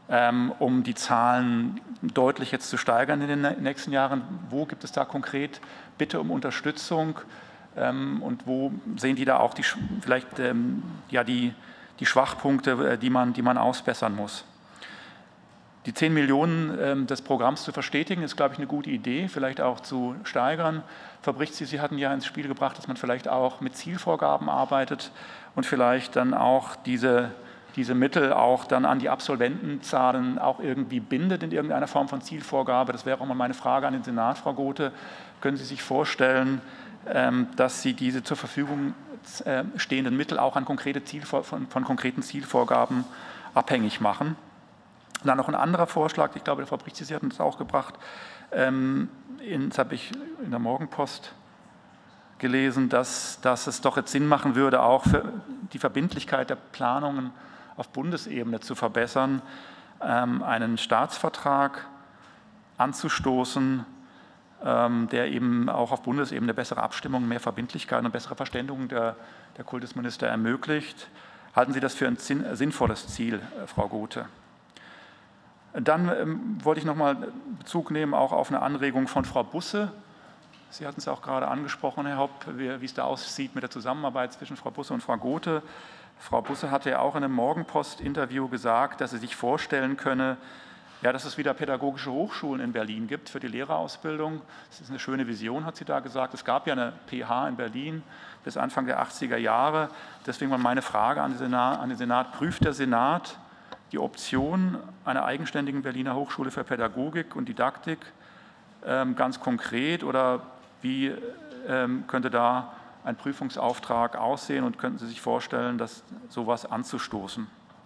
ähm, um die Zahlen deutlich jetzt zu steigern in den nächsten Jahren? Wo gibt es da konkret Bitte um Unterstützung ähm, und wo sehen die da auch die, vielleicht ähm, ja, die, die Schwachpunkte, die man, die man ausbessern muss? Die zehn Millionen ähm, des Programms zu verstetigen, ist, glaube ich, eine gute Idee, vielleicht auch zu steigern. Frau Brichzi, Sie hatten ja ins Spiel gebracht, dass man vielleicht auch mit Zielvorgaben arbeitet und vielleicht dann auch diese, diese Mittel auch dann an die Absolventenzahlen auch irgendwie bindet in irgendeiner Form von Zielvorgabe. Das wäre auch mal meine Frage an den Senat, Frau Gothe. Können Sie sich vorstellen, ähm, dass Sie diese zur Verfügung äh, stehenden Mittel auch an konkrete Zielvor von, von konkreten Zielvorgaben abhängig machen? Und dann noch ein anderer Vorschlag, ich glaube, Frau Brichzi, Sie hatten das auch gebracht, ähm, in, das habe ich in der Morgenpost gelesen, dass, dass es doch jetzt Sinn machen würde, auch für die Verbindlichkeit der Planungen auf Bundesebene zu verbessern, ähm, einen Staatsvertrag anzustoßen, ähm, der eben auch auf Bundesebene bessere Abstimmungen, mehr Verbindlichkeit und bessere Verständigung der, der Kultusminister ermöglicht. Halten Sie das für ein sinn, sinnvolles Ziel, äh, Frau Gothe? Dann ähm, wollte ich noch mal Bezug nehmen auch auf eine Anregung von Frau Busse. Sie hatten es auch gerade angesprochen, Herr Hopp, wie, wie es da aussieht mit der Zusammenarbeit zwischen Frau Busse und Frau Gothe. Frau Busse hatte ja auch in einem Morgenpost-Interview gesagt, dass sie sich vorstellen könne, ja, dass es wieder pädagogische Hochschulen in Berlin gibt für die Lehrerausbildung. Das ist eine schöne Vision, hat sie da gesagt. Es gab ja eine P H in Berlin bis Anfang der achtziger Jahre. Deswegen war meine Frage an den Senat, an den Senat, prüft der Senat die Option einer eigenständigen Berliner Hochschule für Pädagogik und Didaktik ähm, ganz konkret, oder wie ähm, könnte da ein Prüfungsauftrag aussehen und könnten Sie sich vorstellen, das sowas anzustoßen?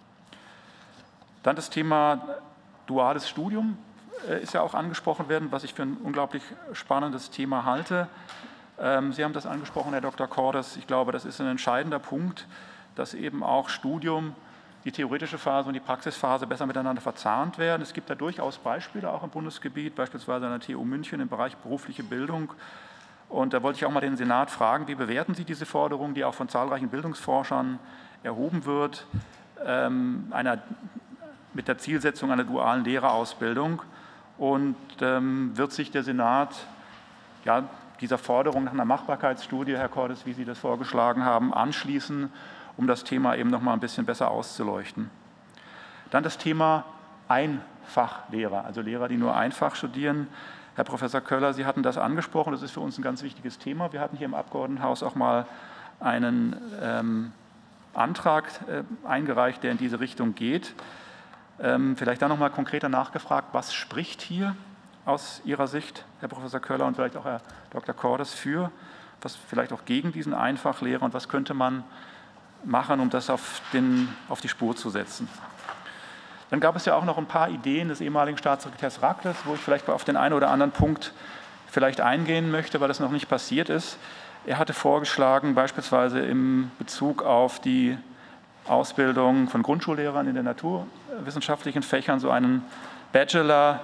Dann das Thema duales Studium äh, ist ja auch angesprochen werden, was ich für ein unglaublich spannendes Thema halte. Ähm, Sie haben das angesprochen, Herr Doktor Cordes. Ich glaube, das ist ein entscheidender Punkt, dass eben auch Studium, die theoretische Phase und die Praxisphase besser miteinander verzahnt werden. Es gibt da durchaus Beispiele auch im Bundesgebiet, beispielsweise an der T U München im Bereich berufliche Bildung. Und da wollte ich auch mal den Senat fragen, wie bewerten Sie diese Forderung, die auch von zahlreichen Bildungsforschern erhoben wird, ähm, einer, mit der Zielsetzung einer dualen Lehrerausbildung? Und ähm, wird sich der Senat ja, dieser Forderung nach einer Machbarkeitsstudie, Herr Cordes, wie Sie das vorgeschlagen haben, anschließen, um das Thema eben noch mal ein bisschen besser auszuleuchten? Dann das Thema Einfachlehrer, also Lehrer, die nur einfach studieren. Herr Professor Köller, Sie hatten das angesprochen, das ist für uns ein ganz wichtiges Thema. Wir hatten hier im Abgeordnetenhaus auch mal einen ähm, Antrag äh, eingereicht, der in diese Richtung geht. Ähm, vielleicht dann noch mal konkreter nachgefragt, was spricht hier aus Ihrer Sicht, Herr Professor Köller und vielleicht auch Herr Doktor Cordes, für, was vielleicht auch gegen diesen Einfachlehrer, und was könnte man machen, um das auf, den, auf die Spur zu setzen? Dann gab es ja auch noch ein paar Ideen des ehemaligen Staatssekretärs Rakles, wo ich vielleicht auf den einen oder anderen Punkt vielleicht eingehen möchte, weil das noch nicht passiert ist. Er hatte vorgeschlagen, beispielsweise im Bezug auf die Ausbildung von Grundschullehrern in den naturwissenschaftlichen Fächern so einen Bachelor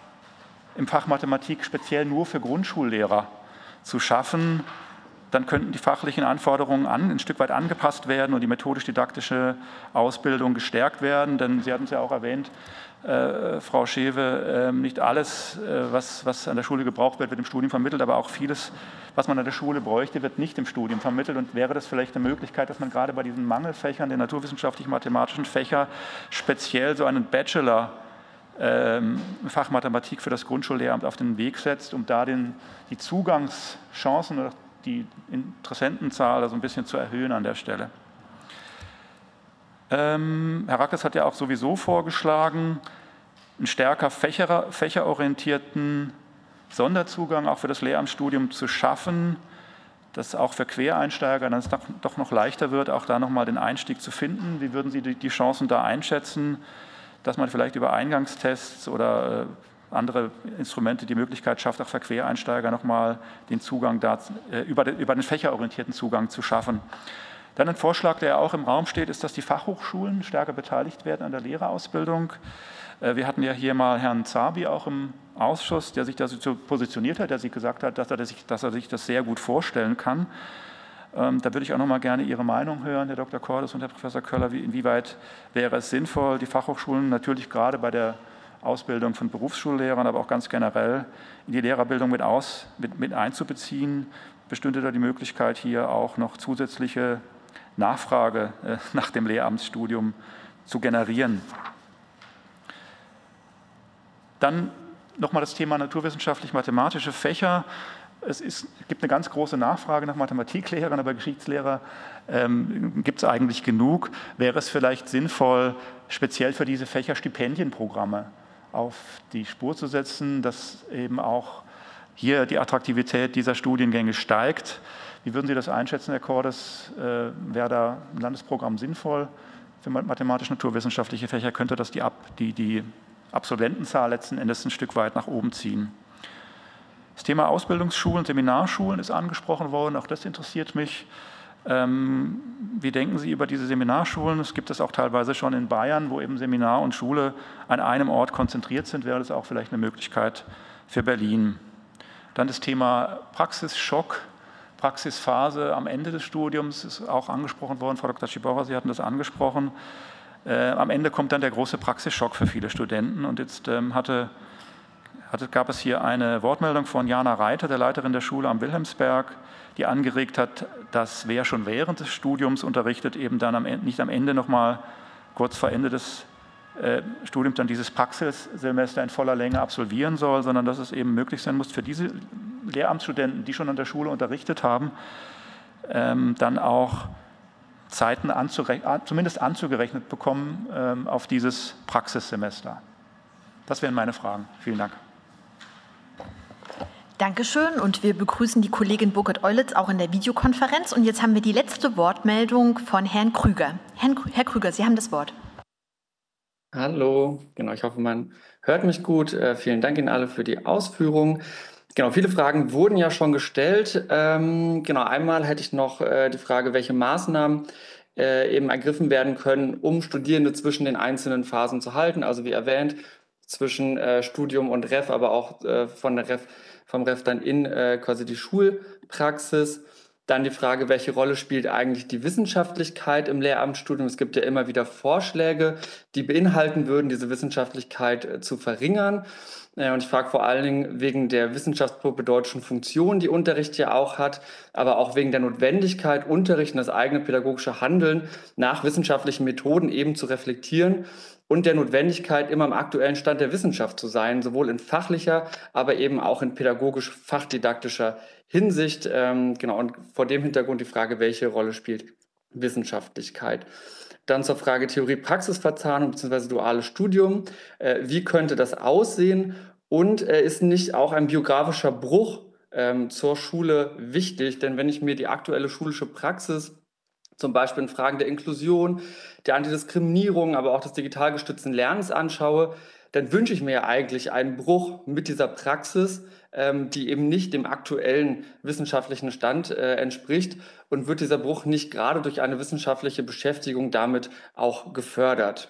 im Fach Mathematik speziell nur für Grundschullehrer zu schaffen. Dann könnten die fachlichen Anforderungen an, ein Stück weit angepasst werden und die methodisch-didaktische Ausbildung gestärkt werden. Denn Sie hatten es ja auch erwähnt, äh, Frau Schewe, äh, nicht alles, äh, was, was an der Schule gebraucht wird, wird im Studium vermittelt, aber auch vieles, was man an der Schule bräuchte, wird nicht im Studium vermittelt. Und wäre das vielleicht eine Möglichkeit, dass man gerade bei diesen Mangelfächern, den naturwissenschaftlich-mathematischen Fächern, speziell so einen Bachelor ähm, Fach Mathematik für das Grundschullehramt auf den Weg setzt, um da den, die Zugangschancen oder die Interessentenzahl also ein bisschen zu erhöhen an der Stelle. Ähm, Herr Rakles hat ja auch sowieso vorgeschlagen, einen stärker fächer, fächerorientierten Sonderzugang auch für das Lehramtsstudium zu schaffen, dass auch für Quereinsteiger dann es doch, doch noch leichter wird, auch da nochmal den Einstieg zu finden. Wie würden Sie die, die Chancen da einschätzen, dass man vielleicht über Eingangstests oder äh, andere Instrumente die Möglichkeit schafft, auch für Quereinsteiger nochmal den Zugang da, äh, über, den, über den fächerorientierten Zugang zu schaffen? Dann ein Vorschlag, der auch im Raum steht, ist, dass die Fachhochschulen stärker beteiligt werden an der Lehrerausbildung. Äh, wir hatten ja hier mal Herrn Zabi auch im Ausschuss, der sich da so positioniert hat, der sich gesagt hat, dass er, sich, dass er sich das sehr gut vorstellen kann. Ähm, da würde ich auch noch mal gerne Ihre Meinung hören, Herr Doktor Cordes und Herr Professor Köller. Wie, inwieweit wäre es sinnvoll, die Fachhochschulen natürlich gerade bei der Ausbildung von Berufsschullehrern, aber auch ganz generell in die Lehrerbildung mit, aus, mit, mit einzubeziehen? Bestünde da die Möglichkeit, hier auch noch zusätzliche Nachfrage äh, nach dem Lehramtsstudium zu generieren? Dann nochmal das Thema naturwissenschaftlich-mathematische Fächer. Es ist, gibt eine ganz große Nachfrage nach Mathematiklehrern, aber Geschichtslehrer ähm, gibt es eigentlich genug. Wäre es vielleicht sinnvoll, speziell für diese Fächer Stipendienprogramme auf die Spur zu setzen, dass eben auch hier die Attraktivität dieser Studiengänge steigt? Wie würden Sie das einschätzen, Herr Cordes? Äh, wäre da ein Landesprogramm sinnvoll für mathematisch-naturwissenschaftliche Fächer? Könnte das die, Ab, die, die Absolventenzahl letzten Endes ein Stück weit nach oben ziehen? Das Thema Ausbildungsschulen, Seminarschulen ist angesprochen worden. Auch das interessiert mich. Ähm, wie denken Sie über diese Seminarschulen? Es gibt es auch teilweise schon in Bayern, wo eben Seminar und Schule an einem Ort konzentriert sind. Wäre das auch vielleicht eine Möglichkeit für Berlin? Dann das Thema Praxisschock, Praxisphase am Ende des Studiums ist auch angesprochen worden. Frau Doktor Ciborra, Sie hatten das angesprochen. Äh, am Ende kommt dann der große Praxisschock für viele Studenten. Und jetzt ähm, hatte, hatte, gab es hier eine Wortmeldung von Jana Reiter, der Leiterin der Schule am Wilhelmsberg, die angeregt hat, dass wer schon während des Studiums unterrichtet, eben dann am Ende, nicht am Ende nochmal kurz vor Ende des äh, Studiums dann dieses Praxissemester in voller Länge absolvieren soll, sondern dass es eben möglich sein muss für diese Lehramtsstudenten, die schon an der Schule unterrichtet haben, ähm, dann auch Zeiten anzurechnen, zumindest anzugerechnet bekommen ähm, auf dieses Praxissemester. Das wären meine Fragen. Vielen Dank. Dankeschön und wir begrüßen die Kollegin Burkhard Eulitz auch in der Videokonferenz. Und jetzt haben wir die letzte Wortmeldung von Herrn Krüger. Herrn, Herr Krüger, Sie haben das Wort. Hallo, genau, ich hoffe, man hört mich gut. Äh, vielen Dank Ihnen alle für die Ausführungen. Genau, viele Fragen wurden ja schon gestellt. Ähm, genau, einmal hätte ich noch äh, die Frage, welche Maßnahmen äh, eben ergriffen werden können, um Studierende zwischen den einzelnen Phasen zu halten. Also wie erwähnt, zwischen äh, Studium und Ref, aber auch äh, von der Ref, vom Ref dann in äh, quasi die Schulpraxis. Dann die Frage, welche Rolle spielt eigentlich die Wissenschaftlichkeit im Lehramtsstudium? Es gibt ja immer wieder Vorschläge, die beinhalten würden, diese Wissenschaftlichkeit äh, zu verringern. Äh, und ich frage vor allen Dingen wegen der wissenschaftspropädeutischen Funktion, die Unterricht ja auch hat, aber auch wegen der Notwendigkeit, Unterricht und das eigene pädagogische Handeln nach wissenschaftlichen Methoden eben zu reflektieren und der Notwendigkeit, immer am aktuellen Stand der Wissenschaft zu sein, sowohl in fachlicher, aber eben auch in pädagogisch-fachdidaktischer Hinsicht. Ähm, genau, und vor dem Hintergrund die Frage, welche Rolle spielt Wissenschaftlichkeit? Dann zur Frage Theorie-Praxis-Verzahnung bzw. duales Studium. Äh, wie könnte das aussehen? Und äh, ist nicht auch ein biografischer Bruch ähm, zur Schule wichtig? Denn wenn ich mir die aktuelle schulische Praxis zum Beispiel in Fragen der Inklusion, der Antidiskriminierung, aber auch des digital gestützten Lernens anschaue, dann wünsche ich mir ja eigentlich einen Bruch mit dieser Praxis, ähm, die eben nicht dem aktuellen wissenschaftlichen Stand äh, entspricht, und wird dieser Bruch nicht gerade durch eine wissenschaftliche Beschäftigung damit auch gefördert.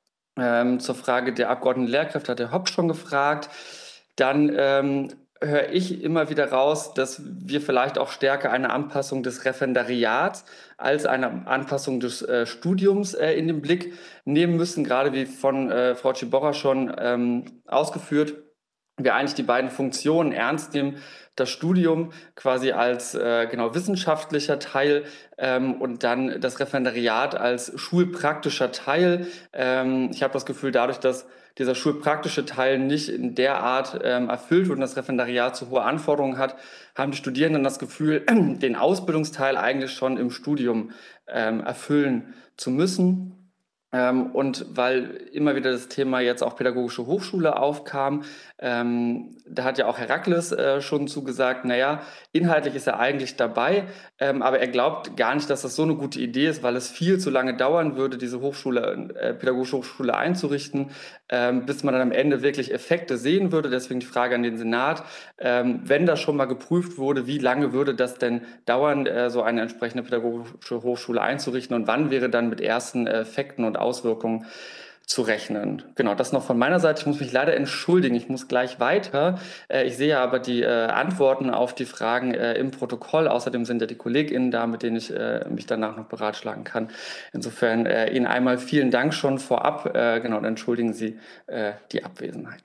Ähm, zur Frage der Abgeordneten Lehrkräfte hat Herr Hopp schon gefragt. Dann ähm, höre ich immer wieder raus, dass wir vielleicht auch stärker eine Anpassung des Referendariats als eine Anpassung des äh, Studiums äh, in den Blick nehmen müssen, gerade wie von äh, Frau Ciborra schon ähm, ausgeführt, wir eigentlich die beiden Funktionen ernst nehmen, das Studium quasi als äh, genau wissenschaftlicher Teil ähm, und dann das Referendariat als schulpraktischer Teil. Ähm, ich habe das Gefühl, dadurch, dass dieser schulpraktische Teil nicht in der Art ähm, erfüllt wird und das Referendariat zu hohe Anforderungen hat, haben die Studierenden das Gefühl, den Ausbildungsteil eigentlich schon im Studium ähm, erfüllen zu müssen. Ähm, und weil immer wieder das Thema jetzt auch pädagogische Hochschule aufkam, ähm, da hat ja auch Herakles äh, schon zugesagt, naja, inhaltlich ist er eigentlich dabei, ähm, aber er glaubt gar nicht, dass das so eine gute Idee ist, weil es viel zu lange dauern würde, diese Hochschule, äh, pädagogische Hochschule einzurichten, ähm, bis man dann am Ende wirklich Effekte sehen würde. Deswegen die Frage an den Senat, ähm, wenn das schon mal geprüft wurde, wie lange würde das denn dauern, äh, so eine entsprechende pädagogische Hochschule einzurichten, und wann wäre dann mit ersten Effekten und Auswirkungen zu rechnen. Genau, das noch von meiner Seite. Ich muss mich leider entschuldigen, ich muss gleich weiter. Äh, ich sehe aber die äh, Antworten auf die Fragen äh, im Protokoll. Außerdem sind ja die KollegInnen da, mit denen ich äh, mich danach noch beratschlagen kann. Insofern äh, Ihnen einmal vielen Dank schon vorab. Äh, genau, und entschuldigen Sie äh, die Abwesenheit.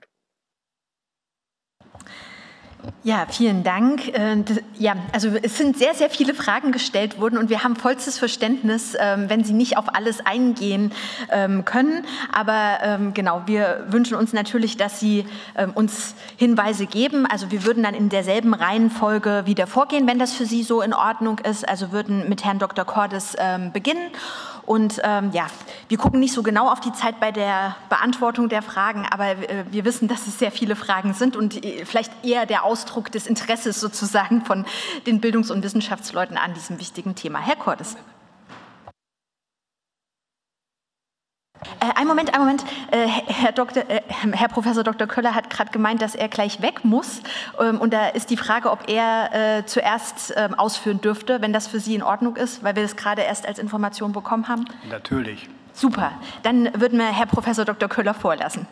Ja, vielen Dank. Äh, Ja, also es sind sehr, sehr viele Fragen gestellt worden und wir haben vollstes Verständnis, ähm, wenn Sie nicht auf alles eingehen ähm, können. Aber ähm, genau, wir wünschen uns natürlich, dass Sie ähm, uns Hinweise geben. Also wir würden dann in derselben Reihenfolge wieder vorgehen, wenn das für Sie so in Ordnung ist. Also würden mit Herrn Doktor Cordes ähm, beginnen. Und ähm, ja, wir gucken nicht so genau auf die Zeit bei der Beantwortung der Fragen, aber äh, wir wissen, dass es sehr viele Fragen sind und äh, vielleicht eher der Ausdruck des Interesses sozusagen von den Bildungs- und Wissenschaftsleuten an diesem wichtigen Thema. Herr Cordes. Äh, ein Moment, ein Moment. Äh, Herr, Doktor, äh, Herr Professor Doktor Köller hat gerade gemeint, dass er gleich weg muss. Ähm, und da ist die Frage, ob er äh, zuerst ähm, ausführen dürfte, wenn das für Sie in Ordnung ist, weil wir das gerade erst als Information bekommen haben. Natürlich. Super. Dann würden wir Herr Professor Doktor Köller vorlassen.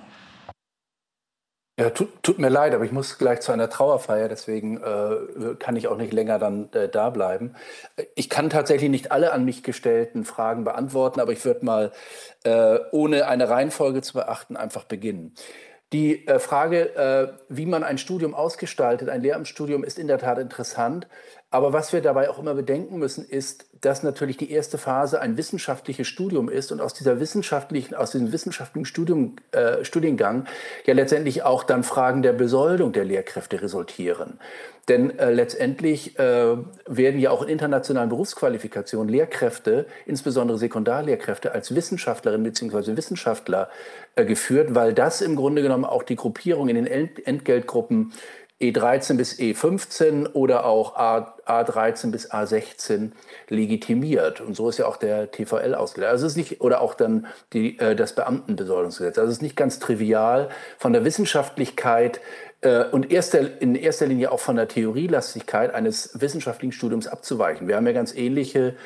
Ja, tut, tut mir leid, aber ich muss gleich zu einer Trauerfeier, deswegen äh, kann ich auch nicht länger dann äh, da bleiben. Ich kann tatsächlich nicht alle an mich gestellten Fragen beantworten, aber ich würde mal, äh, ohne eine Reihenfolge zu beachten, einfach beginnen. Die äh, Frage, äh, wie man ein Studium ausgestaltet, ein Lehramtsstudium, ist in der Tat interessant. Aber was wir dabei auch immer bedenken müssen, ist, dass natürlich die erste Phase ein wissenschaftliches Studium ist und aus dieser wissenschaftlichen, aus diesem wissenschaftlichen Studium, äh, Studiengang ja letztendlich auch dann Fragen der Besoldung der Lehrkräfte resultieren. Denn äh, letztendlich äh, werden ja auch in internationalen Berufsqualifikationen Lehrkräfte, insbesondere Sekundarlehrkräfte, als Wissenschaftlerinnen bzw. Wissenschaftler äh, geführt, weil das im Grunde genommen auch die Gruppierung in den Entgeltgruppen E dreizehn bis E fünfzehn oder auch A dreizehn bis A sechzehn legitimiert. Und so ist ja auch der T V L ausgelegt. Also es ist nicht, oder auch dann die, äh, das Beamtenbesoldungsgesetz. Also es ist nicht ganz trivial, von der Wissenschaftlichkeit äh, und erster, in erster Linie auch von der Theorielastigkeit eines wissenschaftlichen Studiums abzuweichen. Wir haben ja ganz ähnliche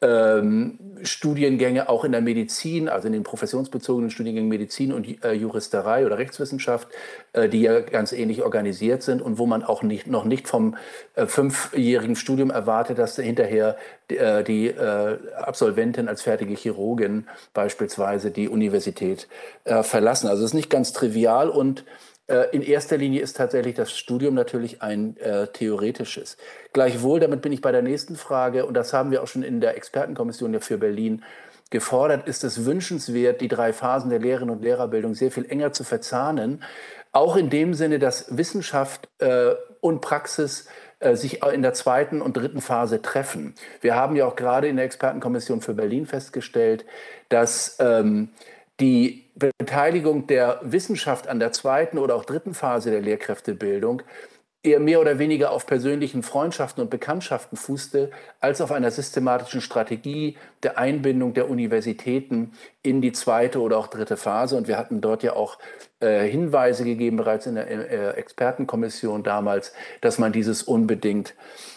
Ähm, Studiengänge auch in der Medizin, also in den professionsbezogenen Studiengängen Medizin und äh, Juristerei oder Rechtswissenschaft, äh, die ja ganz ähnlich organisiert sind und wo man auch nicht, noch nicht vom äh, fünfjährigen Studium erwartet, dass hinterher äh, die äh, Absolventin als fertige Chirurgin beispielsweise die Universität äh, verlassen. Also es ist nicht ganz trivial und in erster Linie ist tatsächlich das Studium natürlich ein äh, theoretisches. Gleichwohl, damit bin ich bei der nächsten Frage, und das haben wir auch schon in der Expertenkommission für Berlin gefordert, ist es wünschenswert, die drei Phasen der Lehrerinnen und Lehrerbildung sehr viel enger zu verzahnen, auch in dem Sinne, dass Wissenschaft äh, und Praxis äh, sich in der zweiten und dritten Phase treffen. Wir haben ja auch gerade in der Expertenkommission für Berlin festgestellt, dass ähm, die Beteiligung der Wissenschaft an der zweiten oder auch dritten Phase der Lehrkräftebildung eher mehr oder weniger auf persönlichen Freundschaften und Bekanntschaften fußte, als auf einer systematischen Strategie der Einbindung der Universitäten in die zweite oder auch dritte Phase. Und wir hatten dort ja auch äh, Hinweise gegeben, bereits in der äh, Expertenkommission damals, dass man dieses unbedingt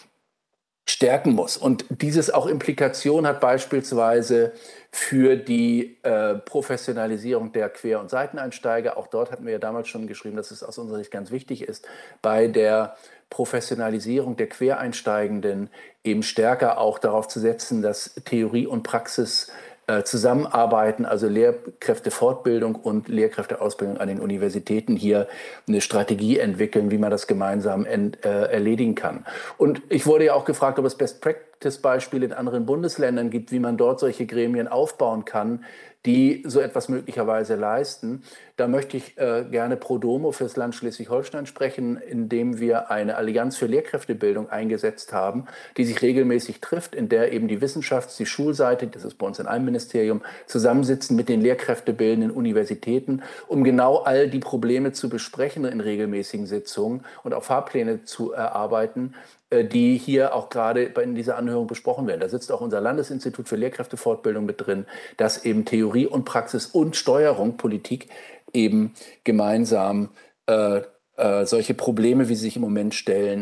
stärken muss. Und dieses auch Implikation hat beispielsweise für die äh, Professionalisierung der Quer- und Seiteneinsteiger. Auch dort hatten wir ja damals schon geschrieben, dass es aus unserer Sicht ganz wichtig ist, bei der Professionalisierung der Quereinsteigenden eben stärker auch darauf zu setzen, dass Theorie und Praxis äh, zusammenarbeiten, also Lehrkräftefortbildung und Lehrkräfteausbildung an den Universitäten hier eine Strategie entwickeln, wie man das gemeinsam ent, äh, erledigen kann. Und ich wurde ja auch gefragt, ob es Best-Practice-Beispiele in anderen Bundesländern gibt, wie man dort solche Gremien aufbauen kann, die so etwas möglicherweise leisten. Da möchte ich äh, gerne pro domo für das Land Schleswig-Holstein sprechen, indem wir eine Allianz für Lehrkräftebildung eingesetzt haben, die sich regelmäßig trifft, in der eben die Wissenschafts-, die Schulseite, das ist bei uns in einem Ministerium, zusammensitzen mit den lehrkräftebildenden Universitäten, um genau all die Probleme zu besprechen in regelmäßigen Sitzungen und auch Fahrpläne zu erarbeiten, die hier auch gerade in dieser Anhörung besprochen werden. Da sitzt auch unser Landesinstitut für Lehrkräftefortbildung mit drin, dass eben Theorie und Praxis und Steuerung, Politik eben gemeinsam äh, äh, solche Probleme, wie sie sich im Moment stellen,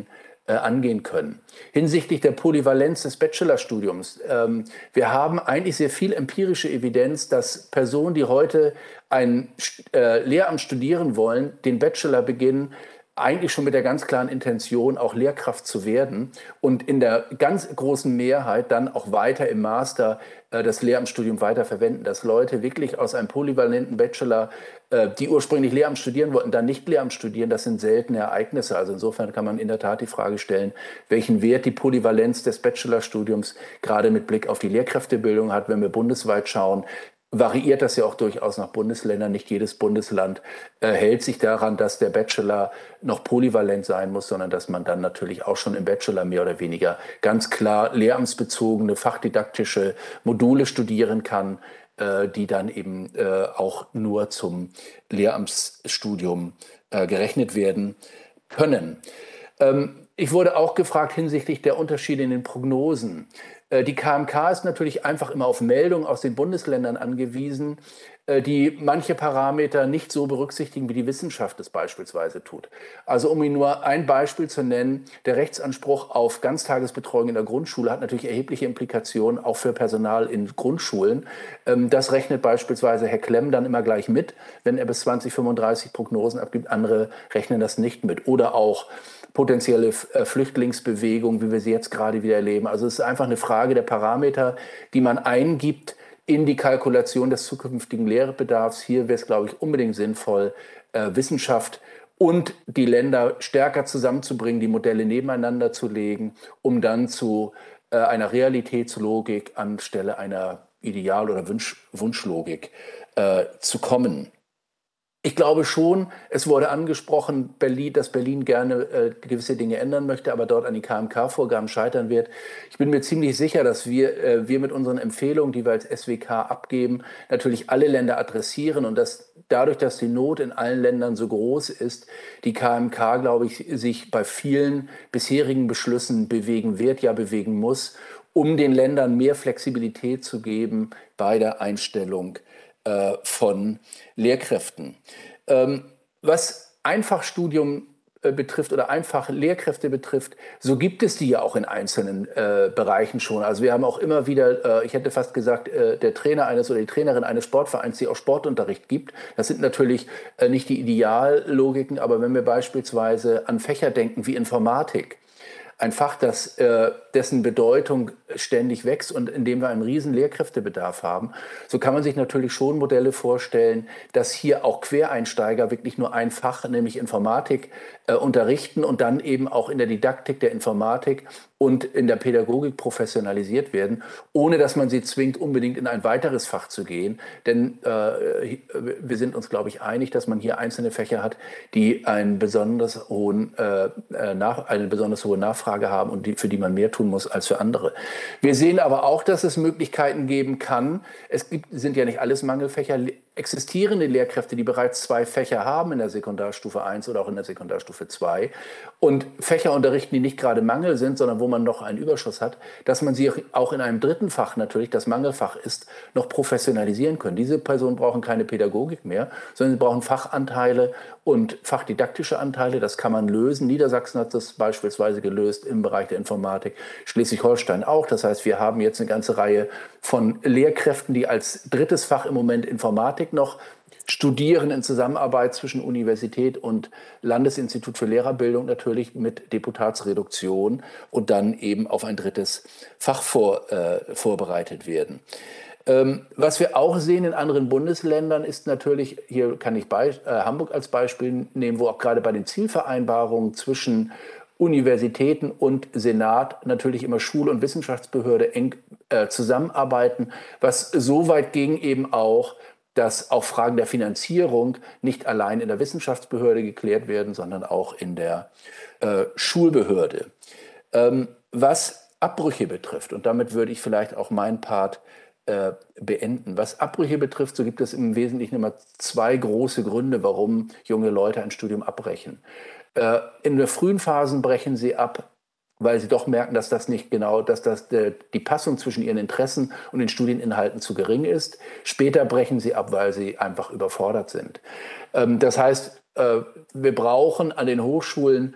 äh, angehen können. Hinsichtlich der Polyvalenz des Bachelorstudiums. Ähm, wir haben eigentlich sehr viel empirische Evidenz, dass Personen, die heute ein äh, Lehramt studieren wollen, den Bachelor beginnen, eigentlich schon mit der ganz klaren Intention, auch Lehrkraft zu werden und in der ganz großen Mehrheit dann auch weiter im Master äh, das Lehramtsstudium weiter verwenden, dass Leute wirklich aus einem polyvalenten Bachelor, äh, die ursprünglich Lehramt studieren wollten, dann nicht Lehramt studieren. Das sind seltene Ereignisse. Also insofern kann man in der Tat die Frage stellen, welchen Wert die Polyvalenz des Bachelorstudiums gerade mit Blick auf die Lehrkräftebildung hat, wenn wir bundesweit schauen. Variiert das ja auch durchaus nach Bundesländern. Nicht jedes Bundesland äh, hält sich daran, dass der Bachelor noch polyvalent sein muss, sondern dass man dann natürlich auch schon im Bachelor mehr oder weniger ganz klar lehramtsbezogene, fachdidaktische Module studieren kann, äh, die dann eben äh, auch nur zum Lehramtsstudium äh, gerechnet werden können. Ähm, ich wurde auch gefragt hinsichtlich der Unterschiede in den Prognosen. Die K M K ist natürlich einfach immer auf Meldungen aus den Bundesländern angewiesen, die manche Parameter nicht so berücksichtigen, wie die Wissenschaft es beispielsweise tut. Also um Ihnen nur ein Beispiel zu nennen, der Rechtsanspruch auf Ganztagesbetreuung in der Grundschule hat natürlich erhebliche Implikationen auch für Personal in Grundschulen. Das rechnet beispielsweise Herr Klemm dann immer gleich mit, wenn er bis zwanzig fünfunddreißig Prognosen abgibt. Andere rechnen das nicht mit. Oder auch potenzielle Flüchtlingsbewegung, wie wir sie jetzt gerade wieder erleben. Also es ist einfach eine Frage der Parameter, die man eingibt in die Kalkulation des zukünftigen Lehrbedarfs. Hier wäre es, glaube ich, unbedingt sinnvoll, äh, Wissenschaft und die Länder stärker zusammenzubringen, die Modelle nebeneinander zu legen, um dann zu äh, einer Realitätslogik anstelle einer Ideal- oder Wunsch Wunschlogik äh, zu kommen. Ich glaube schon, es wurde angesprochen, Berlin, dass Berlin gerne äh, gewisse Dinge ändern möchte, aber dort an die K M K-Vorgaben scheitern wird. Ich bin mir ziemlich sicher, dass wir, äh, wir mit unseren Empfehlungen, die wir als S W K abgeben, natürlich alle Länder adressieren und dass dadurch, dass die Not in allen Ländern so groß ist, die K M K, glaube ich, sich bei vielen bisherigen Beschlüssen bewegen wird, ja bewegen muss, um den Ländern mehr Flexibilität zu geben bei der Einstellung von Lehrkräften. Was Einfachstudium betrifft oder einfach Lehrkräfte betrifft, so gibt es die ja auch in einzelnen äh, Bereichen schon. Also wir haben auch immer wieder, äh, ich hätte fast gesagt, äh, der Trainer eines oder die Trainerin eines Sportvereins, die auch Sportunterricht gibt. Das sind natürlich äh, nicht die Ideallogiken, aber wenn wir beispielsweise an Fächer denken wie Informatik, ein Fach, das, äh, dessen Bedeutung ständig wächst und in dem wir einen riesen Lehrkräftebedarf haben, so kann man sich natürlich schon Modelle vorstellen, dass hier auch Quereinsteiger wirklich nur ein Fach, nämlich Informatik, äh, unterrichten und dann eben auch in der Didaktik der Informatik und in der Pädagogik professionalisiert werden, ohne dass man sie zwingt, unbedingt in ein weiteres Fach zu gehen. Denn äh, wir sind uns, glaube ich, einig, dass man hier einzelne Fächer hat, die einen besonders hohen, äh, nach, eine besonders hohe Nachfrage haben und die, für die man mehr tun muss als für andere. Wir sehen aber auch, dass es Möglichkeiten geben kann. Es gibt, sind ja nicht alles Mangelfächer. Existierende Lehrkräfte, die bereits zwei Fächer haben in der Sekundarstufe eins oder auch in der Sekundarstufe zwei und Fächer unterrichten, die nicht gerade Mangel sind, sondern wo man noch einen Überschuss hat, dass man sie auch in einem dritten Fach natürlich, das Mangelfach ist, noch professionalisieren können. Diese Personen brauchen keine Pädagogik mehr, sondern sie brauchen Fachanteile und fachdidaktische Anteile. Das kann man lösen. Niedersachsen hat das beispielsweise gelöst im Bereich der Informatik, Schleswig-Holstein auch. Das heißt, wir haben jetzt eine ganze Reihe von Lehrkräften, die als drittes Fach im Moment Informatik noch studieren in Zusammenarbeit zwischen Universität und Landesinstitut für Lehrerbildung, natürlich mit Deputatsreduktion und dann eben auf ein drittes Fach vor, äh, vorbereitet werden. Ähm, was wir auch sehen in anderen Bundesländern ist natürlich, hier kann ich bei, äh, Hamburg als Beispiel nehmen, wo auch gerade bei den Zielvereinbarungen zwischen Universitäten und Senat natürlich immer Schul- und Wissenschaftsbehörde eng äh, zusammenarbeiten, was so weit ging eben auch, dass auch Fragen der Finanzierung nicht allein in der Wissenschaftsbehörde geklärt werden, sondern auch in der äh, Schulbehörde. Ähm, was Abbrüche betrifft, und damit würde ich vielleicht auch meinen Part äh, beenden. Was Abbrüche betrifft, so gibt es im Wesentlichen immer zwei große Gründe, warum junge Leute ein Studium abbrechen. Äh, in den frühen Phasen brechen sie ab, weil sie doch merken, dass das nicht genau, dass das de, die Passung zwischen ihren Interessen und den Studieninhalten zu gering ist. Später brechen sie ab, weil sie einfach überfordert sind. Ähm, das heißt, äh, wir brauchen an den Hochschulen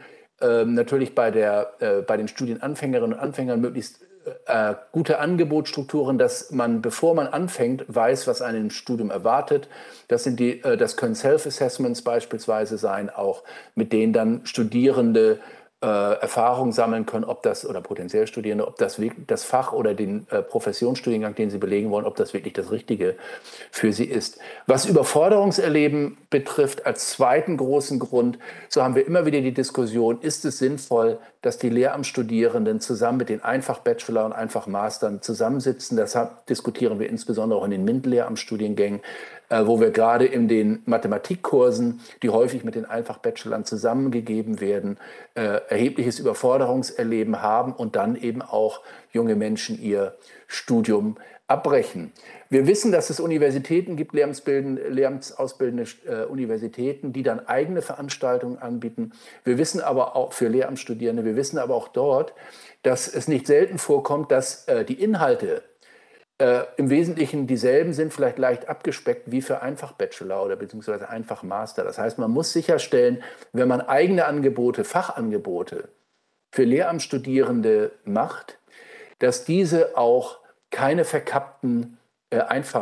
äh, natürlich bei, der, äh, bei den Studienanfängerinnen und Anfängern möglichst äh, gute Angebotsstrukturen, dass man, bevor man anfängt, weiß, was einen im Studium erwartet. Das, sind die, äh, das können Self-Assessments beispielsweise sein, auch mit denen dann Studierende Äh, Erfahrung sammeln können, ob das, oder potenziell Studierende, ob das das Fach oder den äh, Professionsstudiengang, den sie belegen wollen, ob das wirklich das Richtige für sie ist. Was Überforderungserleben betrifft, als zweiten großen Grund, so haben wir immer wieder die Diskussion, ist es sinnvoll, dass die Lehramtsstudierenden zusammen mit den Einfach-Bachelor und Einfach-Mastern zusammensitzen. Deshalb diskutieren wir insbesondere auch in den MINT-Lehramtsstudiengängen, äh, wo wir gerade in den Mathematikkursen, die häufig mit den Einfach-Bachelorn zusammengegeben werden, äh, erhebliches Überforderungserleben haben und dann eben auch junge Menschen ihr Studium abbrechen. Wir wissen, dass es Universitäten gibt, lehramtsausbildende äh, Universitäten, die dann eigene Veranstaltungen anbieten. Wir wissen aber auch für Lehramtsstudierende, wir wissen aber auch dort, dass es nicht selten vorkommt, dass äh, die Inhalte äh, im Wesentlichen dieselben sind, vielleicht leicht abgespeckt wie für Einfach-Bachelor oder beziehungsweise Einfach-Master. Das heißt, man muss sicherstellen, wenn man eigene Angebote, Fachangebote für Lehramtsstudierende macht, dass diese auch keine verkappten äh,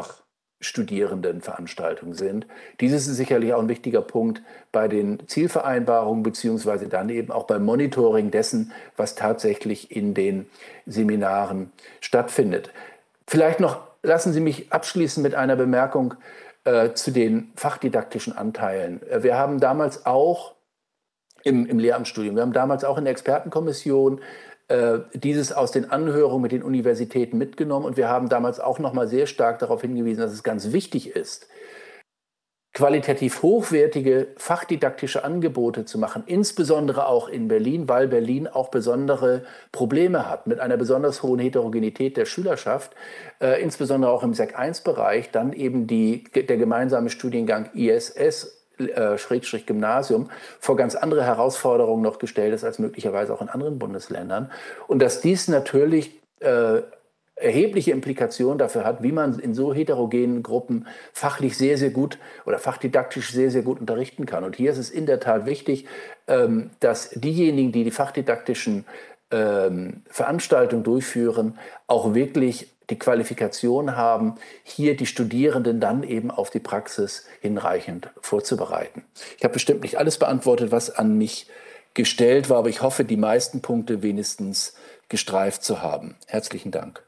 Einfachstudierendenveranstaltungen sind. Dieses ist sicherlich auch ein wichtiger Punkt bei den Zielvereinbarungen beziehungsweise dann eben auch beim Monitoring dessen, was tatsächlich in den Seminaren stattfindet. Vielleicht noch, lassen Sie mich abschließen mit einer Bemerkung äh, zu den fachdidaktischen Anteilen. Wir haben damals auch im, im Lehramtsstudium, wir haben damals auch in der Expertenkommission dieses aus den Anhörungen mit den Universitäten mitgenommen und wir haben damals auch noch mal sehr stark darauf hingewiesen, dass es ganz wichtig ist, qualitativ hochwertige fachdidaktische Angebote zu machen, insbesondere auch in Berlin, weil Berlin auch besondere Probleme hat mit einer besonders hohen Heterogenität der Schülerschaft, äh, insbesondere auch im Sek eins Bereich, dann eben die, der gemeinsame Studiengang I S S Äh, Schrägstrich Gymnasium vor ganz andere Herausforderungen noch gestellt ist als möglicherweise auch in anderen Bundesländern. Und dass dies natürlich äh, erhebliche Implikationen dafür hat, wie man in so heterogenen Gruppen fachlich sehr, sehr gut oder fachdidaktisch sehr, sehr gut unterrichten kann. Und hier ist es in der Tat wichtig, ähm, dass diejenigen, die die fachdidaktischen ähm, Veranstaltungen durchführen, auch wirklich die Qualifikation haben, hier die Studierenden dann eben auf die Praxis hinreichend vorzubereiten. Ich habe bestimmt nicht alles beantwortet, was an mich gestellt war, aber ich hoffe, die meisten Punkte wenigstens gestreift zu haben. Herzlichen Dank.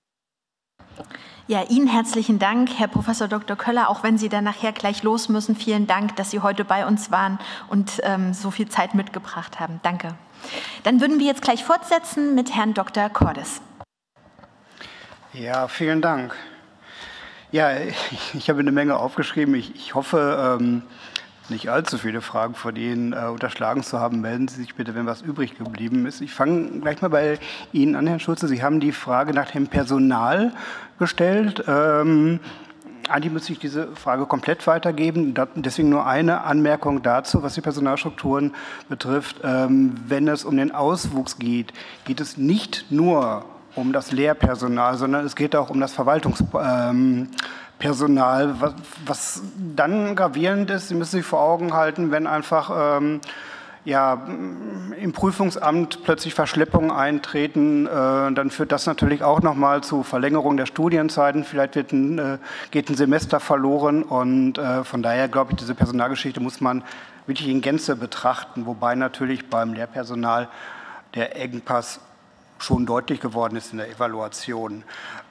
Ja, Ihnen herzlichen Dank, Herr Professor Doktor Köller, auch wenn Sie dann nachher gleich los müssen. Vielen Dank, dass Sie heute bei uns waren und ähm, so viel Zeit mitgebracht haben. Danke. Dann würden wir jetzt gleich fortsetzen mit Herrn Doktor Cordes. Ja, vielen Dank. Ja, ich, ich habe eine Menge aufgeschrieben. Ich, ich hoffe, ähm, nicht allzu viele Fragen von Ihnen äh, unterschlagen zu haben. Melden Sie sich bitte, wenn was übrig geblieben ist. Ich fange gleich mal bei Ihnen an, Herr Schulze. Sie haben die Frage nach dem Personal gestellt. Ähm, eigentlich müsste ich diese Frage komplett weitergeben. Deswegen nur eine Anmerkung dazu, was die Personalstrukturen betrifft. Ähm, wenn es um den Auswuchs geht, geht es nicht nur um das Lehrpersonal, sondern es geht auch um das Verwaltungspersonal, ähm, was, was dann gravierend ist. Sie müssen sich vor Augen halten, wenn einfach ähm, ja, im Prüfungsamt plötzlich Verschleppungen eintreten, äh, dann führt das natürlich auch nochmal zu Verlängerung der Studienzeiten. Vielleicht wird ein, äh, geht ein Semester verloren und äh, von daher glaube ich, diese Personalgeschichte muss man wirklich in Gänze betrachten, wobei natürlich beim Lehrpersonal der Engpass schon deutlich geworden ist in der Evaluation.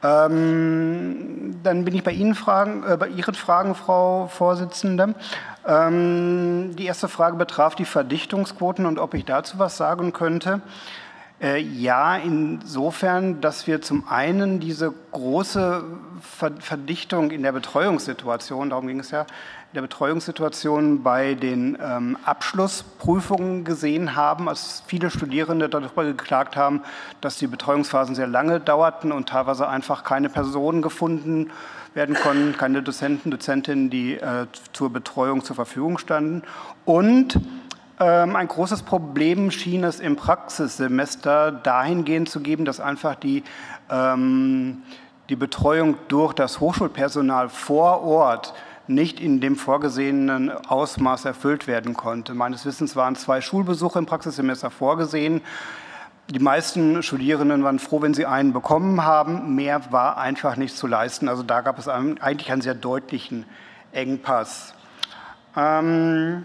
Ähm, dann bin ich bei Ihnen Fragen, äh, bei Ihren Fragen, Frau Vorsitzende. Ähm, die erste Frage betraf die Verdichtungsquoten und ob ich dazu was sagen könnte. Äh, ja, insofern, dass wir zum einen diese große Ver Verdichtung in der Betreuungssituation, darum ging es ja, der Betreuungssituation bei den ähm, Abschlussprüfungen gesehen haben, als viele Studierende darüber geklagt haben, dass die Betreuungsphasen sehr lange dauerten und teilweise einfach keine Personen gefunden werden konnten, keine Dozenten, Dozentinnen, die äh, zur Betreuung zur Verfügung standen. Und ähm, ein großes Problem schien es im Praxissemester dahingehend zu geben, dass einfach die, ähm, die Betreuung durch das Hochschulpersonal vor Ort nicht in dem vorgesehenen Ausmaß erfüllt werden konnte. Meines Wissens waren zwei Schulbesuche im Praxissemester vorgesehen. Die meisten Studierenden waren froh, wenn sie einen bekommen haben. Mehr war einfach nicht zu leisten. Also da gab es eigentlich einen sehr deutlichen Engpass. Ähm,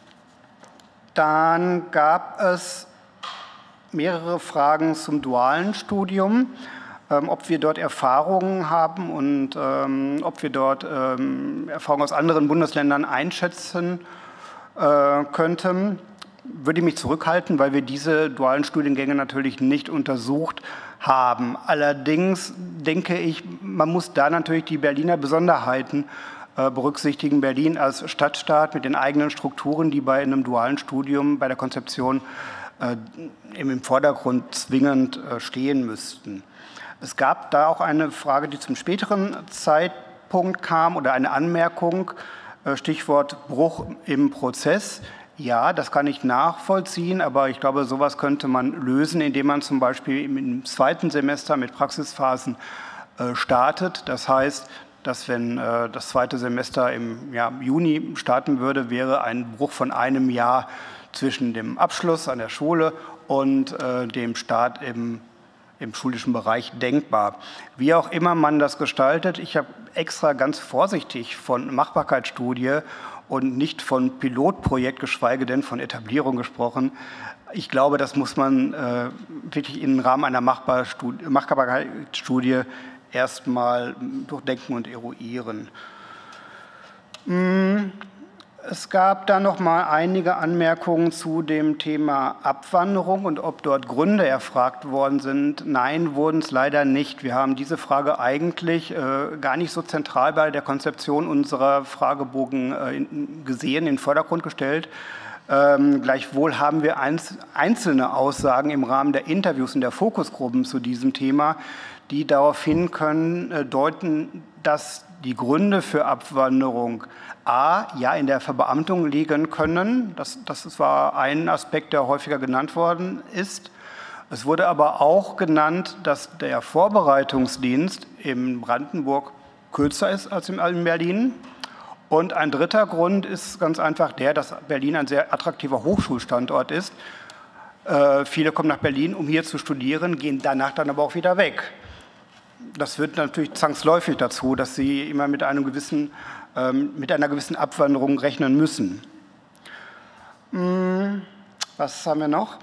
dann gab es mehrere Fragen zum dualen Studium, ähm, ob wir dort Erfahrungen haben und ähm, ob wir dort ähm, Erfahrungen aus anderen Bundesländern einschätzen äh, könnten. Würde ich mich zurückhalten, weil wir diese dualen Studiengänge natürlich nicht untersucht haben. Allerdings denke ich, man muss da natürlich die Berliner Besonderheiten äh, berücksichtigen. Berlin als Stadtstaat mit den eigenen Strukturen, die bei einem dualen Studium, bei der Konzeption äh, im Vordergrund zwingend äh, stehen müssten. Es gab da auch eine Frage, die zum späteren Zeitpunkt kam, oder eine Anmerkung, äh, Stichwort Bruch im Prozess. Ja, das kann ich nachvollziehen, aber ich glaube, sowas könnte man lösen, indem man zum Beispiel im zweiten Semester mit Praxisphasen äh, startet. Das heißt, dass wenn äh, das zweite Semester im ja, Juni starten würde, wäre ein Bruch von einem Jahr zwischen dem Abschluss an der Schule und äh, dem Start im, im schulischen Bereich denkbar. Wie auch immer man das gestaltet, ich habe extra ganz vorsichtig von Machbarkeitsstudie und nicht von Pilotprojekt, geschweige denn von Etablierung gesprochen. Ich glaube, das muss man äh, wirklich im Rahmen einer Machbarkeitsstudie erstmal durchdenken und eruieren. Es gab da noch mal einige Anmerkungen zu dem Thema Abwanderung und ob dort Gründe erfragt worden sind. Nein, wurden es leider nicht. Wir haben diese Frage eigentlich äh, gar nicht so zentral bei der Konzeption unserer Fragebogen äh, in, gesehen, in den Vordergrund gestellt. Ähm, gleichwohl haben wir einz einzelne Aussagen im Rahmen der Interviews und der Fokusgruppen zu diesem Thema, die darauf hin können, äh, deuten, dass die Gründe für Abwanderung A, ja in der Verbeamtung liegen können. Das, das war ein Aspekt, der häufiger genannt worden ist. Es wurde aber auch genannt, dass der Vorbereitungsdienst in Brandenburg kürzer ist als in Berlin. Und ein dritter Grund ist ganz einfach der, dass Berlin ein sehr attraktiver Hochschulstandort ist. Äh, viele kommen nach Berlin, um hier zu studieren, gehen danach dann aber auch wieder weg. Das führt natürlich zwangsläufig dazu, dass sie immer mit einem gewissen mit einer gewissen Abwanderung rechnen müssen. Was haben wir noch?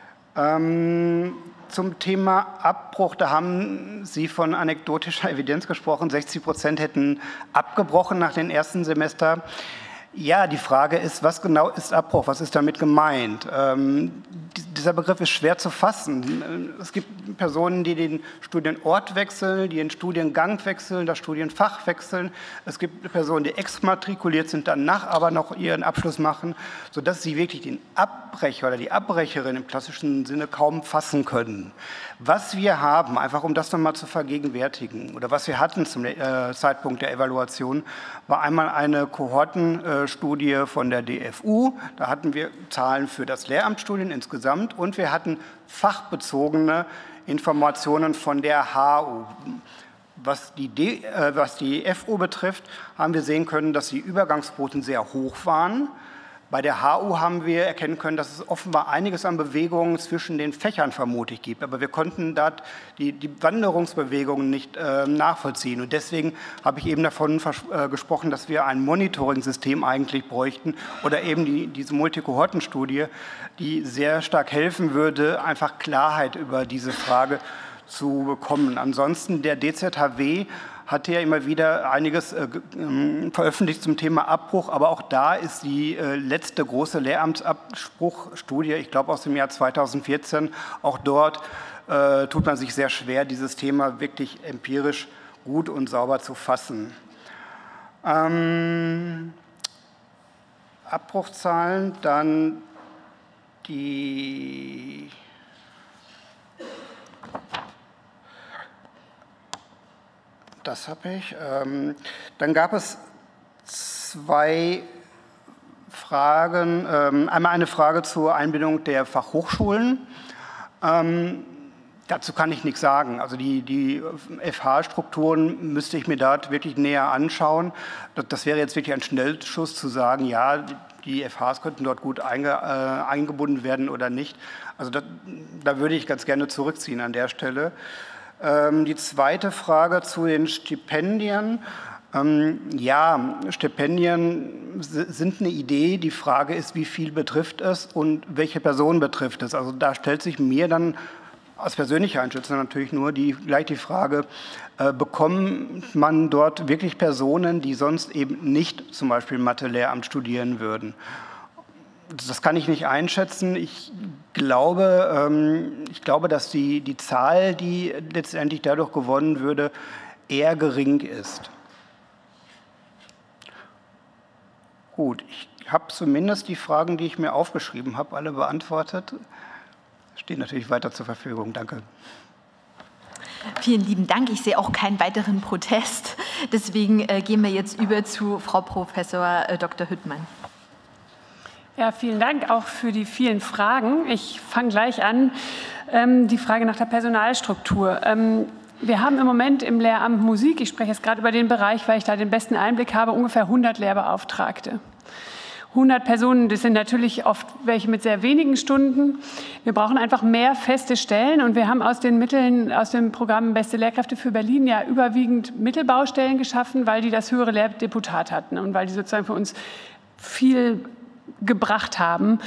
Zum Thema Abbruch, da haben Sie von anekdotischer Evidenz gesprochen, sechzig Prozent hätten abgebrochen nach dem ersten Semester. Ja, die Frage ist, was genau ist Abbruch? Was ist damit gemeint? Ähm, dieser Begriff ist schwer zu fassen. Es gibt Personen, die den Studienort wechseln, die den Studiengang wechseln, das Studienfach wechseln. Es gibt Personen, die exmatrikuliert sind, danach aber noch ihren Abschluss machen, sodass sie wirklich den Abbrecher oder die Abbrecherin im klassischen Sinne kaum fassen können. Was wir haben, einfach um das nochmal zu vergegenwärtigen, oder was wir hatten zum äh, Zeitpunkt der Evaluation, war einmal eine Kohortenstudie von der D F U. Da hatten wir Zahlen für das Lehramtsstudien insgesamt und wir hatten fachbezogene Informationen von der H U. Was die, D, äh, was die F U betrifft, haben wir sehen können, dass die Übergangsquoten sehr hoch waren. Bei der H U haben wir erkennen können, dass es offenbar einiges an Bewegungen zwischen den Fächern vermutlich gibt. Aber wir konnten dort die, die Wanderungsbewegungen nicht äh, nachvollziehen. Und deswegen habe ich eben davon äh, gesprochen, dass wir ein Monitoring-System eigentlich bräuchten oder eben die, diese Multikohortenstudie, die sehr stark helfen würde, einfach Klarheit über diese Frage zu bekommen. Ansonsten der D Z H W hat ja immer wieder einiges äh, veröffentlicht zum Thema Abbruch, aber auch da ist die äh, letzte große Lehramtsabbruchstudie, ich glaube aus dem Jahr zweitausendvierzehn, auch dort äh, tut man sich sehr schwer, dieses Thema wirklich empirisch gut und sauber zu fassen. Ähm, Abbruchzahlen, dann die Das habe ich. Ähm, dann gab es zwei Fragen. Ähm, einmal eine Frage zur Einbindung der Fachhochschulen. Ähm, Dazu kann ich nichts sagen. Also die, die F H-Strukturen müsste ich mir da wirklich näher anschauen. Das, das wäre jetzt wirklich ein Schnellschuss zu sagen, ja, die F Hs könnten dort gut einge, äh, eingebunden werden oder nicht. Also das, da würde ich ganz gerne zurückziehen an der Stelle. Ähm, die zweite Frage zu den Stipendien. Ähm, ja, Stipendien sind eine Idee. Die Frage ist, wie viel betrifft es und welche Person betrifft es. Also da stellt sich mir dann als persönlicher Einschätzung natürlich nur die, gleich die Frage, äh, bekommt man dort wirklich Personen, die sonst eben nicht zum Beispiel Mathe-Lehramt studieren würden? Das kann ich nicht einschätzen. Ich glaube, ähm, ich glaube, dass die, die Zahl, die letztendlich dadurch gewonnen würde, eher gering ist. Gut, ich habe zumindest die Fragen, die ich mir aufgeschrieben habe, alle beantwortet. Stehen natürlich weiter zur Verfügung. Danke. Vielen lieben Dank. Ich sehe auch keinen weiteren Protest. Deswegen äh, gehen wir jetzt über zu Frau Professor äh, Doktor Hüttmann. Ja, vielen Dank auch für die vielen Fragen. Ich fange gleich an. Ähm, die Frage nach der Personalstruktur. Ähm, wir haben im Moment im Lehramt Musik, ich spreche jetzt gerade über den Bereich, weil ich da den besten Einblick habe, ungefähr hundert Lehrbeauftragte. hundert Personen, das sind natürlich oft welche mit sehr wenigen Stunden. Wir brauchen einfach mehr feste Stellen und wir haben aus den Mitteln, aus dem Programm Beste Lehrkräfte für Berlin ja überwiegend Mittelbaustellen geschaffen, weil die das höhere Lehrdeputat hatten und weil die sozusagen für uns viel gebracht haben.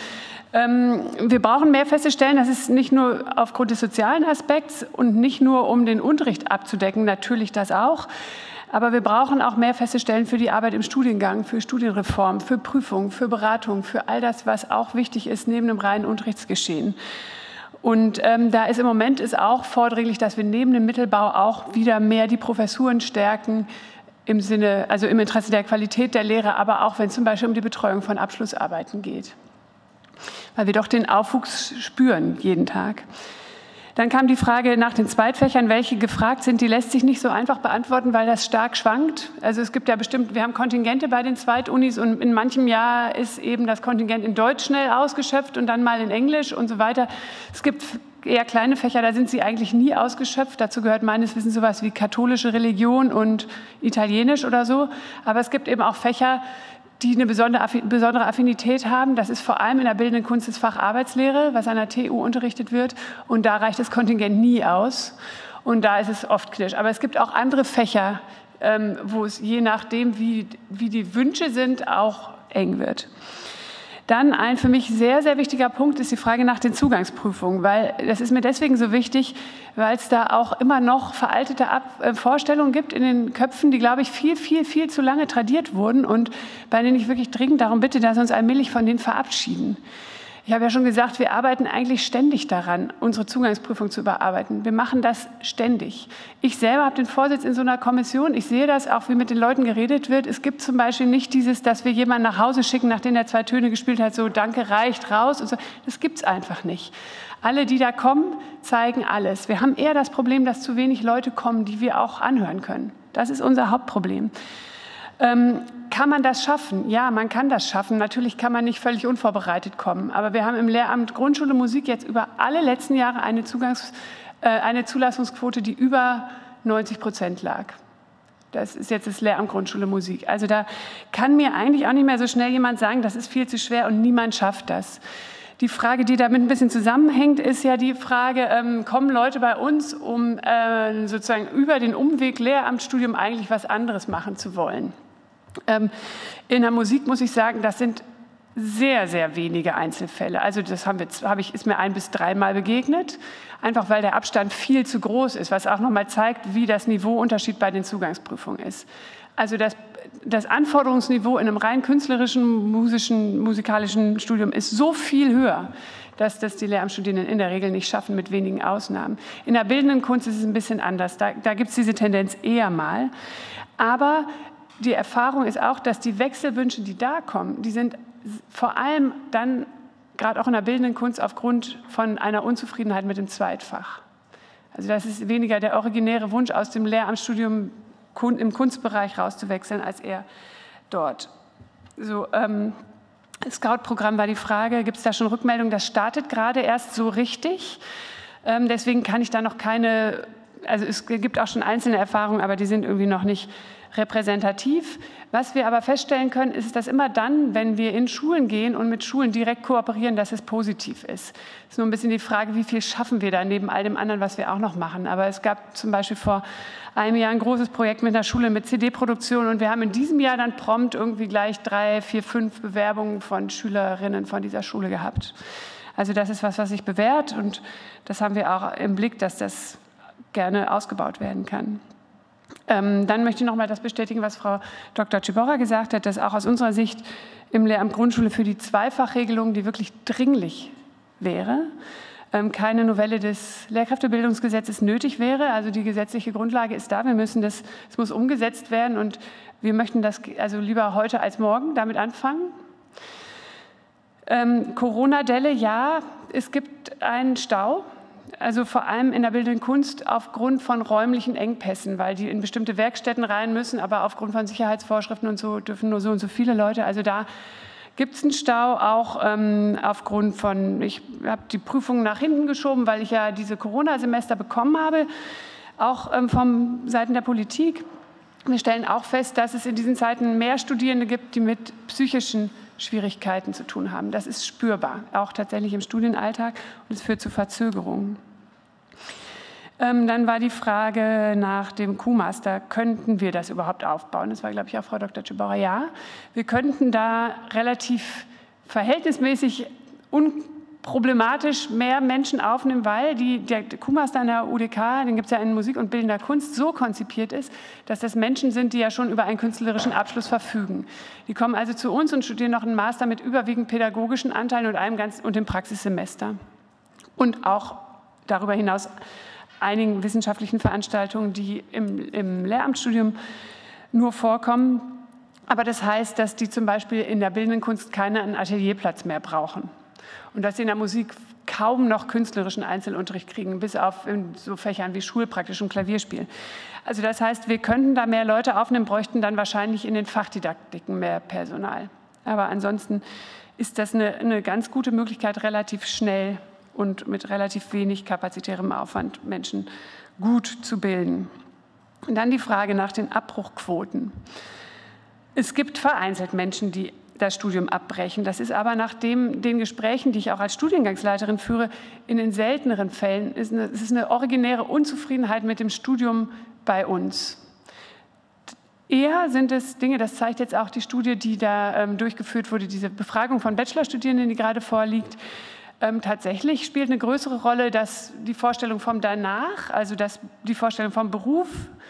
Wir brauchen mehr feste Stellen, das ist nicht nur aufgrund des sozialen Aspekts und nicht nur, um den Unterricht abzudecken, natürlich das auch. Aber wir brauchen auch mehr feste Stellen für die Arbeit im Studiengang, für Studienreform, für Prüfungen, für Beratung, für all das, was auch wichtig ist neben dem reinen Unterrichtsgeschehen. Und ähm, da ist im Moment ist auch vordringlich, dass wir neben dem Mittelbau auch wieder mehr die Professuren stärken, im Sinne, also im Interesse der Qualität der Lehre, aber auch wenn es zum Beispiel um die Betreuung von Abschlussarbeiten geht. Weil wir doch den Aufwuchs spüren jeden Tag. Dann kam die Frage nach den Zweitfächern, welche gefragt sind. Die lässt sich nicht so einfach beantworten, weil das stark schwankt. Also es gibt ja bestimmt, wir haben Kontingente bei den Zweitunis und in manchem Jahr ist eben das Kontingent in Deutsch schnell ausgeschöpft und dann mal in Englisch und so weiter. Es gibt eher kleine Fächer, da sind sie eigentlich nie ausgeschöpft. Dazu gehört meines Wissens sowas wie katholische Religion und Italienisch oder so. Aber es gibt eben auch Fächer, die eine besondere Affinität haben. Das ist vor allem in der bildenden Kunst das Fach Arbeitslehre, was an der T U unterrichtet wird. Und da reicht das Kontingent nie aus. Und da ist es oft kritisch. Aber es gibt auch andere Fächer, ähm, wo es je nachdem, wie, wie die Wünsche sind, auch eng wird. Dann ein für mich sehr, sehr wichtiger Punkt ist die Frage nach den Zugangsprüfungen, weil das ist mir deswegen so wichtig, weil es da auch immer noch veraltete Ab äh, Vorstellungen gibt in den Köpfen, die, glaube ich, viel, viel, viel zu lange tradiert wurden und bei denen ich wirklich dringend darum bitte, dass wir uns allmählich von denen verabschieden. Ich habe ja schon gesagt, wir arbeiten eigentlich ständig daran, unsere Zugangsprüfung zu überarbeiten. Wir machen das ständig. Ich selber habe den Vorsitz in so einer Kommission. Ich sehe das auch, wie mit den Leuten geredet wird. Es gibt zum Beispiel nicht dieses, dass wir jemanden nach Hause schicken, nachdem er zwei Töne gespielt hat, so danke, reicht, raus. Und so. Das gibt es einfach nicht. Alle, die da kommen, zeigen alles. Wir haben eher das Problem, dass zu wenig Leute kommen, die wir auch anhören können. Das ist unser Hauptproblem. Ähm, kann man das schaffen? Ja, man kann das schaffen. Natürlich kann man nicht völlig unvorbereitet kommen. Aber wir haben im Lehramt Grundschule Musik jetzt über alle letzten Jahre eine, Zugangs-, äh, eine Zulassungsquote, die über neunzig Prozent lag. Das ist jetzt das Lehramt Grundschule Musik. Also da kann mir eigentlich auch nicht mehr so schnell jemand sagen, das ist viel zu schwer und niemand schafft das. Die Frage, die damit ein bisschen zusammenhängt, ist ja die Frage, ähm, kommen Leute bei uns, um äh, sozusagen über den Umweg Lehramtsstudium eigentlich was anderes machen zu wollen? Ähm, in der Musik muss ich sagen, das sind sehr, sehr wenige Einzelfälle. Also das haben wir, habe ich, ist mir ein- bis dreimal begegnet, einfach weil der Abstand viel zu groß ist, was auch nochmal zeigt, wie das Niveauunterschied bei den Zugangsprüfungen ist. Also das, das Anforderungsniveau in einem rein künstlerischen, musischen, musikalischen Studium ist so viel höher, dass das die Lehramtsstudierenden in der Regel nicht schaffen, mit wenigen Ausnahmen. In der bildenden Kunst ist es ein bisschen anders. Da, da gibt es diese Tendenz eher mal. Aber die Erfahrung ist auch, dass die Wechselwünsche, die da kommen, die sind vor allem dann, gerade auch in der bildenden Kunst, aufgrund von einer Unzufriedenheit mit dem Zweitfach. Also das ist weniger der originäre Wunsch, aus dem Lehramtsstudium im Kunstbereich rauszuwechseln, als eher dort. So, ähm, Scout-Programm war die Frage, gibt es da schon Rückmeldungen? Das startet gerade erst so richtig. Ähm, deswegen kann ich da noch keine, also es gibt auch schon einzelne Erfahrungen, aber die sind irgendwie noch nicht repräsentativ. Was wir aber feststellen können, ist, dass immer dann, wenn wir in Schulen gehen und mit Schulen direkt kooperieren, dass es positiv ist. Es ist nur ein bisschen die Frage, wie viel schaffen wir da neben all dem anderen, was wir auch noch machen. Aber es gab zum Beispiel vor einem Jahr ein großes Projekt mit einer Schule mit C D-Produktion und wir haben in diesem Jahr dann prompt irgendwie gleich drei, vier, fünf Bewerbungen von Schülerinnen von dieser Schule gehabt. Also das ist was, was sich bewährt und das haben wir auch im Blick, dass das gerne ausgebaut werden kann. Ähm, dann möchte ich noch mal das bestätigen, was Frau Doktor Ciborra gesagt hat, dass auch aus unserer Sicht im Lehramt Grundschule für die Zweifachregelung, die wirklich dringlich wäre, ähm, keine Novelle des Lehrkräftebildungsgesetzes nötig wäre. Also die gesetzliche Grundlage ist da, wir müssen das, es muss umgesetzt werden und wir möchten das also lieber heute als morgen damit anfangen. Ähm, Corona-Delle, ja, es gibt einen Stau. Also vor allem in der bildenden Kunst aufgrund von räumlichen Engpässen, weil die in bestimmte Werkstätten rein müssen, aber aufgrund von Sicherheitsvorschriften und so dürfen nur so und so viele Leute. Also da gibt es einen Stau, auch ähm, aufgrund von, ich habe die Prüfungen nach hinten geschoben, weil ich ja diese Corona-Semester bekommen habe, auch ähm, von Seiten der Politik. Wir stellen auch fest, dass es in diesen Zeiten mehr Studierende gibt, die mit psychischen Schwierigkeiten zu tun haben. Das ist spürbar, auch tatsächlich im Studienalltag und es führt zu Verzögerungen. Ähm, dann war die Frage nach dem Q-Master, könnten wir das überhaupt aufbauen? Das war, glaube ich, auch Frau Doktor Ciborra. Ja, wir könnten da relativ verhältnismäßig unproblematisch mehr Menschen aufnehmen, weil die, der Q-Master an der U D K, den gibt es ja in Musik und Bildender Kunst, so konzipiert ist, dass das Menschen sind, die ja schon über einen künstlerischen Abschluss verfügen. Die kommen also zu uns und studieren noch einen Master mit überwiegend pädagogischen Anteilen und einem ganz und dem Praxissemester. Und auch darüber hinaus einigen wissenschaftlichen Veranstaltungen, die im, im Lehramtsstudium nur vorkommen. Aber das heißt, dass die zum Beispiel in der bildenden Kunst keinen Atelierplatz mehr brauchen. Und dass sie in der Musik kaum noch künstlerischen Einzelunterricht kriegen, bis auf in so Fächern wie Schulpraktisch und Klavierspiel. Also das heißt, wir könnten da mehr Leute aufnehmen, bräuchten dann wahrscheinlich in den Fachdidaktiken mehr Personal. Aber ansonsten ist das eine, eine ganz gute Möglichkeit, relativ schnell und mit relativ wenig kapazitärem Aufwand Menschen gut zu bilden. Und dann die Frage nach den Abbruchquoten. Es gibt vereinzelt Menschen, die das Studium abbrechen. Das ist aber nach dem, den Gesprächen, die ich auch als Studiengangsleiterin führe, in den selteneren Fällen ist eine, es ist eine originäre Unzufriedenheit mit dem Studium bei uns. Eher sind es Dinge, das zeigt jetzt auch die Studie, die da ähm, durchgeführt wurde, diese Befragung von Bachelorstudierenden, die gerade vorliegt. Ähm, tatsächlich spielt eine größere Rolle, dass die Vorstellung vom Danach, also dass die Vorstellung vom Beruf,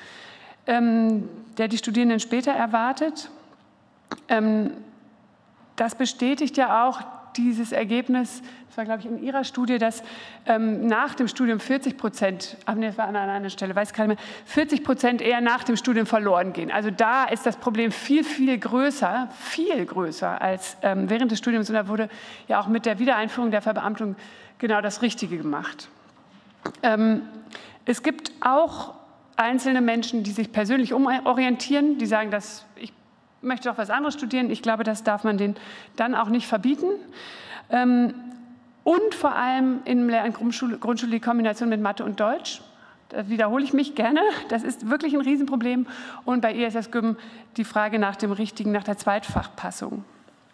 ähm, der die Studierenden später erwartet. Ähm, das bestätigt ja auch dieses Ergebnis, das war, glaube ich, in Ihrer Studie, dass ähm, nach dem Studium vierzig Prozent, ach nee, das war an einer anderen Stelle, weiß ich gar nicht mehr, vierzig Prozent eher nach dem Studium verloren gehen. Also da ist das Problem viel, viel größer, viel größer als ähm, während des Studiums. Und da wurde ja auch mit der Wiedereinführung der Verbeamtung genau das Richtige gemacht. Ähm, es gibt auch einzelne Menschen, die sich persönlich umorientieren, die sagen, dass ich möchte doch was anderes studieren. Ich glaube, das darf man denen dann auch nicht verbieten. Und vor allem in der Grundschule, Grundschule die Kombination mit Mathe und Deutsch. Da wiederhole ich mich gerne. Das ist wirklich ein Riesenproblem. Und bei E S S Gym die Frage nach dem richtigen, nach der Zweitfachpassung.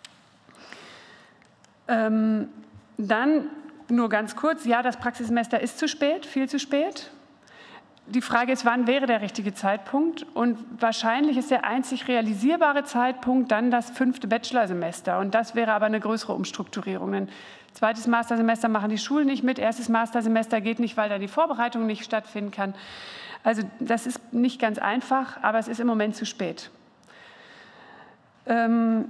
Ähm, dann nur ganz kurz, ja, das Praxissemester ist zu spät, viel zu spät. Die Frage ist, wann wäre der richtige Zeitpunkt? Und wahrscheinlich ist der einzig realisierbare Zeitpunkt dann das fünfte Bachelorsemester. Und das wäre aber eine größere Umstrukturierung. Ein zweites Mastersemester machen die Schulen nicht mit, erstes Mastersemester geht nicht, weil da die Vorbereitung nicht stattfinden kann. Also das ist nicht ganz einfach, aber es ist im Moment zu spät. Ähm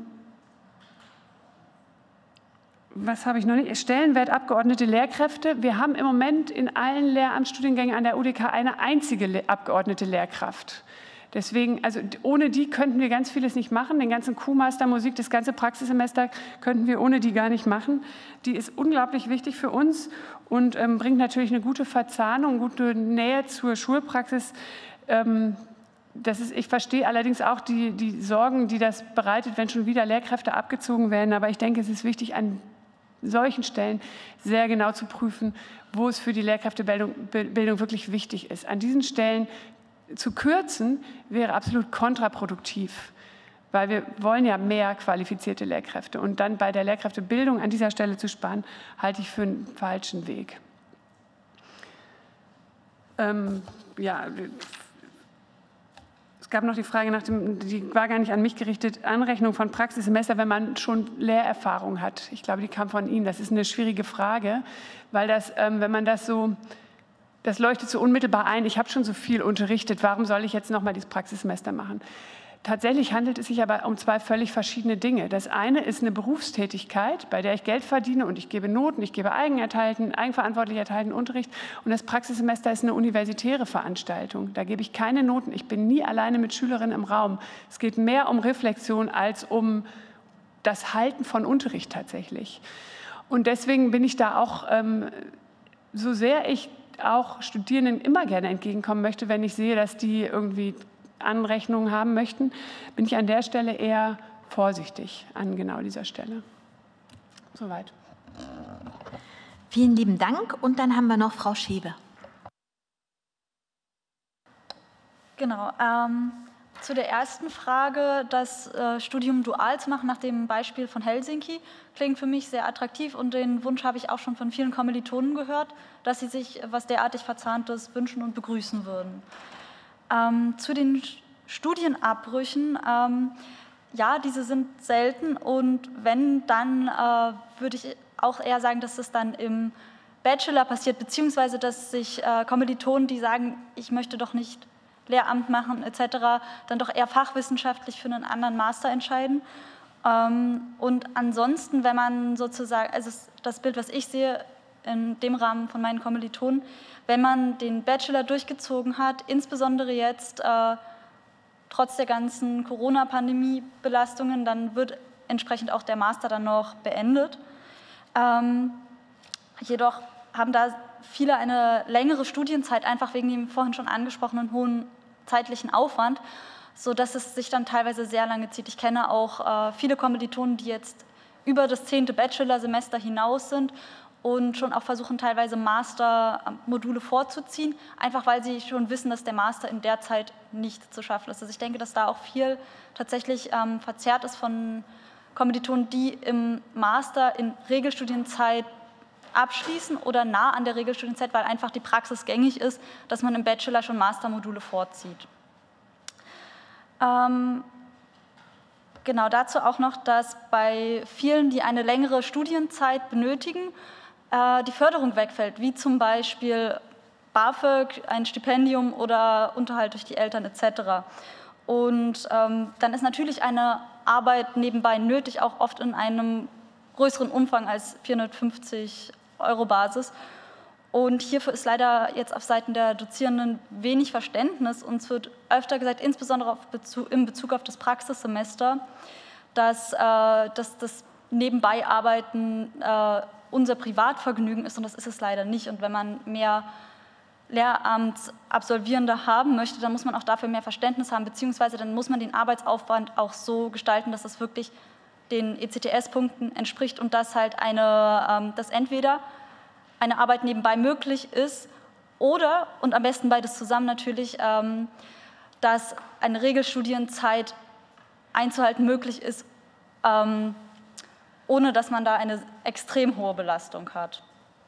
Was habe ich noch nicht? Stellenwert abgeordnete Lehrkräfte. Wir haben im Moment in allen Lehramtsstudiengängen an der U D K eine einzige abgeordnete Lehrkraft. Deswegen, also ohne die könnten wir ganz vieles nicht machen. Den ganzen Q-Master Musik, das ganze Praxissemester könnten wir ohne die gar nicht machen. Die ist unglaublich wichtig für uns und ähm, bringt natürlich eine gute Verzahnung, gute Nähe zur Schulpraxis. Ähm, Das ist, ich verstehe allerdings auch die, die Sorgen, die das bereitet, wenn schon wieder Lehrkräfte abgezogen werden. Aber ich denke, es ist wichtig, an solchen Stellen sehr genau zu prüfen, wo es für die Lehrkräftebildung Bildung wirklich wichtig ist. An diesen Stellen zu kürzen, wäre absolut kontraproduktiv, weil wir wollen ja mehr qualifizierte Lehrkräfte. Und dann bei der Lehrkräftebildung an dieser Stelle zu sparen, halte ich für einen falschen Weg. Ähm, ja, es gab noch die Frage nach dem, die war gar nicht an mich gerichtet, Anrechnung von Praxissemester, wenn man schon Lehrerfahrung hat. Ich glaube, die kam von Ihnen. Das ist eine schwierige Frage, weil das, ähm, wenn man das so, das leuchtet so unmittelbar ein. Ich habe schon so viel unterrichtet. Warum soll ich jetzt noch mal dieses Praxissemester machen? Tatsächlich handelt es sich aber um zwei völlig verschiedene Dinge. Das eine ist eine Berufstätigkeit, bei der ich Geld verdiene und ich gebe Noten, ich gebe eigenerteilten, eigenverantwortlich erteilten Unterricht. Und das Praxissemester ist eine universitäre Veranstaltung. Da gebe ich keine Noten. Ich bin nie alleine mit Schülerinnen im Raum. Es geht mehr um Reflexion als um das Halten von Unterricht tatsächlich. Und deswegen bin ich da auch, ähm, so sehr ich auch Studierenden immer gerne entgegenkommen möchte, wenn ich sehe, dass die irgendwie Anrechnungen haben möchten, bin ich an der Stelle eher vorsichtig an genau dieser Stelle. Soweit. Vielen lieben Dank. Und dann haben wir noch Frau Schewe. Genau. Ähm, zu der ersten Frage, das äh, Studium dual zu machen, nach dem Beispiel von Helsinki, klingt für mich sehr attraktiv und den Wunsch habe ich auch schon von vielen Kommilitonen gehört, dass sie sich was derartig Verzahntes wünschen und begrüßen würden. Ähm, zu den Studienabbrüchen, ähm, ja, diese sind selten und wenn, dann äh, würde ich auch eher sagen, dass es dann im Bachelor passiert, beziehungsweise dass sich äh, Kommilitonen, die sagen, ich möchte doch nicht Lehramt machen et cetera, dann doch eher fachwissenschaftlich für einen anderen Master entscheiden. Ähm, und ansonsten, wenn man sozusagen, also das Bild, was ich sehe, in dem Rahmen von meinen Kommilitonen, wenn man den Bachelor durchgezogen hat, insbesondere jetzt äh, trotz der ganzen Corona-Pandemie-Belastungen, dann wird entsprechend auch der Master dann noch beendet. Ähm, jedoch haben da viele eine längere Studienzeit, einfach wegen dem vorhin schon angesprochenen hohen zeitlichen Aufwand, sodass es sich dann teilweise sehr lange zieht. Ich kenne auch äh, viele Kommilitonen, die jetzt über das zehnte Bachelorsemester hinaus sind und schon auch versuchen, teilweise Mastermodule vorzuziehen, einfach weil sie schon wissen, dass der Master in der Zeit nicht zu schaffen ist. Also ich denke, dass da auch viel tatsächlich ähm, verzerrt ist von Kommilitonen, die im Master in Regelstudienzeit abschließen oder nah an der Regelstudienzeit, weil einfach die Praxis gängig ist, dass man im Bachelor schon Mastermodule vorzieht. Ähm, genau, dazu auch noch, dass bei vielen, die eine längere Studienzeit benötigen, die Förderung wegfällt, wie zum Beispiel BAföG, ein Stipendium oder Unterhalt durch die Eltern et cetera. Und ähm, dann ist natürlich eine Arbeit nebenbei nötig, auch oft in einem größeren Umfang als vierhundertfünfzig Euro Basis. Und hierfür ist leider jetzt auf Seiten der Dozierenden wenig Verständnis. Uns wird öfter gesagt, insbesondere auf Bezug, in Bezug auf das Praxissemester, dass, äh, dass das Nebenbei-Arbeiten äh, unser Privatvergnügen ist und das ist es leider nicht. Und wenn man mehr Lehramtsabsolvierende haben möchte, dann muss man auch dafür mehr Verständnis haben, beziehungsweise dann muss man den Arbeitsaufwand auch so gestalten, dass es wirklich den E C T S-Punkten entspricht und dass halt eine, ähm, dass entweder eine Arbeit nebenbei möglich ist oder, und am besten beides zusammen natürlich, ähm, dass eine Regelstudienzeit einzuhalten möglich ist, ähm, ohne dass man da eine extrem hohe Belastung hat.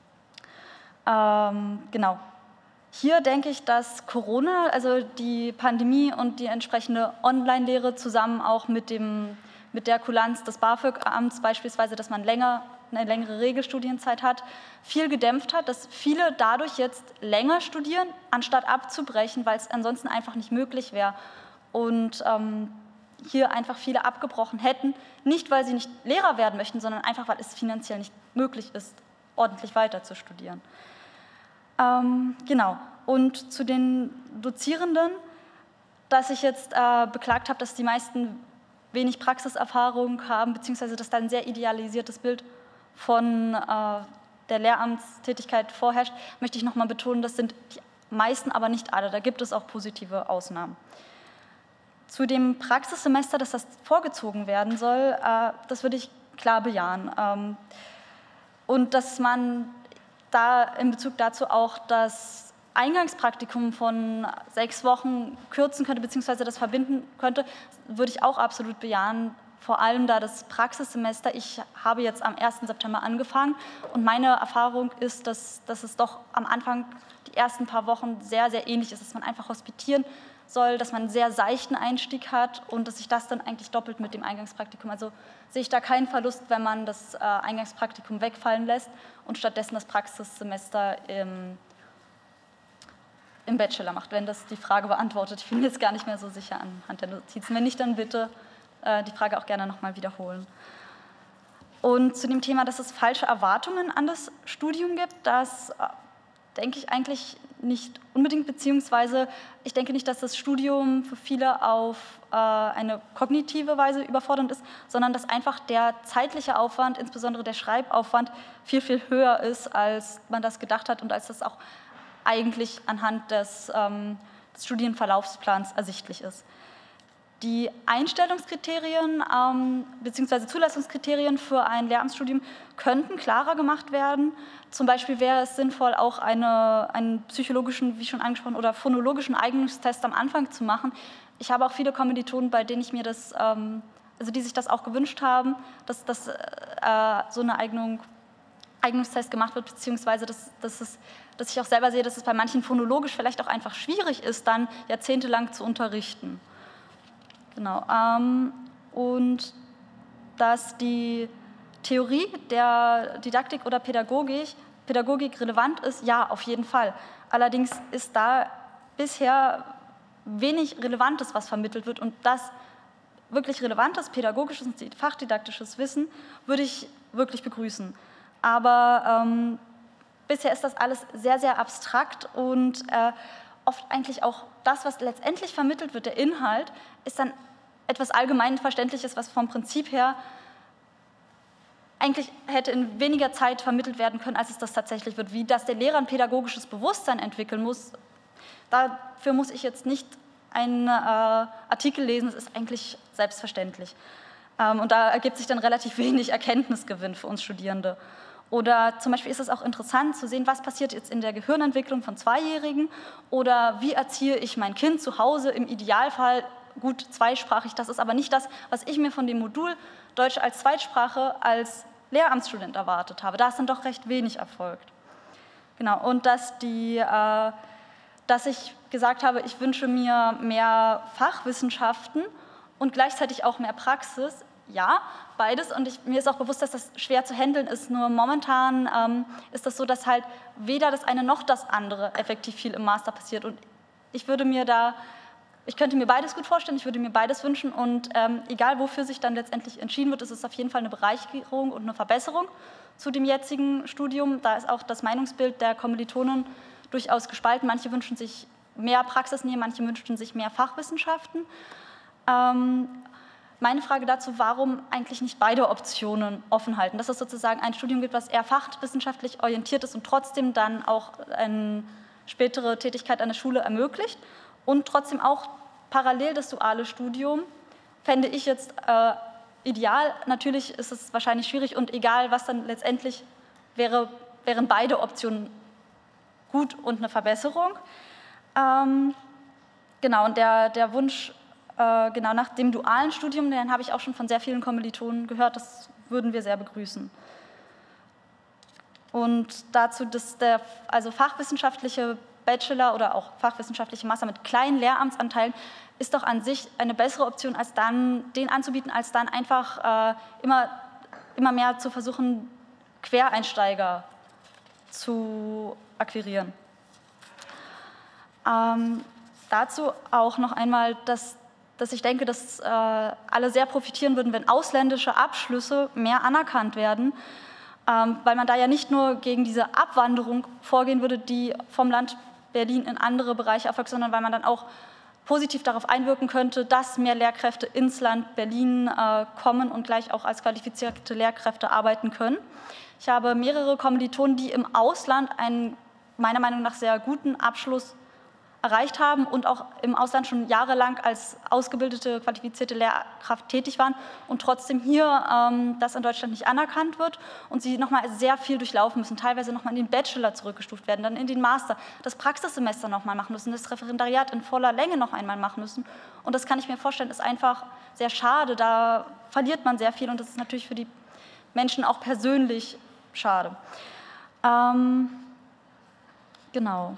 Ähm, genau. Hier denke ich, dass Corona, also die Pandemie und die entsprechende Online-Lehre zusammen auch mit, dem, mit der Kulanz des BAföG-Amts beispielsweise, dass man länger, eine längere Regelstudienzeit hat, viel gedämpft hat, dass viele dadurch jetzt länger studieren, anstatt abzubrechen, weil es ansonsten einfach nicht möglich wäre. Und ähm, hier einfach viele abgebrochen hätten, nicht weil sie nicht Lehrer werden möchten, sondern einfach weil es finanziell nicht möglich ist, ordentlich weiter zu studieren. Ähm, genau. Und zu den Dozierenden, dass ich jetzt äh, beklagt habe, dass die meisten wenig Praxiserfahrung haben, beziehungsweise dass da ein sehr idealisiertes Bild von äh, der Lehramtstätigkeit vorherrscht, möchte ich nochmal betonen, das sind die meisten, aber nicht alle. Da gibt es auch positive Ausnahmen. Zu dem Praxissemester, dass das vorgezogen werden soll, äh, das würde ich klar bejahen. Ähm, und dass man da in Bezug dazu auch das Eingangspraktikum von sechs Wochen kürzen könnte, beziehungsweise das verbinden könnte, würde ich auch absolut bejahen. Vor allem da das Praxissemester, ich habe jetzt am ersten September angefangen und meine Erfahrung ist, dass, dass es doch am Anfang die ersten paar Wochen sehr, sehr ähnlich ist, dass man einfach hospitieren soll, dass man einen sehr seichten Einstieg hat und dass sich das dann eigentlich doppelt mit dem Eingangspraktikum. Also sehe ich da keinen Verlust, wenn man das äh, Eingangspraktikum wegfallen lässt und stattdessen das Praxissemester im, im Bachelor macht, wenn das die Frage beantwortet. Ich bin mir jetzt gar nicht mehr so sicher anhand der Notizen. Wenn nicht, dann bitte die Frage auch gerne nochmal wiederholen. Und zu dem Thema, dass es falsche Erwartungen an das Studium gibt, das denke ich eigentlich nicht unbedingt, beziehungsweise ich denke nicht, dass das Studium für viele auf äh, eine kognitive Weise überfordernd ist, sondern dass einfach der zeitliche Aufwand, insbesondere der Schreibaufwand, viel, viel höher ist, als man das gedacht hat und als das auch eigentlich anhand des, ähm, des Studienverlaufsplans ersichtlich ist. Die Einstellungskriterien ähm, bzw. Zulassungskriterien für ein Lehramtsstudium könnten klarer gemacht werden. Zum Beispiel wäre es sinnvoll, auch eine, einen psychologischen, wie schon angesprochen, oder phonologischen Eignungstest am Anfang zu machen. Ich habe auch viele Kommilitonen, bei denen ich mir das, ähm, also die sich das auch gewünscht haben, dass, dass äh, so eine Eignung, Eignungstest gemacht wird, beziehungsweise dass, dass, es, dass ich auch selber sehe, dass es bei manchen phonologisch vielleicht auch einfach schwierig ist, dann jahrzehntelang zu unterrichten. Genau. Ähm, und dass die Theorie der Didaktik oder Pädagogik, Pädagogik relevant ist, ja, auf jeden Fall. Allerdings ist da bisher wenig Relevantes, was vermittelt wird. Und das wirklich relevantes pädagogisches und fachdidaktisches Wissen würde ich wirklich begrüßen. Aber ähm, bisher ist das alles sehr, sehr abstrakt und äh, oft eigentlich auch das, was letztendlich vermittelt wird, der Inhalt, ist dann etwas Allgemeinverständliches, was vom Prinzip her eigentlich hätte in weniger Zeit vermittelt werden können, als es das tatsächlich wird. Wie dass der Lehrer ein pädagogisches Bewusstsein entwickeln muss, dafür muss ich jetzt nicht einen äh, Artikel lesen, das ist eigentlich selbstverständlich. Ähm, und da ergibt sich dann relativ wenig Erkenntnisgewinn für uns Studierende. Oder zum Beispiel ist es auch interessant zu sehen, was passiert jetzt in der Gehirnentwicklung von Zweijährigen oder wie erziehe ich mein Kind zu Hause, im Idealfall gut zweisprachig. Das ist aber nicht das, was ich mir von dem Modul Deutsch als Zweitsprache als Lehramtsstudent erwartet habe. Da ist dann doch recht wenig erfolgt. Genau, und dass, die, äh, dass ich gesagt habe, ich wünsche mir mehr Fachwissenschaften und gleichzeitig auch mehr Praxis. Ja, beides, und ich, mir ist auch bewusst, dass das schwer zu handeln ist, nur momentan ähm, ist das so, dass halt weder das eine noch das andere effektiv viel im Master passiert und ich würde mir da, ich könnte mir beides gut vorstellen, ich würde mir beides wünschen und ähm, egal wofür sich dann letztendlich entschieden wird, ist es auf jeden Fall eine Bereicherung und eine Verbesserung zu dem jetzigen Studium. Da ist auch das Meinungsbild der Kommilitonen durchaus gespalten, manche wünschen sich mehr Praxisnähe, manche wünschen sich mehr Fachwissenschaften. Ähm, Meine Frage dazu, warum eigentlich nicht beide Optionen offen halten, dass es sozusagen ein Studium gibt, was eher fachwissenschaftlich orientiert ist und trotzdem dann auch eine spätere Tätigkeit an der Schule ermöglicht und trotzdem auch parallel das duale Studium, fände ich jetzt äh, ideal. Natürlich ist es wahrscheinlich schwierig und egal, was dann letztendlich wäre, wären beide Optionen gut und eine Verbesserung. Ähm, genau, und der, der Wunsch, genau nach dem dualen Studium, den habe ich auch schon von sehr vielen Kommilitonen gehört, das würden wir sehr begrüßen. Und dazu, dass der also fachwissenschaftliche Bachelor oder auch fachwissenschaftliche Master mit kleinen Lehramtsanteilen ist doch an sich eine bessere Option, als dann den anzubieten, als dann einfach äh, immer, immer mehr zu versuchen, Quereinsteiger zu akquirieren. Ähm, dazu auch noch einmal, dass dass ich denke, dass äh, alle sehr profitieren würden, wenn ausländische Abschlüsse mehr anerkannt werden, ähm, weil man da ja nicht nur gegen diese Abwanderung vorgehen würde, die vom Land Berlin in andere Bereiche erfolgt, sondern weil man dann auch positiv darauf einwirken könnte, dass mehr Lehrkräfte ins Land Berlin äh, kommen und gleich auch als qualifizierte Lehrkräfte arbeiten können. Ich habe mehrere Kommilitonen, die im Ausland einen meiner Meinung nach sehr guten Abschluss erreicht haben und auch im Ausland schon jahrelang als ausgebildete, qualifizierte Lehrkraft tätig waren und trotzdem hier ähm, das in Deutschland nicht anerkannt wird und sie nochmal sehr viel durchlaufen müssen, teilweise nochmal in den Bachelor zurückgestuft werden, dann in den Master, das Praxissemester nochmal machen müssen, das Referendariat in voller Länge noch einmal machen müssen. Und das kann ich mir vorstellen, ist einfach sehr schade, da verliert man sehr viel und das ist natürlich für die Menschen auch persönlich schade. Ähm, genau.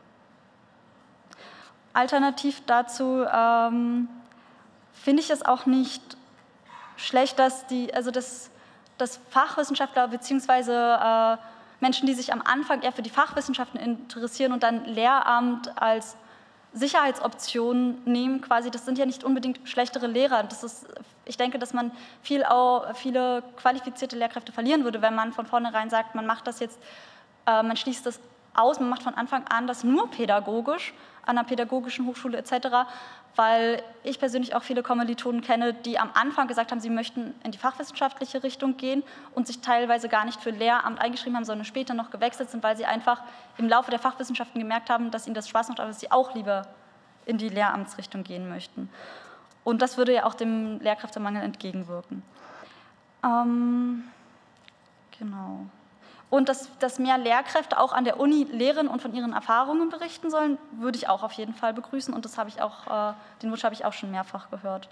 Alternativ dazu ähm, finde ich es auch nicht schlecht, dass die, also das, das Fachwissenschaftler bzw. Äh, Menschen, die sich am Anfang eher für die Fachwissenschaften interessieren und dann Lehramt als Sicherheitsoption nehmen, quasi, das sind ja nicht unbedingt schlechtere Lehrer. Das ist, ich denke, dass man viel auch, viele qualifizierte Lehrkräfte verlieren würde, wenn man von vornherein sagt, man macht das jetzt, äh, man schließt das aus, man macht von Anfang an das nur pädagogisch, an einer pädagogischen Hochschule et cetera, weil ich persönlich auch viele Kommilitonen kenne, die am Anfang gesagt haben, sie möchten in die fachwissenschaftliche Richtung gehen und sich teilweise gar nicht für Lehramt eingeschrieben haben, sondern später noch gewechselt sind, weil sie einfach im Laufe der Fachwissenschaften gemerkt haben, dass ihnen das Spaß macht, aber dass sie auch lieber in die Lehramtsrichtung gehen möchten. Und das würde ja auch dem Lehrkräftemangel entgegenwirken. Ähm, genau. Und dass, dass mehr Lehrkräfte auch an der Uni lehren und von ihren Erfahrungen berichten sollen, würde ich auch auf jeden Fall begrüßen. Und das habe ich auch, äh, den Wunsch habe ich auch schon mehrfach gehört.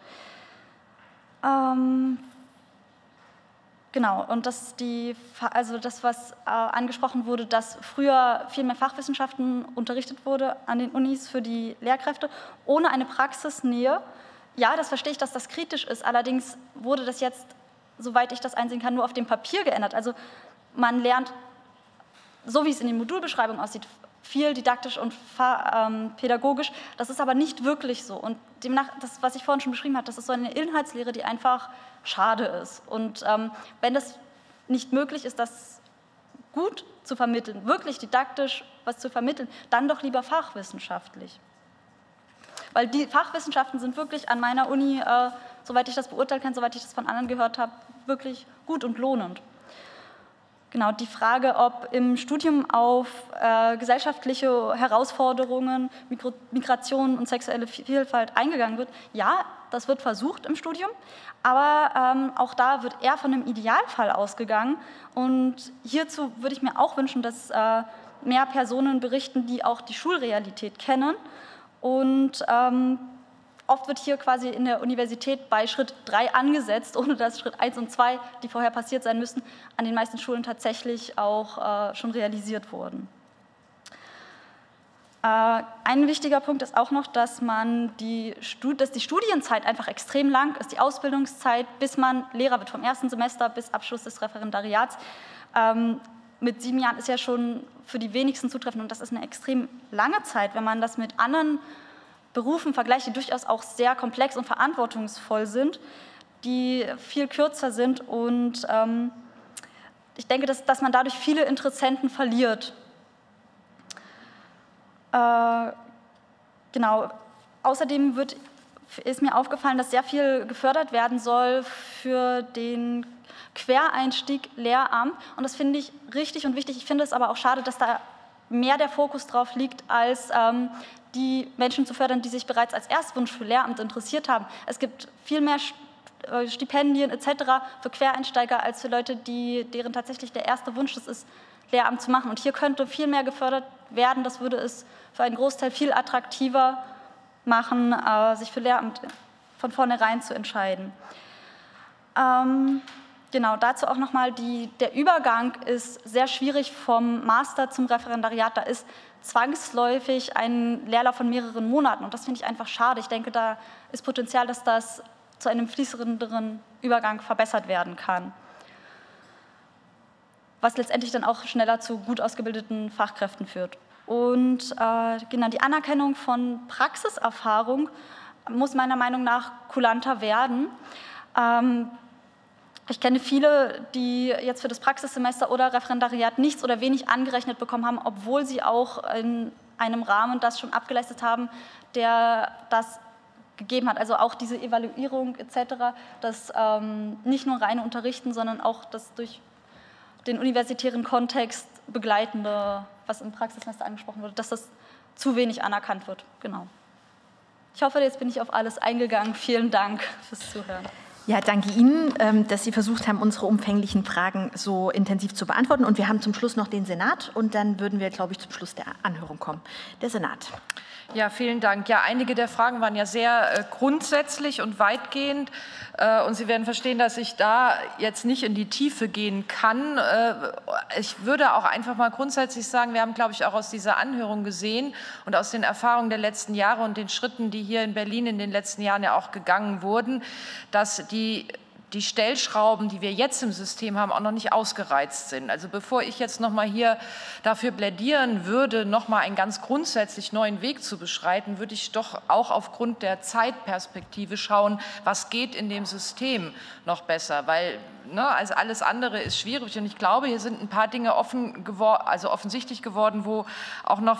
Ähm, genau, und dass die, also das, was äh, angesprochen wurde, dass früher viel mehr Fachwissenschaften unterrichtet wurde an den Unis für die Lehrkräfte, ohne eine Praxisnähe. Ja, das verstehe ich, dass das kritisch ist. Allerdings wurde das jetzt, soweit ich das einsehen kann, nur auf dem Papier geändert. Also man lernt, so wie es in den Modulbeschreibungen aussieht, viel didaktisch und ähm, pädagogisch. Das ist aber nicht wirklich so. Und demnach, das, was ich vorhin schon beschrieben habe, das ist so eine Inhaltslehre, die einfach schade ist. Und ähm, wenn das nicht möglich ist, das gut zu vermitteln, wirklich didaktisch was zu vermitteln, dann doch lieber fachwissenschaftlich. Weil die Fachwissenschaften sind wirklich an meiner Uni, äh, soweit ich das beurteilen kann, soweit ich das von anderen gehört habe, wirklich gut und lohnend. Genau, die Frage, ob im Studium auf äh, gesellschaftliche Herausforderungen, Mikro Migration und sexuelle Vielfalt eingegangen wird. Ja, das wird versucht im Studium, aber ähm, auch da wird eher von einem Idealfall ausgegangen. Und hierzu würde ich mir auch wünschen, dass äh, mehr Personen berichten, die auch die Schulrealität kennen. Und ähm, oft wird hier quasi in der Universität bei Schritt drei angesetzt, ohne dass Schritt eins und zwei, die vorher passiert sein müssten, an den meisten Schulen tatsächlich auch äh, schon realisiert wurden. Äh, ein wichtiger Punkt ist auch noch, dass, man die, dass die Studienzeit einfach extrem lang ist, die Ausbildungszeit, bis man Lehrer wird, vom ersten Semester bis Abschluss des Referendariats. Ähm, mit sieben Jahren ist ja schon für die wenigsten zutreffend und das ist eine extrem lange Zeit, wenn man das mit anderen Berufen vergleicht, die durchaus auch sehr komplex und verantwortungsvoll sind, die viel kürzer sind und ähm, ich denke, dass, dass man dadurch viele Interessenten verliert. Äh, genau. Außerdem wird, ist mir aufgefallen, dass sehr viel gefördert werden soll für den Quereinstieg Lehramt und das finde ich richtig und wichtig. Ich finde es aber auch schade, dass da mehr der Fokus drauf liegt, als ähm, die Menschen zu fördern, die sich bereits als Erstwunsch für Lehramt interessiert haben. Es gibt viel mehr Stipendien et cetera für Quereinsteiger als für Leute, die, deren tatsächlich der erste Wunsch das ist, Lehramt zu machen. Und hier könnte viel mehr gefördert werden. Das würde es für einen Großteil viel attraktiver machen, äh, sich für Lehramt von vornherein zu entscheiden. Ähm, Genau, dazu auch nochmal, der Übergang ist sehr schwierig vom Master zum Referendariat. Da ist zwangsläufig ein Leerlauf von mehreren Monaten und das finde ich einfach schade. Ich denke, da ist Potenzial, dass das zu einem fließenderen Übergang verbessert werden kann, was letztendlich dann auch schneller zu gut ausgebildeten Fachkräften führt. Und äh, genau, die Anerkennung von Praxiserfahrung muss meiner Meinung nach kulanter werden. Ähm, Ich kenne viele, die jetzt für das Praxissemester oder Referendariat nichts oder wenig angerechnet bekommen haben, obwohl sie auch in einem Rahmen das schon abgeleistet haben, der das gegeben hat. Also auch diese Evaluierung et cetera, das ähm, nicht nur reine Unterrichten, sondern auch das durch den universitären Kontext begleitende, was im Praxissemester angesprochen wurde, dass das zu wenig anerkannt wird. Genau. Ich hoffe, jetzt bin ich auf alles eingegangen. Vielen Dank fürs Zuhören. Ja, danke Ihnen, dass Sie versucht haben, unsere umfänglichen Fragen so intensiv zu beantworten. Und wir haben zum Schluss noch den Senat und dann würden wir, glaube ich, zum Schluss der Anhörung kommen. Der Senat. Ja, vielen Dank. Ja, einige der Fragen waren ja sehr äh, grundsätzlich und weitgehend. Äh, und Sie werden verstehen, dass ich da jetzt nicht in die Tiefe gehen kann. Äh, ich würde auch einfach mal grundsätzlich sagen, wir haben, glaube ich, auch aus dieser Anhörung gesehen und aus den Erfahrungen der letzten Jahre und den Schritten, die hier in Berlin in den letzten Jahren ja auch gegangen wurden, dass die die Stellschrauben, die wir jetzt im System haben, auch noch nicht ausgereizt sind. Also bevor ich jetzt noch mal hier dafür plädieren würde, noch mal einen ganz grundsätzlich neuen Weg zu beschreiten, würde ich doch auch aufgrund der Zeitperspektive schauen, was geht in dem System noch besser, weil ne, also alles andere ist schwierig und ich glaube, hier sind ein paar Dinge offen geworden, also offensichtlich geworden, wo auch noch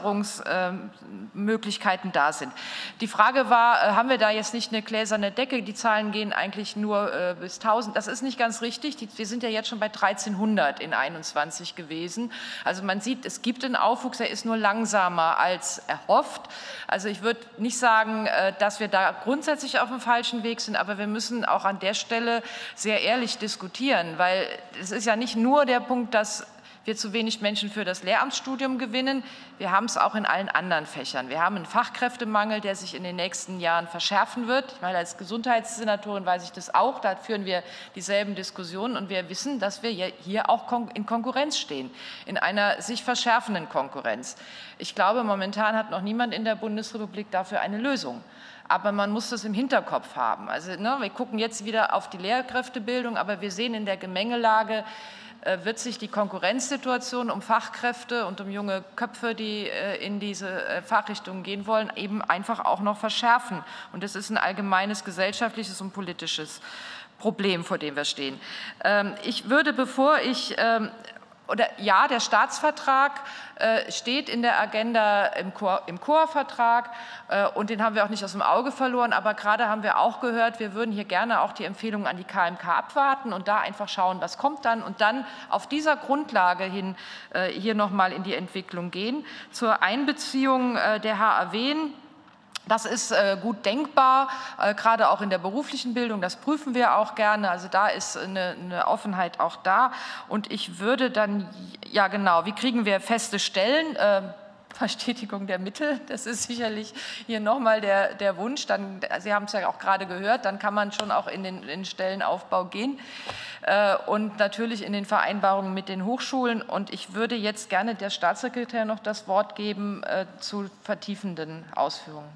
Verbesserungsmöglichkeiten äh, da sind. Die Frage war, äh, haben wir da jetzt nicht eine gläserne Decke? Die Zahlen gehen eigentlich nur äh, bis tausend. Das ist nicht ganz richtig. Die, wir sind ja jetzt schon bei dreizehnhundert in einundzwanzig gewesen. Also man sieht, es gibt einen Aufwuchs, er ist nur langsamer als erhofft. Also ich würde nicht sagen, äh, dass wir da grundsätzlich auf dem falschen Weg sind, aber wir müssen auch an der Stelle sehr ehrlich diskutieren, weil es ist ja nicht nur der Punkt, dass wir zu wenig Menschen für das Lehramtsstudium gewinnen, wir haben es auch in allen anderen Fächern. Wir haben einen Fachkräftemangel, der sich in den nächsten Jahren verschärfen wird. Ich meine, als Gesundheitssenatorin weiß ich das auch, da führen wir dieselben Diskussionen und wir wissen, dass wir hier auch in Konkurrenz stehen, in einer sich verschärfenden Konkurrenz. Ich glaube, momentan hat noch niemand in der Bundesrepublik dafür eine Lösung. Aber man muss das im Hinterkopf haben. Also, ne, wir gucken jetzt wieder auf die Lehrkräftebildung, aber wir sehen in der Gemengelage, äh, wird sich die Konkurrenzsituation um Fachkräfte und um junge Köpfe, die äh, in diese äh, Fachrichtungen gehen wollen, eben einfach auch noch verschärfen. Und das ist ein allgemeines gesellschaftliches und politisches Problem, vor dem wir stehen. Ähm, ich würde, bevor ich ähm, Oder ja, der Staatsvertrag äh, steht in der Agenda im, Chor, im Chorvertrag äh, und den haben wir auch nicht aus dem Auge verloren. Aber gerade haben wir auch gehört, wir würden hier gerne auch die Empfehlungen an die K M K abwarten und da einfach schauen, was kommt dann und dann auf dieser Grundlage hin äh, hier nochmal in die Entwicklung gehen. Zur Einbeziehung äh, der H A Wen. Das ist äh, gut denkbar, äh, gerade auch in der beruflichen Bildung. Das prüfen wir auch gerne. Also da ist eine, eine Offenheit auch da. Und ich würde dann, ja genau, wie kriegen wir feste Stellen? Äh, Verstetigung der Mittel, das ist sicherlich hier nochmal der, der Wunsch. Dann, Sie haben es ja auch gerade gehört, dann kann man schon auch in den, in den Stellenaufbau gehen. Äh, und natürlich in den Vereinbarungen mit den Hochschulen. Und ich würde jetzt gerne der Staatssekretär noch das Wort geben äh, zu vertiefenden Ausführungen.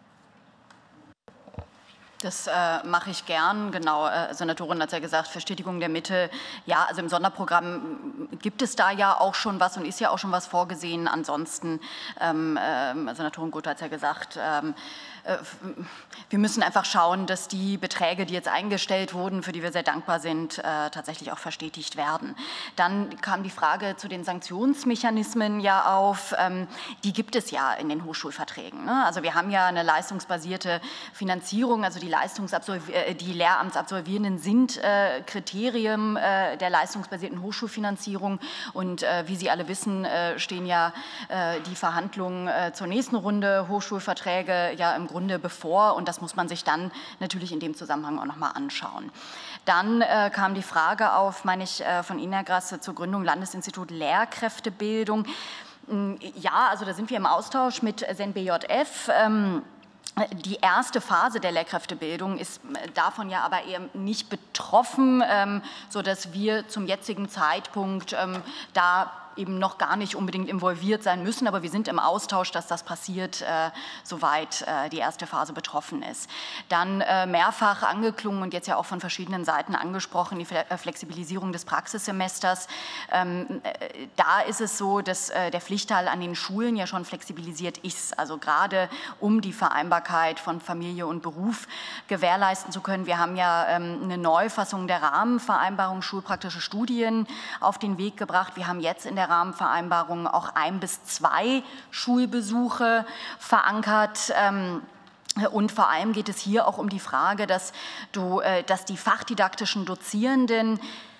Das äh, mache ich gern, genau. Äh, Senatorin hat ja gesagt, Verstetigung der Mitte. Ja, also im Sonderprogramm gibt es da ja auch schon was und ist ja auch schon was vorgesehen. Ansonsten, ähm, äh, Senatorin Guth hat ja gesagt, ähm, äh, wir müssen einfach schauen, dass die Beträge, die jetzt eingestellt wurden, für die wir sehr dankbar sind, äh, tatsächlich auch verstetigt werden. Dann kam die Frage zu den Sanktionsmechanismen ja auf. Ähm, die gibt es ja in den Hochschulverträgen, ne? Also wir haben ja eine leistungsbasierte Finanzierung, also die Leistungsabsolv- die Lehramtsabsolvierenden sind äh, Kriterium äh, der leistungsbasierten Hochschulfinanzierung und äh, wie Sie alle wissen, äh, stehen ja äh, die Verhandlungen äh, zur nächsten Runde Hochschulverträge ja im Grunde bevor und das muss man sich dann natürlich in dem Zusammenhang auch noch mal anschauen. Dann äh, kam die Frage auf, meine ich, äh, von Ihnen, Herr Grasse, zur Gründung Landesinstitut Lehrkräftebildung. Ja, also da sind wir im Austausch mit S N B J F. Ähm, Die erste Phase der Lehrkräftebildung ist davon ja aber eher nicht betroffen, ähm, sodass wir zum jetzigen Zeitpunkt ähm, da eben noch gar nicht unbedingt involviert sein müssen, aber wir sind im Austausch, dass das passiert, äh, soweit äh, die erste Phase betroffen ist. Dann äh, mehrfach angeklungen und jetzt ja auch von verschiedenen Seiten angesprochen, die Flexibilisierung des Praxissemesters. Ähm, äh, da ist es so, dass äh, der Pflichtteil an den Schulen ja schon flexibilisiert ist, also gerade um die Vereinbarkeit von Familie und Beruf gewährleisten zu können. Wir haben ja ähm, eine Neufassung der Rahmenvereinbarung schulpraktische Studien auf den Weg gebracht. Wir haben jetzt in der Rahmenvereinbarung auch ein bis zwei Schulbesuche verankert. Und vor allem geht es hier auch um die Frage, dass, du, dass die fachdidaktischen Dozierenden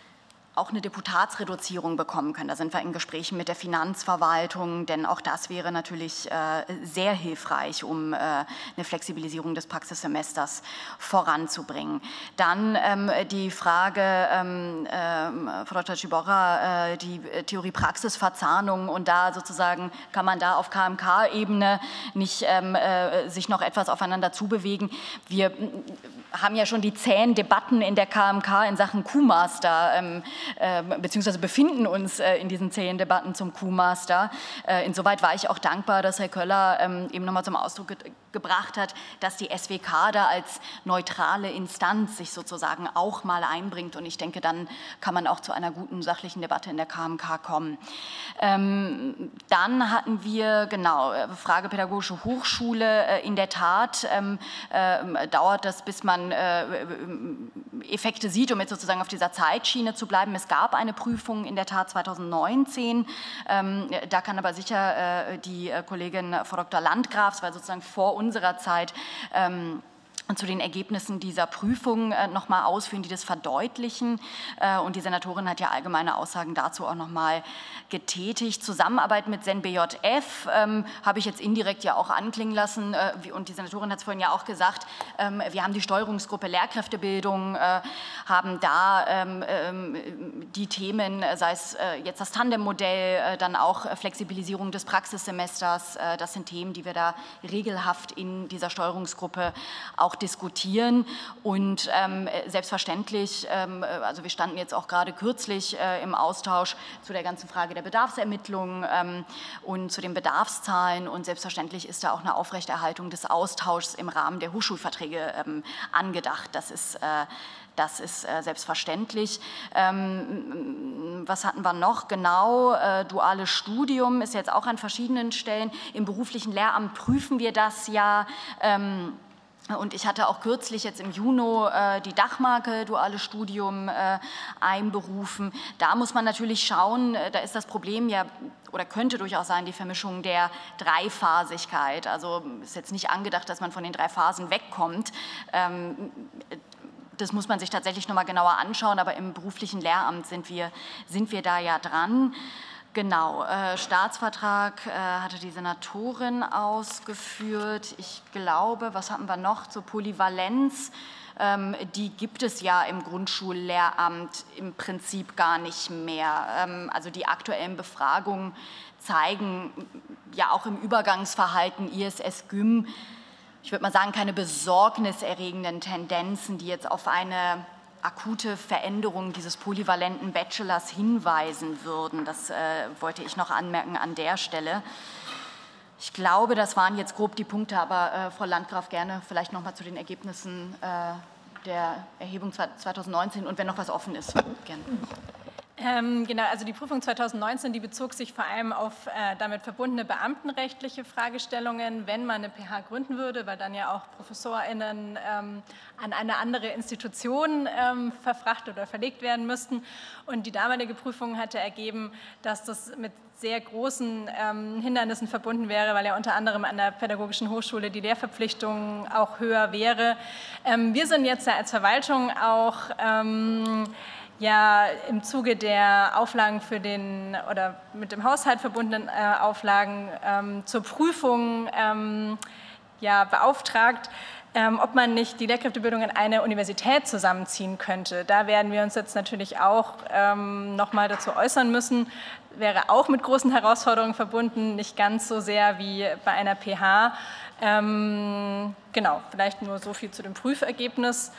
auch eine Deputatsreduzierung bekommen können. Da sind wir in Gesprächen mit der Finanzverwaltung, denn auch das wäre natürlich äh, sehr hilfreich, um äh, eine Flexibilisierung des Praxissemesters voranzubringen. Dann ähm, die Frage, ähm, äh, Frau Doktor Ciborra, äh, die Theorie-Praxis-Verzahnung, und da sozusagen kann man da auf K M K-Ebene nicht ähm, äh, sich noch etwas aufeinander zubewegen. Wir haben ja schon die zähen Debatten in der K M K in Sachen Q-Master, ähm, äh, beziehungsweise befinden uns äh, in diesen zähen Debatten zum Q-Master. Äh, insoweit war ich auch dankbar, dass Herr Köller ähm, eben nochmal zum Ausdruck ge gebracht hat, dass die S W K da als neutrale Instanz sich sozusagen auch mal einbringt. Und ich denke, dann kann man auch zu einer guten sachlichen Debatte in der K M K kommen. Ähm, dann hatten wir, genau, Frage Pädagogische Hochschule. Äh, in der Tat ähm, äh, dauert das, bis man äh, Effekte sieht, um jetzt sozusagen auf dieser Zeitschiene zu bleiben. Es gab eine Prüfung in der Tat zweitausendneunzehn. Ähm, da kann aber sicher äh, die Kollegin Frau Doktor Landgraf, weil sozusagen vor unserer Zeit ähm, zu den Ergebnissen dieser Prüfung äh, noch mal ausführen, die das verdeutlichen. Äh, und die Senatorin hat ja allgemeine Aussagen dazu auch noch mal getätigt. Zusammenarbeit mit Sen B J F ähm, habe ich jetzt indirekt ja auch anklingen lassen. Äh, wie, und die Senatorin hat es vorhin ja auch gesagt, ähm, wir haben die Steuerungsgruppe Lehrkräftebildung, äh, haben da ähm, ähm, die Themen, sei es äh, jetzt das Tandem-Modell, äh, dann auch Flexibilisierung des Praxissemesters. Äh, das sind Themen, die wir da regelhaft in dieser Steuerungsgruppe auch diskutieren. Und ähm, selbstverständlich, ähm, also wir standen jetzt auch gerade kürzlich äh, im Austausch zu der ganzen Frage der Bedarfsermittlung ähm, und zu den Bedarfszahlen, und selbstverständlich ist da auch eine Aufrechterhaltung des Austauschs im Rahmen der Hochschulverträge ähm, angedacht. Das ist äh, Das ist äh, selbstverständlich. Ähm, was hatten wir noch? Genau, äh, duales Studium ist jetzt auch an verschiedenen Stellen. Im beruflichen Lehramt prüfen wir das ja. Ähm, Und ich hatte auch kürzlich jetzt im Juni äh, die Dachmarke duales Studium äh, einberufen. Da muss man natürlich schauen, äh, da ist das Problem ja, oder könnte durchaus sein, die Vermischung der Dreiphasigkeit. Also ist jetzt nicht angedacht, dass man von den drei Phasen wegkommt. Ähm, Das muss man sich tatsächlich noch mal genauer anschauen, aber im beruflichen Lehramt sind wir, sind wir da ja dran. Genau, äh, Staatsvertrag äh, hatte die Senatorin ausgeführt. Ich glaube, was hatten wir noch zur Polyvalenz? Ähm, die gibt es ja im Grundschullehramt im Prinzip gar nicht mehr. Ähm, also die aktuellen Befragungen zeigen ja auch im Übergangsverhalten I S S-Gym, ich würde mal sagen, keine besorgniserregenden Tendenzen, die jetzt auf eine akute Veränderung dieses polyvalenten Bachelors hinweisen würden. Das äh, wollte ich noch anmerken an der Stelle. Ich glaube, das waren jetzt grob die Punkte, aber äh, Frau Landgraf, gerne vielleicht noch mal zu den Ergebnissen äh, der Erhebung zweitausendneunzehn, und wenn noch was offen ist, gerne. Ähm, genau, also die Prüfung zweitausendneunzehn, die bezog sich vor allem auf äh, damit verbundene beamtenrechtliche Fragestellungen, wenn man eine P H gründen würde, weil dann ja auch ProfessorInnen ähm, an eine andere Institution ähm, verfrachtet oder verlegt werden müssten. Und die damalige Prüfung hatte ergeben, dass das mit sehr großen ähm, Hindernissen verbunden wäre, weil ja unter anderem an der Pädagogischen Hochschule die Lehrverpflichtung auch höher wäre. Ähm, wir sind jetzt ja als Verwaltung auch ähm, ja im Zuge der Auflagen für den oder mit dem Haushalt verbundenen äh, Auflagen ähm, zur Prüfung ähm, ja, beauftragt, ähm, ob man nicht die Lehrkräftebildung in eine Universität zusammenziehen könnte. Da werden wir uns jetzt natürlich auch ähm, noch mal dazu äußern müssen. Wäre auch mit großen Herausforderungen verbunden, nicht ganz so sehr wie bei einer P H. Ähm, genau, vielleicht nur so viel zu dem Prüfergebnis.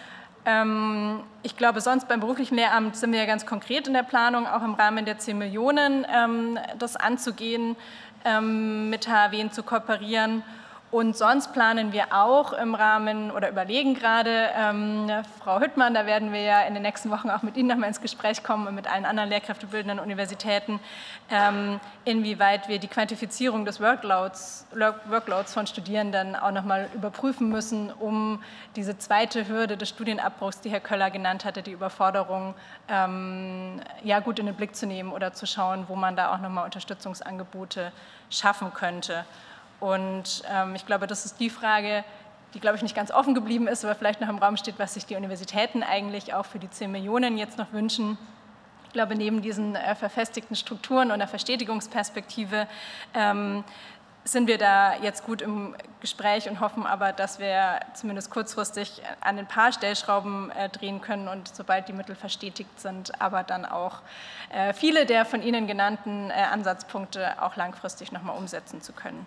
Ich glaube, sonst beim beruflichen Lehramt sind wir ja ganz konkret in der Planung, auch im Rahmen der zehn Millionen, das anzugehen, mit H A W zu kooperieren. Und sonst planen wir auch im Rahmen oder überlegen gerade, ähm, Frau Hüttmann, da werden wir ja in den nächsten Wochen auch mit Ihnen nochmal ins Gespräch kommen und mit allen anderen lehrkräftebildenden Universitäten, ähm, inwieweit wir die Quantifizierung des Workloads, Workloads von Studierenden auch nochmal überprüfen müssen, um diese zweite Hürde des Studienabbruchs, die Herr Köller genannt hatte, die Überforderung, ähm, ja, gut in den Blick zu nehmen oder zu schauen, wo man da auch nochmal Unterstützungsangebote schaffen könnte. Und ähm, ich glaube, das ist die Frage, die, glaube ich, nicht ganz offen geblieben ist, aber vielleicht noch im Raum steht, was sich die Universitäten eigentlich auch für die zehn Millionen jetzt noch wünschen. Ich glaube, neben diesen äh, verfestigten Strukturen und der Verstetigungsperspektive ähm, sind wir da jetzt gut im Gespräch und hoffen aber, dass wir zumindest kurzfristig an ein paar Stellschrauben äh, drehen können und sobald die Mittel verstetigt sind, aber dann auch äh, viele der von Ihnen genannten äh, Ansatzpunkte auch langfristig nochmal umsetzen zu können.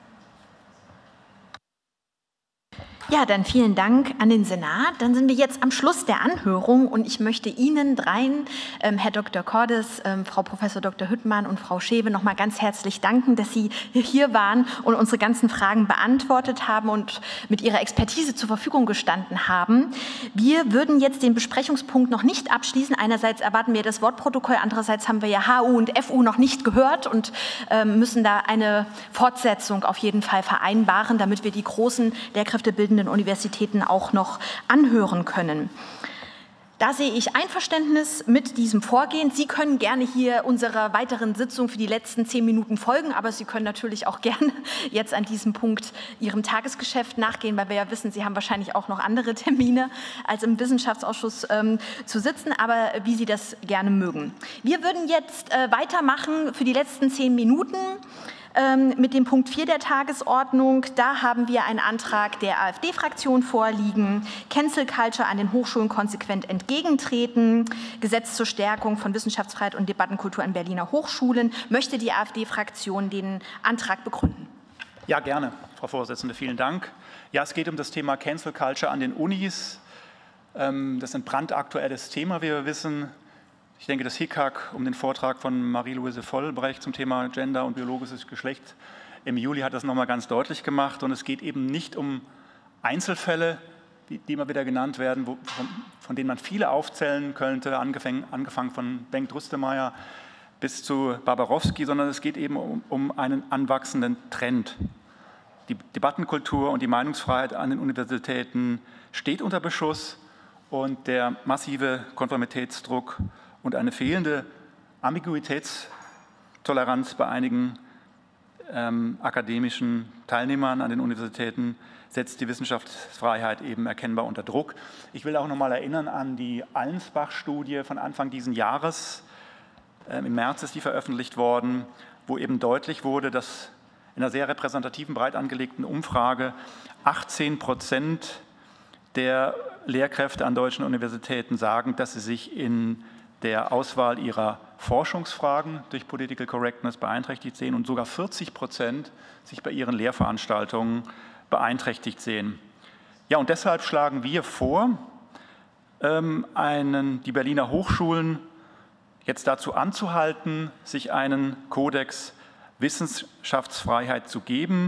Ja, dann vielen Dank an den Senat. Dann sind wir jetzt am Schluss der Anhörung und ich möchte Ihnen dreien, ähm, Herr Doktor Cordes, ähm, Frau Professor Doktor Hüttmann und Frau Schewe, noch mal ganz herzlich danken, dass Sie hier waren und unsere ganzen Fragen beantwortet haben und mit Ihrer Expertise zur Verfügung gestanden haben. Wir würden jetzt den Besprechungspunkt noch nicht abschließen. Einerseits erwarten wir das Wortprotokoll, andererseits haben wir ja H U und F U noch nicht gehört und ähm, müssen da eine Fortsetzung auf jeden Fall vereinbaren, damit wir die großen lehrkräftebildenden Universitäten auch noch anhören können. Da sehe ich Einverständnis mit diesem Vorgehen. Sie können gerne hier unserer weiteren Sitzung für die letzten zehn Minuten folgen, aber Sie können natürlich auch gerne jetzt an diesem Punkt Ihrem Tagesgeschäft nachgehen, weil wir ja wissen, Sie haben wahrscheinlich auch noch andere Termine, als im Wissenschaftsausschuss ähm, zu sitzen, aber wie Sie das gerne mögen. Wir würden jetzt äh, weitermachen für die letzten zehn Minuten. Mit dem Punkt vier der Tagesordnung, da haben wir einen Antrag der AfD-Fraktion vorliegen, Cancel Culture an den Hochschulen konsequent entgegentreten, Gesetz zur Stärkung von Wissenschaftsfreiheit und Debattenkultur an Berliner Hochschulen. Möchte die AfD-Fraktion den Antrag begründen? Ja, gerne, Frau Vorsitzende, vielen Dank. Ja, es geht um das Thema Cancel Culture an den Unis. Das ist ein brandaktuelles Thema, wie wir wissen. Ich denke, das Hickhack um den Vortrag von Marie-Louise Vollbrecht zum Thema Gender und biologisches Geschlecht im Juli hat das nochmal ganz deutlich gemacht. Und es geht eben nicht um Einzelfälle, die, die immer wieder genannt werden, wo, von, von denen man viele aufzählen könnte, angefangen, angefangen von Bengt Rüstemeyer bis zu Barbarowski, sondern es geht eben um, um einen anwachsenden Trend. Die Debattenkultur und die Meinungsfreiheit an den Universitäten steht unter Beschuss und der massive Konformitätsdruck und eine fehlende Ambiguitätstoleranz bei einigen ähm, akademischen Teilnehmern an den Universitäten setzt die Wissenschaftsfreiheit eben erkennbar unter Druck. Ich will auch noch mal erinnern an die Allensbach-Studie von Anfang diesen Jahres. Ähm, Im März ist die veröffentlicht worden, wo eben deutlich wurde, dass in einer sehr repräsentativen, breit angelegten Umfrage achtzehn Prozent der Lehrkräfte an deutschen Universitäten sagen, dass sie sich in der Auswahl ihrer Forschungsfragen durch Political Correctness beeinträchtigt sehen und sogar vierzig Prozent sich bei ihren Lehrveranstaltungen beeinträchtigt sehen. Ja, und deshalb schlagen wir vor, einen, die Berliner Hochschulen jetzt dazu anzuhalten, sich einen Kodex Wissenschaftsfreiheit zu geben,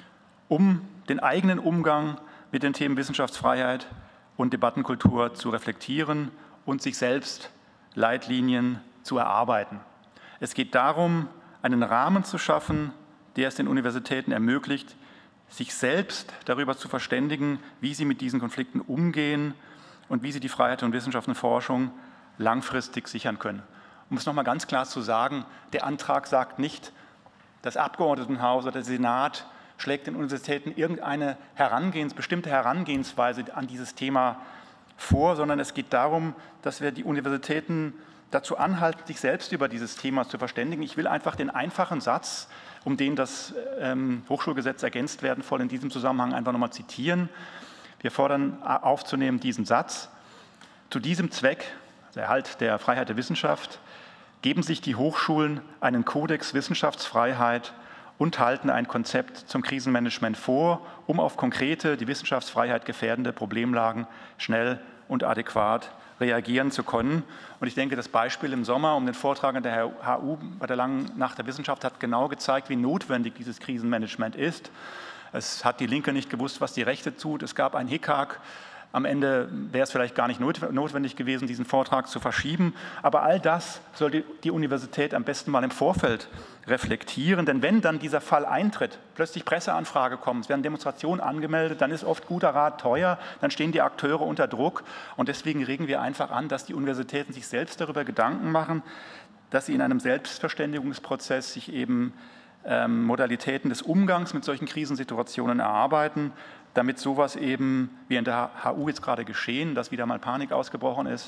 um den eigenen Umgang mit den Themen Wissenschaftsfreiheit und Debattenkultur zu reflektieren und sich selbst Leitlinien zu erarbeiten. Es geht darum, einen Rahmen zu schaffen, der es den Universitäten ermöglicht, sich selbst darüber zu verständigen, wie sie mit diesen Konflikten umgehen und wie sie die Freiheit von Wissenschaft und Forschung langfristig sichern können. Um es noch mal ganz klar zu sagen, der Antrag sagt nicht, das Abgeordnetenhaus oder der Senat schlägt den Universitäten irgendeine Herangehens, bestimmte Herangehensweise an dieses Thema vor, sondern es geht darum, dass wir die Universitäten dazu anhalten, sich selbst über dieses Thema zu verständigen. Ich will einfach den einfachen Satz, um den das ähm, Hochschulgesetz ergänzt werden soll, in diesem Zusammenhang einfach nochmal zitieren. Wir fordern aufzunehmen diesen Satz. Zu diesem Zweck, der Erhalt der Freiheit der Wissenschaft, geben sich die Hochschulen einen Kodex Wissenschaftsfreiheit und halten ein Konzept zum Krisenmanagement vor, um auf konkrete, die Wissenschaftsfreiheit gefährdende Problemlagen schnell und adäquat reagieren zu können. Und ich denke, das Beispiel im Sommer um den Vortrag an der H U bei der Langen Nacht der Wissenschaft hat genau gezeigt, wie notwendig dieses Krisenmanagement ist. Es hat die Linke nicht gewusst, was die Rechte tut. Es gab ein Hickhack. Am Ende wäre es vielleicht gar nicht notwendig gewesen, diesen Vortrag zu verschieben. Aber all das sollte die Universität am besten mal im Vorfeld reflektieren. Denn wenn dann dieser Fall eintritt, plötzlich Presseanfrage kommt, es werden Demonstrationen angemeldet, dann ist oft guter Rat teuer, dann stehen die Akteure unter Druck. Und deswegen regen wir einfach an, dass die Universitäten sich selbst darüber Gedanken machen, dass sie in einem Selbstverständigungsprozess sich eben ähm, Modalitäten des Umgangs mit solchen Krisensituationen erarbeiten, damit sowas eben, wie in der H U jetzt gerade geschehen, dass wieder mal Panik ausgebrochen ist,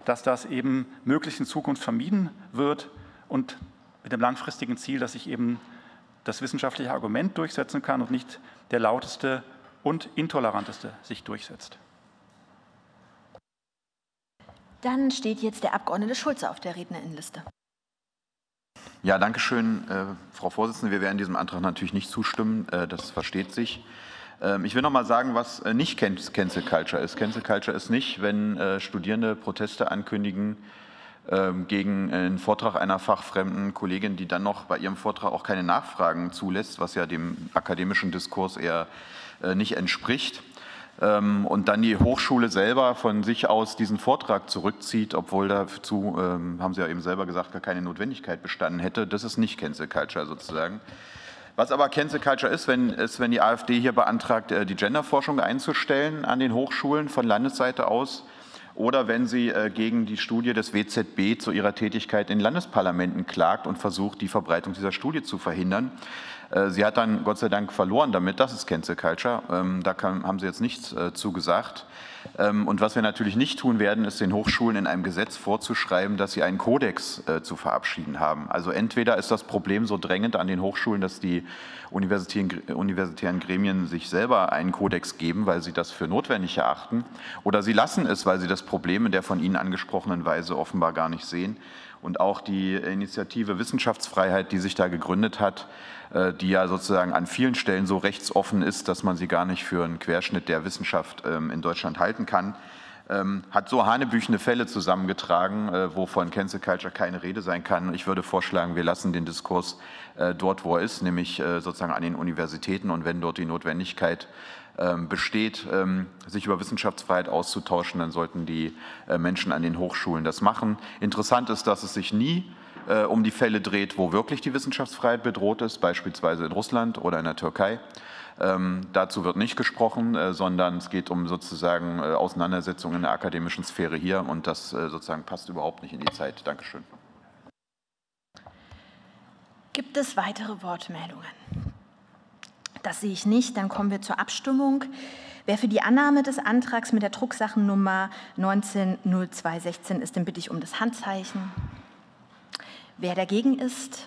dass das eben möglichst in Zukunft vermieden wird und mit dem langfristigen Ziel, dass sich eben das wissenschaftliche Argument durchsetzen kann und nicht der lauteste und intoleranteste sich durchsetzt. Dann steht jetzt der Abgeordnete Schulze auf der Rednerinnenliste. Ja, danke schön, äh, Frau Vorsitzende. Wir werden diesem Antrag natürlich nicht zustimmen. Äh, das versteht sich. Ähm, ich will noch mal sagen, was äh, nicht Cancel Culture ist. Cancel Culture ist nicht, wenn äh, Studierende Proteste ankündigen äh, gegen einen Vortrag einer fachfremden Kollegin, die dann noch bei ihrem Vortrag auch keine Nachfragen zulässt, was ja dem akademischen Diskurs eher äh, nicht entspricht. Und dann die Hochschule selber von sich aus diesen Vortrag zurückzieht, obwohl dazu, ähm, haben Sie ja eben selber gesagt, gar keine Notwendigkeit bestanden hätte. Das ist nicht Cancel Culture sozusagen. Was aber Cancel Culture ist, wenn, ist, wenn die AfD hier beantragt, die Genderforschung einzustellen an den Hochschulen von Landesseite aus, oder wenn sie äh, gegen die Studie des W Z B zu ihrer Tätigkeit in Landesparlamenten klagt und versucht, die Verbreitung dieser Studie zu verhindern. Äh, sie hat dann Gott sei Dank verloren damit, das ist Cancel Culture, ähm, da kann, haben Sie jetzt nichts äh, zugesagt. Ähm, und was wir natürlich nicht tun werden, ist den Hochschulen in einem Gesetz vorzuschreiben, dass sie einen Kodex äh, zu verabschieden haben. Also entweder ist das Problem so drängend an den Hochschulen, dass die universitären, universitären Gremien sich selber einen Kodex geben, weil sie das für notwendig erachten, oder sie lassen es, weil sie das Problem in der von Ihnen angesprochenen Weise offenbar gar nicht sehen. Und auch die Initiative Wissenschaftsfreiheit, die sich da gegründet hat, die ja sozusagen an vielen Stellen so rechtsoffen ist, dass man sie gar nicht für einen Querschnitt der Wissenschaft in Deutschland halten kann, hat so hanebüchene Fälle zusammengetragen, wo von Cancel Culture keine Rede sein kann. Ich würde vorschlagen, wir lassen den Diskurs dort, wo er ist, nämlich sozusagen an den Universitäten. Und wenn dort die Notwendigkeit besteht, sich über Wissenschaftsfreiheit auszutauschen, dann sollten die Menschen an den Hochschulen das machen. Interessant ist, dass es sich nie um die Fälle dreht, wo wirklich die Wissenschaftsfreiheit bedroht ist, beispielsweise in Russland oder in der Türkei. Ähm, dazu wird nicht gesprochen, äh, sondern es geht um sozusagen äh, Auseinandersetzungen in der akademischen Sphäre hier, und das äh, sozusagen passt überhaupt nicht in die Zeit. Dankeschön. Gibt es weitere Wortmeldungen? Das sehe ich nicht. Dann kommen wir zur Abstimmung. Wer für die Annahme des Antrags mit der Drucksachennummer neunzehn null zwei sechzehn ist, den bitte ich um das Handzeichen. Wer dagegen ist,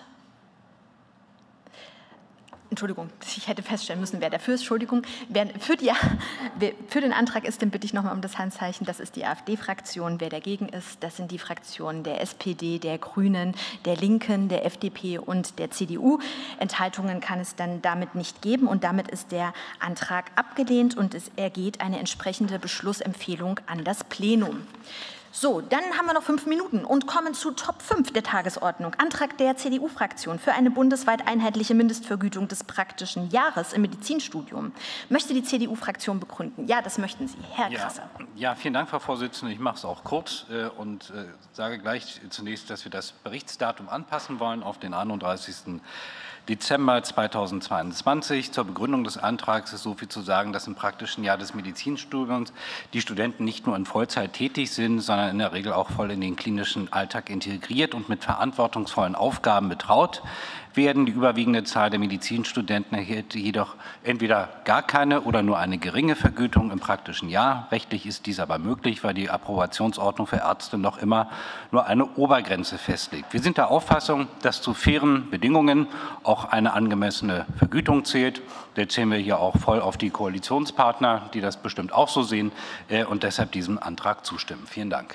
Entschuldigung, ich hätte feststellen müssen, wer dafür ist, Entschuldigung, wer für, die, wer für den Antrag ist, den bitte ich nochmal um das Handzeichen, das ist die AfD-Fraktion. Wer dagegen ist, das sind die Fraktionen der S P D, der Grünen, der Linken, der F D P und der C D U. Enthaltungen kann es dann damit nicht geben, und damit ist der Antrag abgelehnt und es ergeht eine entsprechende Beschlussempfehlung an das Plenum. So, dann haben wir noch fünf Minuten und kommen zu Top fünf der Tagesordnung. Antrag der C D U-Fraktion für eine bundesweit einheitliche Mindestvergütung des praktischen Jahres im Medizinstudium. Möchte die C D U-Fraktion begründen? Ja, das möchten Sie. Herr Krasser. Ja, ja, vielen Dank, Frau Vorsitzende. Ich mache es auch kurz äh, und äh, sage gleich zunächst, dass wir das Berichtsdatum anpassen wollen auf den einunddreißigsten Dezember zweitausendzweiundzwanzig. Zur Begründung des Antrags ist so viel zu sagen, dass im praktischen Jahr des Medizinstudiums die Studenten nicht nur in Vollzeit tätig sind, sondern in der Regel auch voll in den klinischen Alltag integriert und mit verantwortungsvollen Aufgaben betraut werden. Die überwiegende Zahl der Medizinstudenten erhält jedoch entweder gar keine oder nur eine geringe Vergütung im praktischen Jahr. Rechtlich ist dies aber möglich, weil die Approbationsordnung für Ärzte noch immer nur eine Obergrenze festlegt. Wir sind der Auffassung, dass zu fairen Bedingungen auch eine angemessene Vergütung zählt. Da zählen wir hier auch voll auf die Koalitionspartner, die das bestimmt auch so sehen und deshalb diesem Antrag zustimmen. Vielen Dank.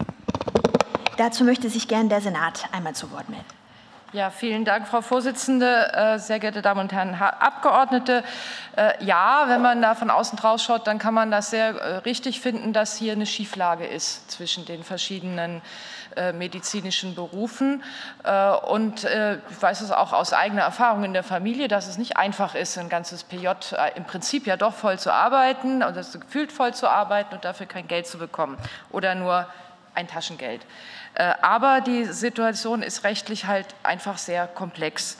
Dazu möchte sich gern der Senat einmal zu Wort melden. Ja, vielen Dank, Frau Vorsitzende, sehr geehrte Damen und Herren Abgeordnete. Ja, wenn man da von außen drauf schaut, dann kann man das sehr richtig finden, dass hier eine Schieflage ist zwischen den verschiedenen medizinischen Berufen. Und ich weiß es auch aus eigener Erfahrung in der Familie, dass es nicht einfach ist, ein ganzes P J im Prinzip ja doch voll zu arbeiten oder gefühlt voll zu arbeiten und dafür kein Geld zu bekommen oder nur ein Taschengeld. Aber die Situation ist rechtlich halt einfach sehr komplex.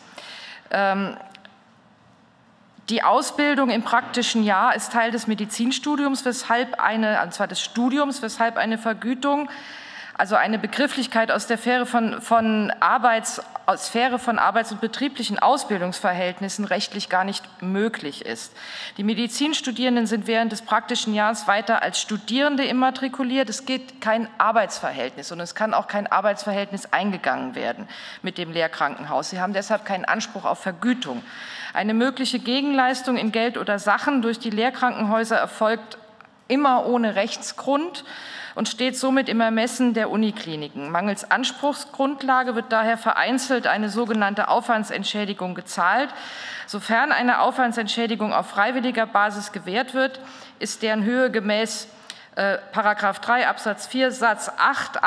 Die Ausbildung im praktischen Jahr ist Teil des Medizinstudiums, weshalb eine, und zwar des Studiums, weshalb eine Vergütung also eine Begrifflichkeit aus der Sphäre von, von, Arbeits, aus Sphäre von Arbeits- und betrieblichen Ausbildungsverhältnissen rechtlich gar nicht möglich ist. Die Medizinstudierenden sind während des praktischen Jahres weiter als Studierende immatrikuliert. Es geht kein Arbeitsverhältnis und es kann auch kein Arbeitsverhältnis eingegangen werden mit dem Lehrkrankenhaus. Sie haben deshalb keinen Anspruch auf Vergütung. Eine mögliche Gegenleistung in Geld oder Sachen durch die Lehrkrankenhäuser erfolgt immer ohne Rechtsgrund und steht somit im Ermessen der Unikliniken. Mangels Anspruchsgrundlage wird daher vereinzelt eine sogenannte Aufwandsentschädigung gezahlt. Sofern eine Aufwandsentschädigung auf freiwilliger Basis gewährt wird, ist deren Höhe gemäß äh, Paragraph drei Absatz vier Satz acht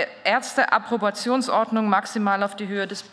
Ärzteapprobationsordnung maximal auf die Höhe des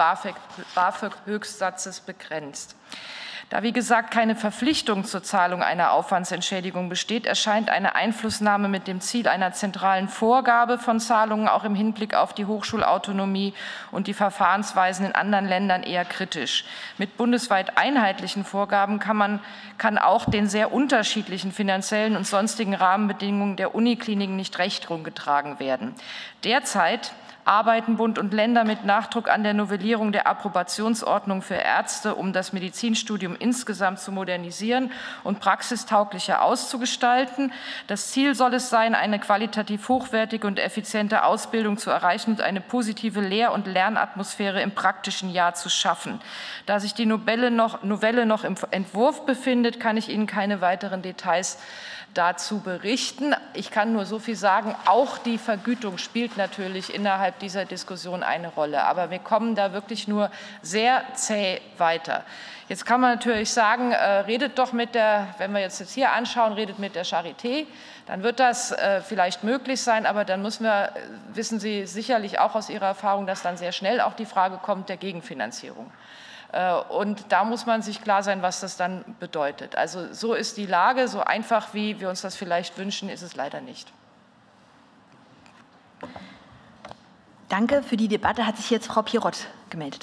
BAföG-Höchstsatzes begrenzt. Da, wie gesagt, keine Verpflichtung zur Zahlung einer Aufwandsentschädigung besteht, erscheint eine Einflussnahme mit dem Ziel einer zentralen Vorgabe von Zahlungen auch im Hinblick auf die Hochschulautonomie und die Verfahrensweisen in anderen Ländern eher kritisch. Mit bundesweit einheitlichen Vorgaben kann man kann auch den sehr unterschiedlichen finanziellen und sonstigen Rahmenbedingungen der Unikliniken nicht Rechnung getragen werden. Derzeit arbeiten Bund und Länder mit Nachdruck an der Novellierung der Approbationsordnung für Ärzte, um das Medizinstudium insgesamt zu modernisieren und praxistauglicher auszugestalten. Das Ziel soll es sein, eine qualitativ hochwertige und effiziente Ausbildung zu erreichen und eine positive Lehr- und Lernatmosphäre im praktischen Jahr zu schaffen. Da sich die Novelle noch, Novelle noch im Entwurf befindet, kann ich Ihnen keine weiteren Details dazu berichten. Ich kann nur so viel sagen, auch die Vergütung spielt natürlich innerhalb dieser Diskussion eine Rolle. Aber wir kommen da wirklich nur sehr zäh weiter. Jetzt kann man natürlich sagen, äh, redet doch mit der, wenn wir jetzt, jetzt hier anschauen, redet mit der Charité, dann wird das äh, vielleicht möglich sein, aber dann müssen wir, wissen Sie sicherlich auch aus Ihrer Erfahrung, dass dann sehr schnell auch die Frage kommt der Gegenfinanzierung. Und da muss man sich klar sein, was das dann bedeutet. Also so ist die Lage, so einfach wie wir uns das vielleicht wünschen, ist es leider nicht. Danke. Für die Debatte hat sich jetzt Frau Pirot gemeldet.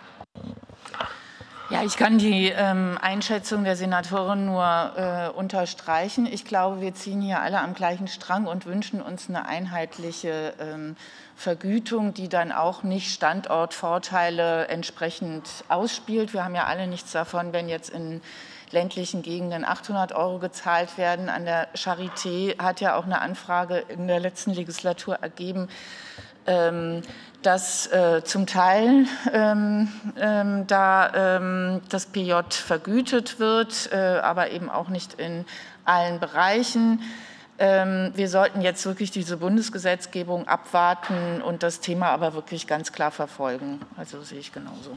Ja, ich kann die ähm, Einschätzung der Senatorin nur äh, unterstreichen. Ich glaube, wir ziehen hier alle am gleichen Strang und wünschen uns eine einheitliche ähm, Vergütung, die dann auch nicht Standortvorteile entsprechend ausspielt. Wir haben ja alle nichts davon, wenn jetzt in ländlichen Gegenden achthundert Euro gezahlt werden. An der Charité hat ja auch eine Anfrage in der letzten Legislatur ergeben, ähm, dass äh, zum Teil ähm, ähm, da ähm, das P J vergütet wird, äh, aber eben auch nicht in allen Bereichen. Ähm, wir sollten jetzt wirklich diese Bundesgesetzgebung abwarten und das Thema aber wirklich ganz klar verfolgen. Also sehe ich genauso.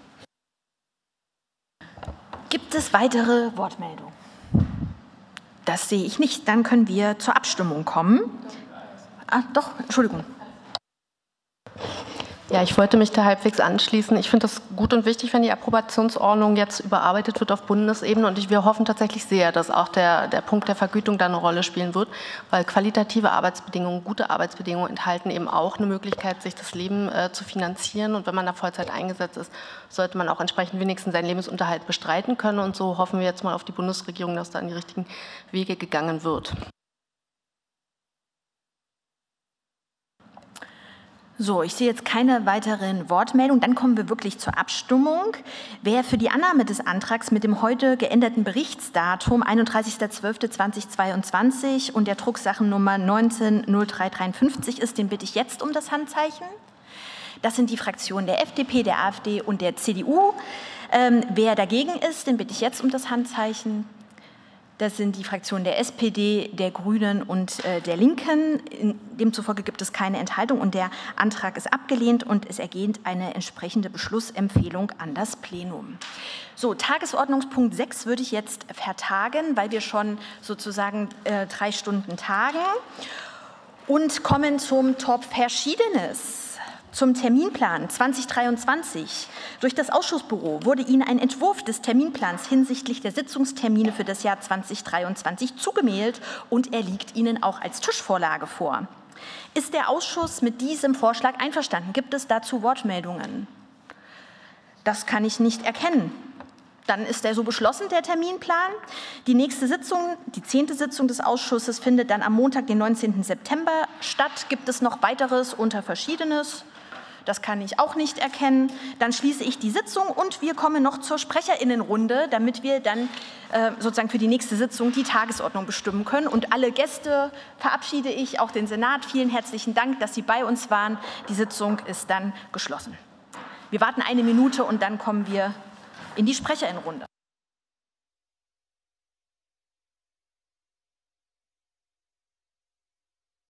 Gibt es weitere Wortmeldungen? Das sehe ich nicht. Dann können wir zur Abstimmung kommen. Ah, doch, Entschuldigung. Ja, ich wollte mich da halbwegs anschließen. Ich finde das gut und wichtig, wenn die Approbationsordnung jetzt überarbeitet wird auf Bundesebene. Und ich, wir hoffen tatsächlich sehr, dass auch der, der Punkt der Vergütung da eine Rolle spielen wird, weil qualitative Arbeitsbedingungen, gute Arbeitsbedingungen enthalten eben auch eine Möglichkeit, sich das Leben äh, zu finanzieren. Und wenn man da Vollzeit eingesetzt ist, sollte man auch entsprechend wenigstens seinen Lebensunterhalt bestreiten können. Und so hoffen wir jetzt mal auf die Bundesregierung, dass da in die richtigen Wege gegangen wird. So, ich sehe jetzt keine weiteren Wortmeldungen. Dann kommen wir wirklich zur Abstimmung. Wer für die Annahme des Antrags mit dem heute geänderten Berichtsdatum einunddreißigster zwölfter zweitausendzweiundzwanzig und der Drucksachennummer neunzehn null drei dreiundfünfzig ist, den bitte ich jetzt um das Handzeichen. Das sind die Fraktionen der F D P, der AfD und der C D U. Ähm, wer dagegen ist, den bitte ich jetzt um das Handzeichen. Das sind die Fraktionen der S P D, der Grünen und äh, der Linken. Demzufolge gibt es keine Enthaltung und der Antrag ist abgelehnt und es ergeht eine entsprechende Beschlussempfehlung an das Plenum. So, Tagesordnungspunkt sechs würde ich jetzt vertagen, weil wir schon sozusagen äh, drei Stunden tagen und kommen zum Top Verschiedenes. Zum Terminplan zweitausenddreiundzwanzig. Durch das Ausschussbüro wurde Ihnen ein Entwurf des Terminplans hinsichtlich der Sitzungstermine für das Jahr zweitausenddreiundzwanzig zugemailt und er liegt Ihnen auch als Tischvorlage vor. Ist der Ausschuss mit diesem Vorschlag einverstanden? Gibt es dazu Wortmeldungen? Das kann ich nicht erkennen. Dann ist der so beschlossen, der Terminplan. Die nächste Sitzung, die zehnte Sitzung des Ausschusses, findet dann am Montag, den neunzehnten September statt. Gibt es noch weiteres unter Verschiedenes? Das kann ich auch nicht erkennen. Dann schließe ich die Sitzung und wir kommen noch zur Sprecherinnenrunde, damit wir dann äh, sozusagen für die nächste Sitzung die Tagesordnung bestimmen können. Und alle Gäste verabschiede ich, auch den Senat. Vielen herzlichen Dank, dass Sie bei uns waren. Die Sitzung ist dann geschlossen. Wir warten eine Minute und dann kommen wir in die Sprecherinnenrunde.